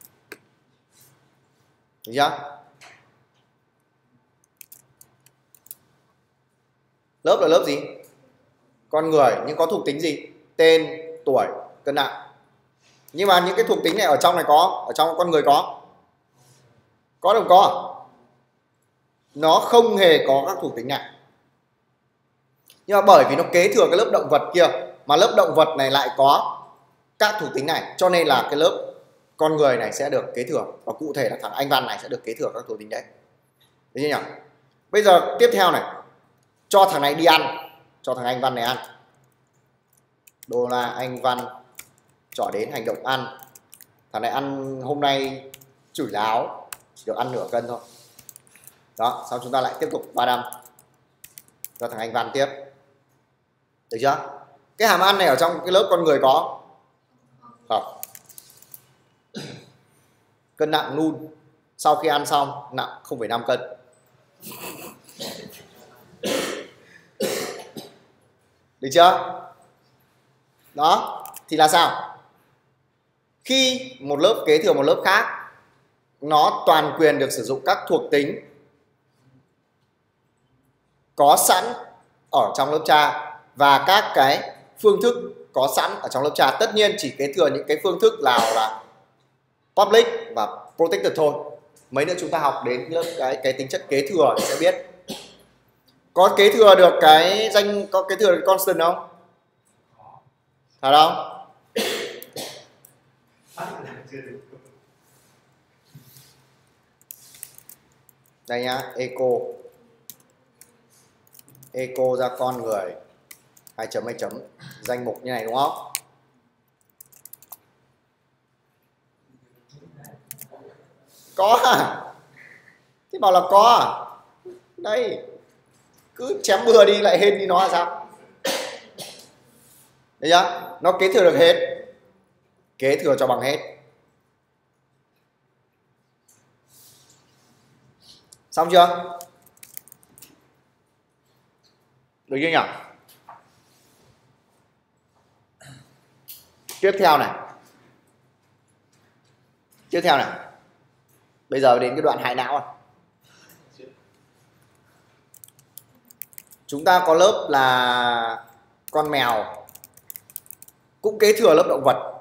Được chưa? Lớp là lớp gì? Con người, nhưng có thuộc tính gì? Tên, tuổi, cân nặng. Nhưng mà những cái thuộc tính này ở trong này có, ở trong con người có. Có được có? Nó không hề có các thuộc tính này. Nhưng mà bởi vì nó kế thừa cái lớp động vật kia, mà lớp động vật này lại có các thuộc tính này, cho nên là cái lớp con người này sẽ được kế thừa. Và cụ thể là thằng anh văn này sẽ được kế thừa các thuộc tính đấy. Được chưa nhỉ? Bây giờ tiếp theo này, cho thằng này đi ăn, cho thằng anh văn này ăn. Đô la anh văn trỏ đến hành động ăn. Thằng này ăn hôm nay chửi láo, chỉ được ăn nửa cân thôi. Đó, sau chúng ta lại tiếp tục 3 năm cho thằng anh văn tiếp. Được chưa? Cái hàm ăn này ở trong cái lớp con người có không? Cân nặng null, sau khi ăn xong nặng 0,5 cân. Được chưa? Đó, thì là sao? Khi một lớp kế thừa một lớp khác, nó toàn quyền được sử dụng các thuộc tính có sẵn ở trong lớp tra và các cái phương thức có sẵn ở trong lớp tra. Tất nhiên chỉ kế thừa những cái phương thức nào là public và protected thôi. Mấy nữa chúng ta học đến lớp cái tính chất kế thừa thì sẽ biết. Có kế thừa được cái danh, có kế thừa được constant không? Thật không? Đây nhá, echo ra con người 2 chấm 2 chấm danh mục như này đúng không? Có à? Thế bảo là có à? Đây cứ chém bừa đi lại hên đi nó là sao? Đấy nhá, nó kế thừa được hết, kế thừa cho bằng hết. Xong chưa? Được chưa nhỉ? Tiếp theo này. Tiếp theo này. Bây giờ đến cái đoạn hại não à. Chúng ta có lớp là con mèo cũng kế thừa lớp động vật.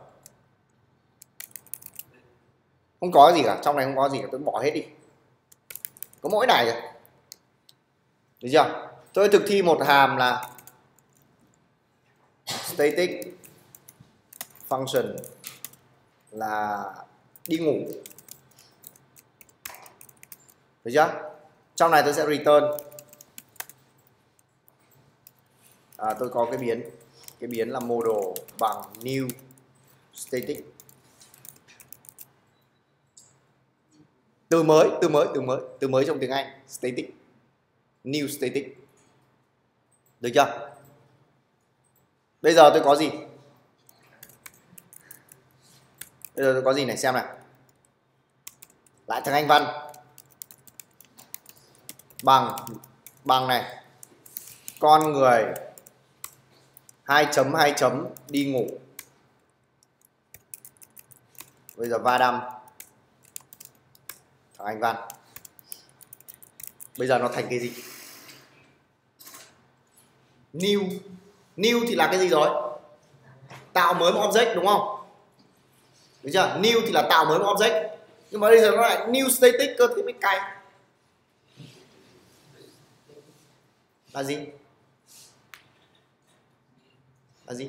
Không có gì cả, trong này không có gì cả, tôi bỏ hết đi. Có mỗi này rồi. Được chưa? Tôi thực thi một hàm là static function là đi ngủ. Được chưa? Trong này tôi sẽ return. Tôi có cái biến là model bằng new static. Từ mới trong tiếng Anh, static, new static. Được chưa? Bây giờ tôi có gì? Bây giờ tôi có gì này xem này. Lại thằng Anh Văn bằng này con người 2 chấm 2 chấm đi ngủ. Bây giờ va đâm thằng Anh Văn. Bây giờ nó thành cái gì? New thì là cái gì rồi? Tạo mới một object đúng không? Được chưa? New thì là tạo mới một object. Nhưng mà bây giờ nó lại new static cơ thì mới cay. Là gì? Là gì?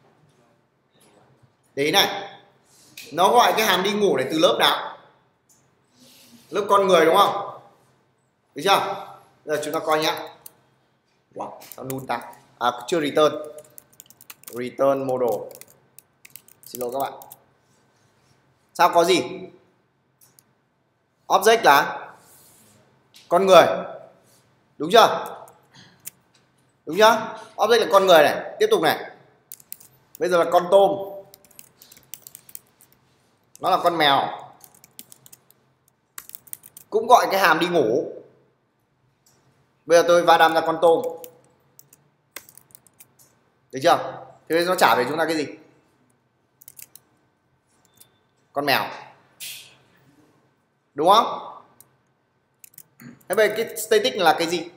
Đấy này. Nó gọi cái hàm đi ngủ này từ lớp nào? Lớp con người đúng không? Được chưa? Bây giờ chúng ta coi nhá. Wow, sao null ta? Chưa return. Return model. Xin lỗi các bạn. Sao có gì? Object là con người. Đúng chưa? Đúng chưa? Object là con người này. Tiếp tục này. Bây giờ là con tôm. Nó là con mèo. Cũng gọi cái hàm đi ngủ. Bây giờ tôi va đâm ra con tôm. Được chưa? Thế nó trả về chúng ta cái gì? Con mèo. Đúng không? Thế vậy cái static là cái gì?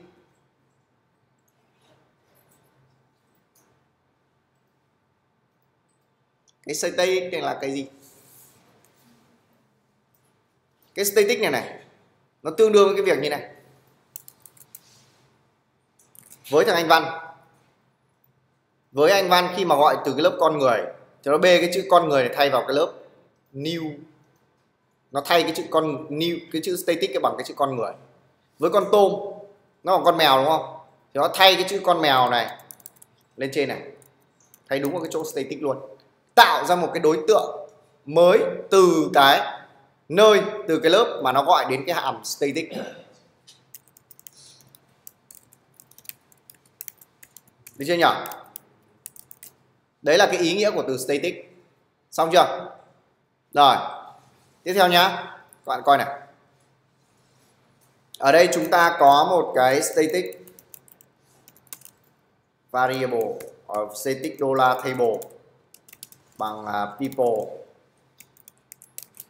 Cái static này là cái gì? Cái static này nó tương đương với cái việc như này. Với thằng anh Văn. Với anh Văn khi mà gọi từ cái lớp con người thì nó bê cái chữ con người này thay vào cái lớp new. Nó thay cái chữ con new, cái chữ static cái bằng cái chữ con người. Với con tôm nó là con mèo đúng không? Thì nó thay cái chữ con mèo này lên trên này. Thay đúng vào cái chỗ static luôn. Tạo ra một cái đối tượng mới từ cái nơi, từ cái lớp mà nó gọi đến cái hàm static. Được chưa nhỉ? Đấy là cái ý nghĩa của từ static. Xong chưa? Rồi. Tiếp theo nhá. Các bạn coi này. Ở đây chúng ta có một cái static variable or static dollar table bằng people.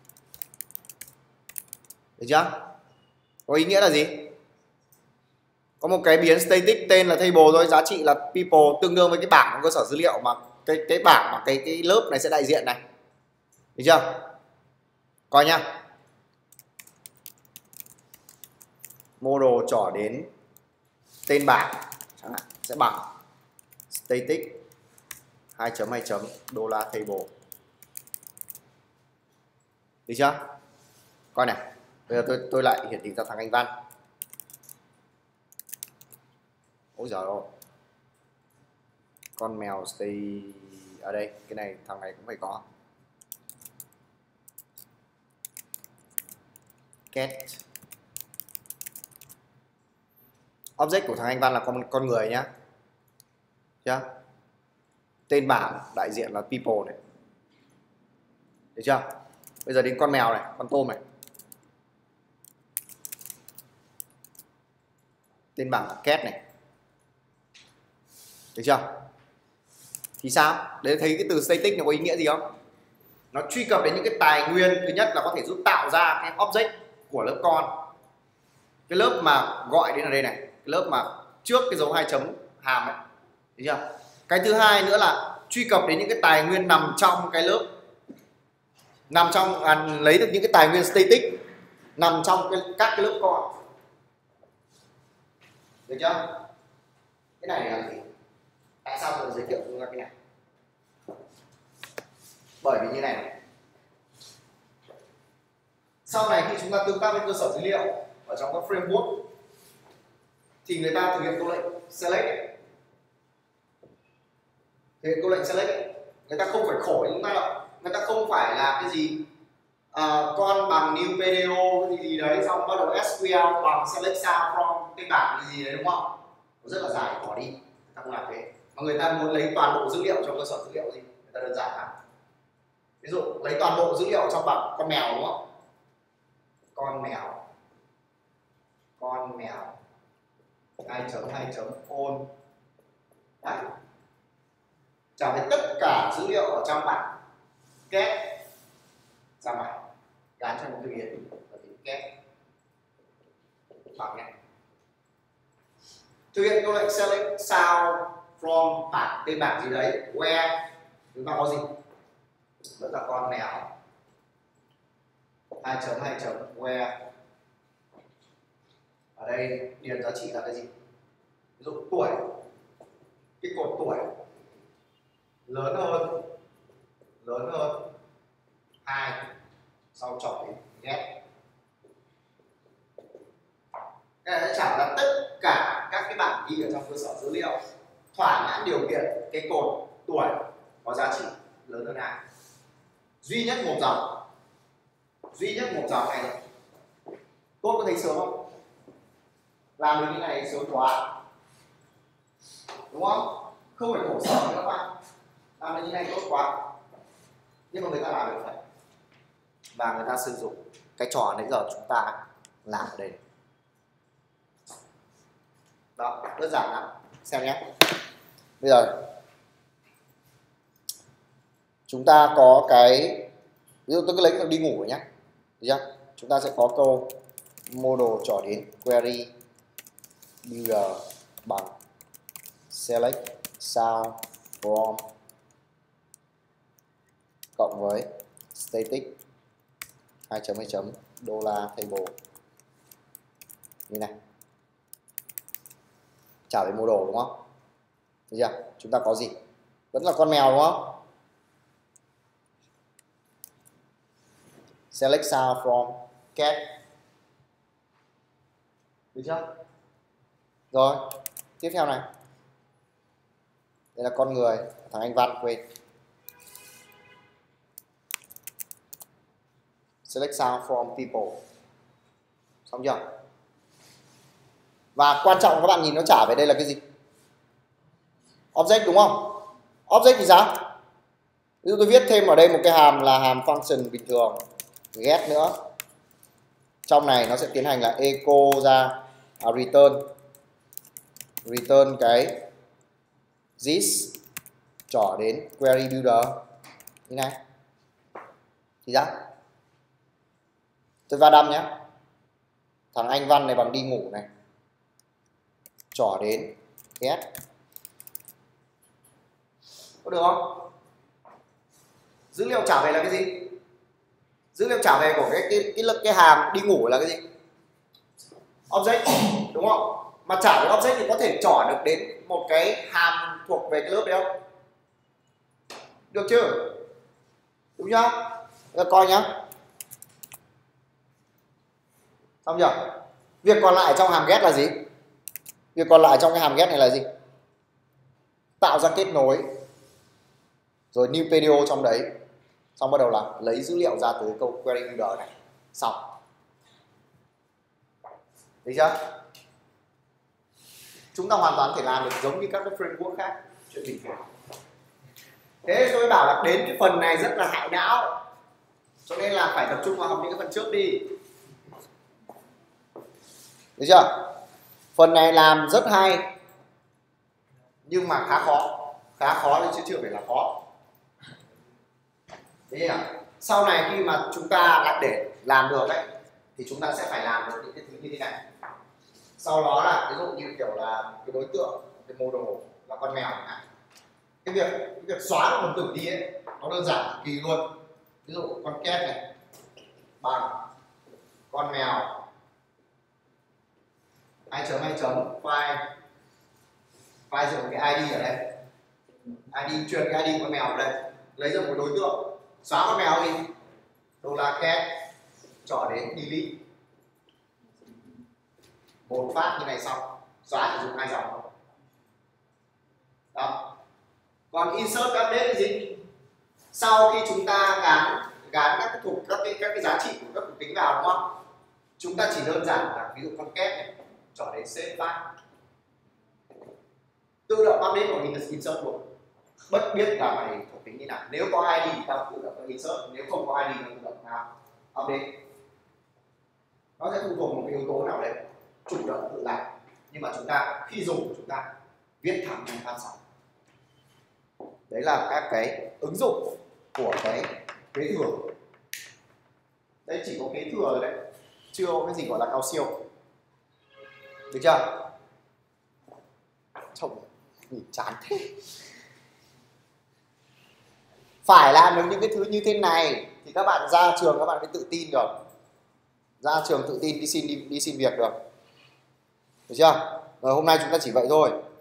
Được chưa? Có ý nghĩa là gì? Có một cái biến static tên là table thôi, giá trị là people, tương đương với cái bảng của cơ sở dữ liệu mà cái bảng mà cái lớp này sẽ đại diện này. Được chưa? Coi nhá. Model trỏ đến tên bảng chẳng hạn sẽ bằng static 2.2 $, table. Được chưa? Coi này. Bây giờ tôi lại hiển thị ra thằng Anh Văn. Ôi giời ơi. Con mèo stay ở đây, cái này thằng này cũng phải có. Cat. Object của thằng Anh Văn là con người nhá. Chưa? Tên bảng đại diện là people này. Được chưa? Bây giờ đến con mèo này, con tôm này. Tên bảng là cat này. Được chưa? Thì sao? Đấy, thấy cái từ static nó có ý nghĩa gì không? Nó truy cập đến những cái tài nguyên. Thứ nhất là có thể giúp tạo ra cái object của lớp con. Cái lớp mà gọi đến ở đây này, cái lớp mà trước cái dấu 2 chấm hàm ấy. Được chưa? Cái thứ hai nữa là truy cập đến những cái tài nguyên nằm trong cái lớp, nằm trong lấy được những cái tài nguyên static nằm trong các cái lớp con. Được chưa? Cái này là gì? Tại sao tôi giới thiệu chúng ta cái này? Bởi vì như này, sau này khi chúng ta tương tác với cơ sở dữ liệu ở trong các framework thì người ta thực hiện câu lệnh select ấy. Thực hiện câu lệnh select ấy. Người ta không phải khổ chúng ta đâu, người ta không phải là cái gì con bằng new PDO cái gì đấy, xong bắt đầu SQL bằng select sao from tên bảng gì đấy, đúng không? Nó rất là dài, bỏ đi, người ta không làm thế. Mà người ta muốn lấy toàn bộ dữ liệu trong cơ sở dữ liệu gì, người ta đơn giản lắm. Ví dụ lấy toàn bộ dữ liệu trong bảng con mèo, đúng không? Con mèo 2.2 all. Trả về tất cả dữ liệu ở trong bảng get ra ngoài, gắn cho một cái biến ở tính get bằng này. Thực hiện câu lệnh select sao from bảng tên bảng gì đấy, where chúng ta có gì? Vẫn là con mèo 2.2 where. Ở đây điền giá trị là cái gì? Ví dụ tuổi, cái cột tuổi lớn hơn 2, sau chọn đến get. Cái này sẽ trả ra tất cả các cái bảng ghi ở trong cơ sở dữ liệu thỏa mãn điều kiện cái cột tuổi có giá trị lớn hơn 2. Duy nhất một dòng này thôi. Tốt có thấy sớm không? Làm được như này sớm quá, đúng không? Không phải khổ sở nữa các bạn. Làm được như này tốt quá. Nhưng mà người ta làm được phải. Và người ta sử dụng cái trò nãy giờ chúng ta làm ở đây. Đó, đơn giản lắm. Xem nhé. Bây giờ chúng ta có cái, ví dụ tôi cứ lấy cái đi ngủ nhé. Được chưa? Chúng ta sẽ có câu model trỏ đến query builder bằng select sao from cộng với static 2.2 $, table như này, trả về model, đúng không? Được chưa? Chúng ta có gì? Vẫn là con mèo, đúng không? Select sao from cat. Được chưa? Rồi, tiếp theo này. Đây là con người, thằng Anh Văn quên. Select sao from people. Xong chưa? Và quan trọng các bạn nhìn nó trả về đây là cái gì? Object, đúng không? Object thì sao? Ví dụ tôi viết thêm ở đây một cái hàm là hàm function bình thường, get nữa. Trong này nó sẽ tiến hành là echo ra return cái this trỏ đến query builder như này. Thì sao? Tôi va đâm nhé. Thằng Anh Văn này bằng đi ngủ này. trỏ đến get. Có được không? Dữ liệu trả về là cái gì? Dữ liệu trả về của cái hàm đi ngủ là cái gì? Object, đúng không? Mà trả về object thì có thể trỏ được đến một cái hàm thuộc về cái lớp đấy không? Được chưa? Đúng chưa? Rồi coi nhá. Xong chưa? Việc còn lại trong hàm get là gì? Việc còn lại trong cái hàm get này là gì? Tạo ra kết nối, rồi new PDO trong đấy, xong bắt đầu là lấy dữ liệu ra từ câu query builder này, xong. Thấy chưa? Chúng ta hoàn toàn thể làm được giống như các cái framework khác, chuyện bình thường. Thế tôi bảo là đến cái phần này rất là hại não, cho nên là phải tập trung vào học những cái phần trước đi. Được chưa? Phần này làm rất hay nhưng mà khá khó chứ chưa phải là khó. Thế nào? Sau này khi mà chúng ta đã để làm được đấy thì chúng ta sẽ phải làm được những cái thứ như thế này. Sau đó là ví dụ như kiểu là cái đối tượng, cái model là con mèo này. Cái việc xóa một phần tử đi ấy nó đơn giản kỳ luôn. Ví dụ con cat này bằng con mèo file dựng cái ID ở đây, ID truyền cái ID con mèo ở đây, lấy ra một đối tượng, xóa con mèo đi, đâu là cat, trỏ đến delete, một phát như này xong, xóa chỉ dùng 2 dòng thôi. Đó. Còn insert update là gì? Sau khi chúng ta gắn các cái giá trị của các thuộc tính vào, đúng không? Chúng ta chỉ đơn giản là ví dụ con cat này trỏ đến save file, tự động update của mình là insert luôn, bất biết là mày thuộc tính như nào. Nếu có ID thì tao tự động insert, nếu không có ID nó tự động nào update. Nó sẽ phụ thuộc một cái yếu tố nào đấy, chủ động tự làm, nhưng mà chúng ta khi dùng chúng ta viết thẳng trong phát xong. Đấy là các cái ứng dụng của cái kế thừa. Đấy chỉ có kế thừa rồi đấy, chưa có cái gì gọi là cao siêu. Được chưa? Trông nhìn chán thế. Phải làm được những cái thứ như thế này thì các bạn ra trường các bạn mới tự tin được. Ra trường tự tin đi xin việc được. Được chưa? Rồi hôm nay chúng ta chỉ vậy thôi.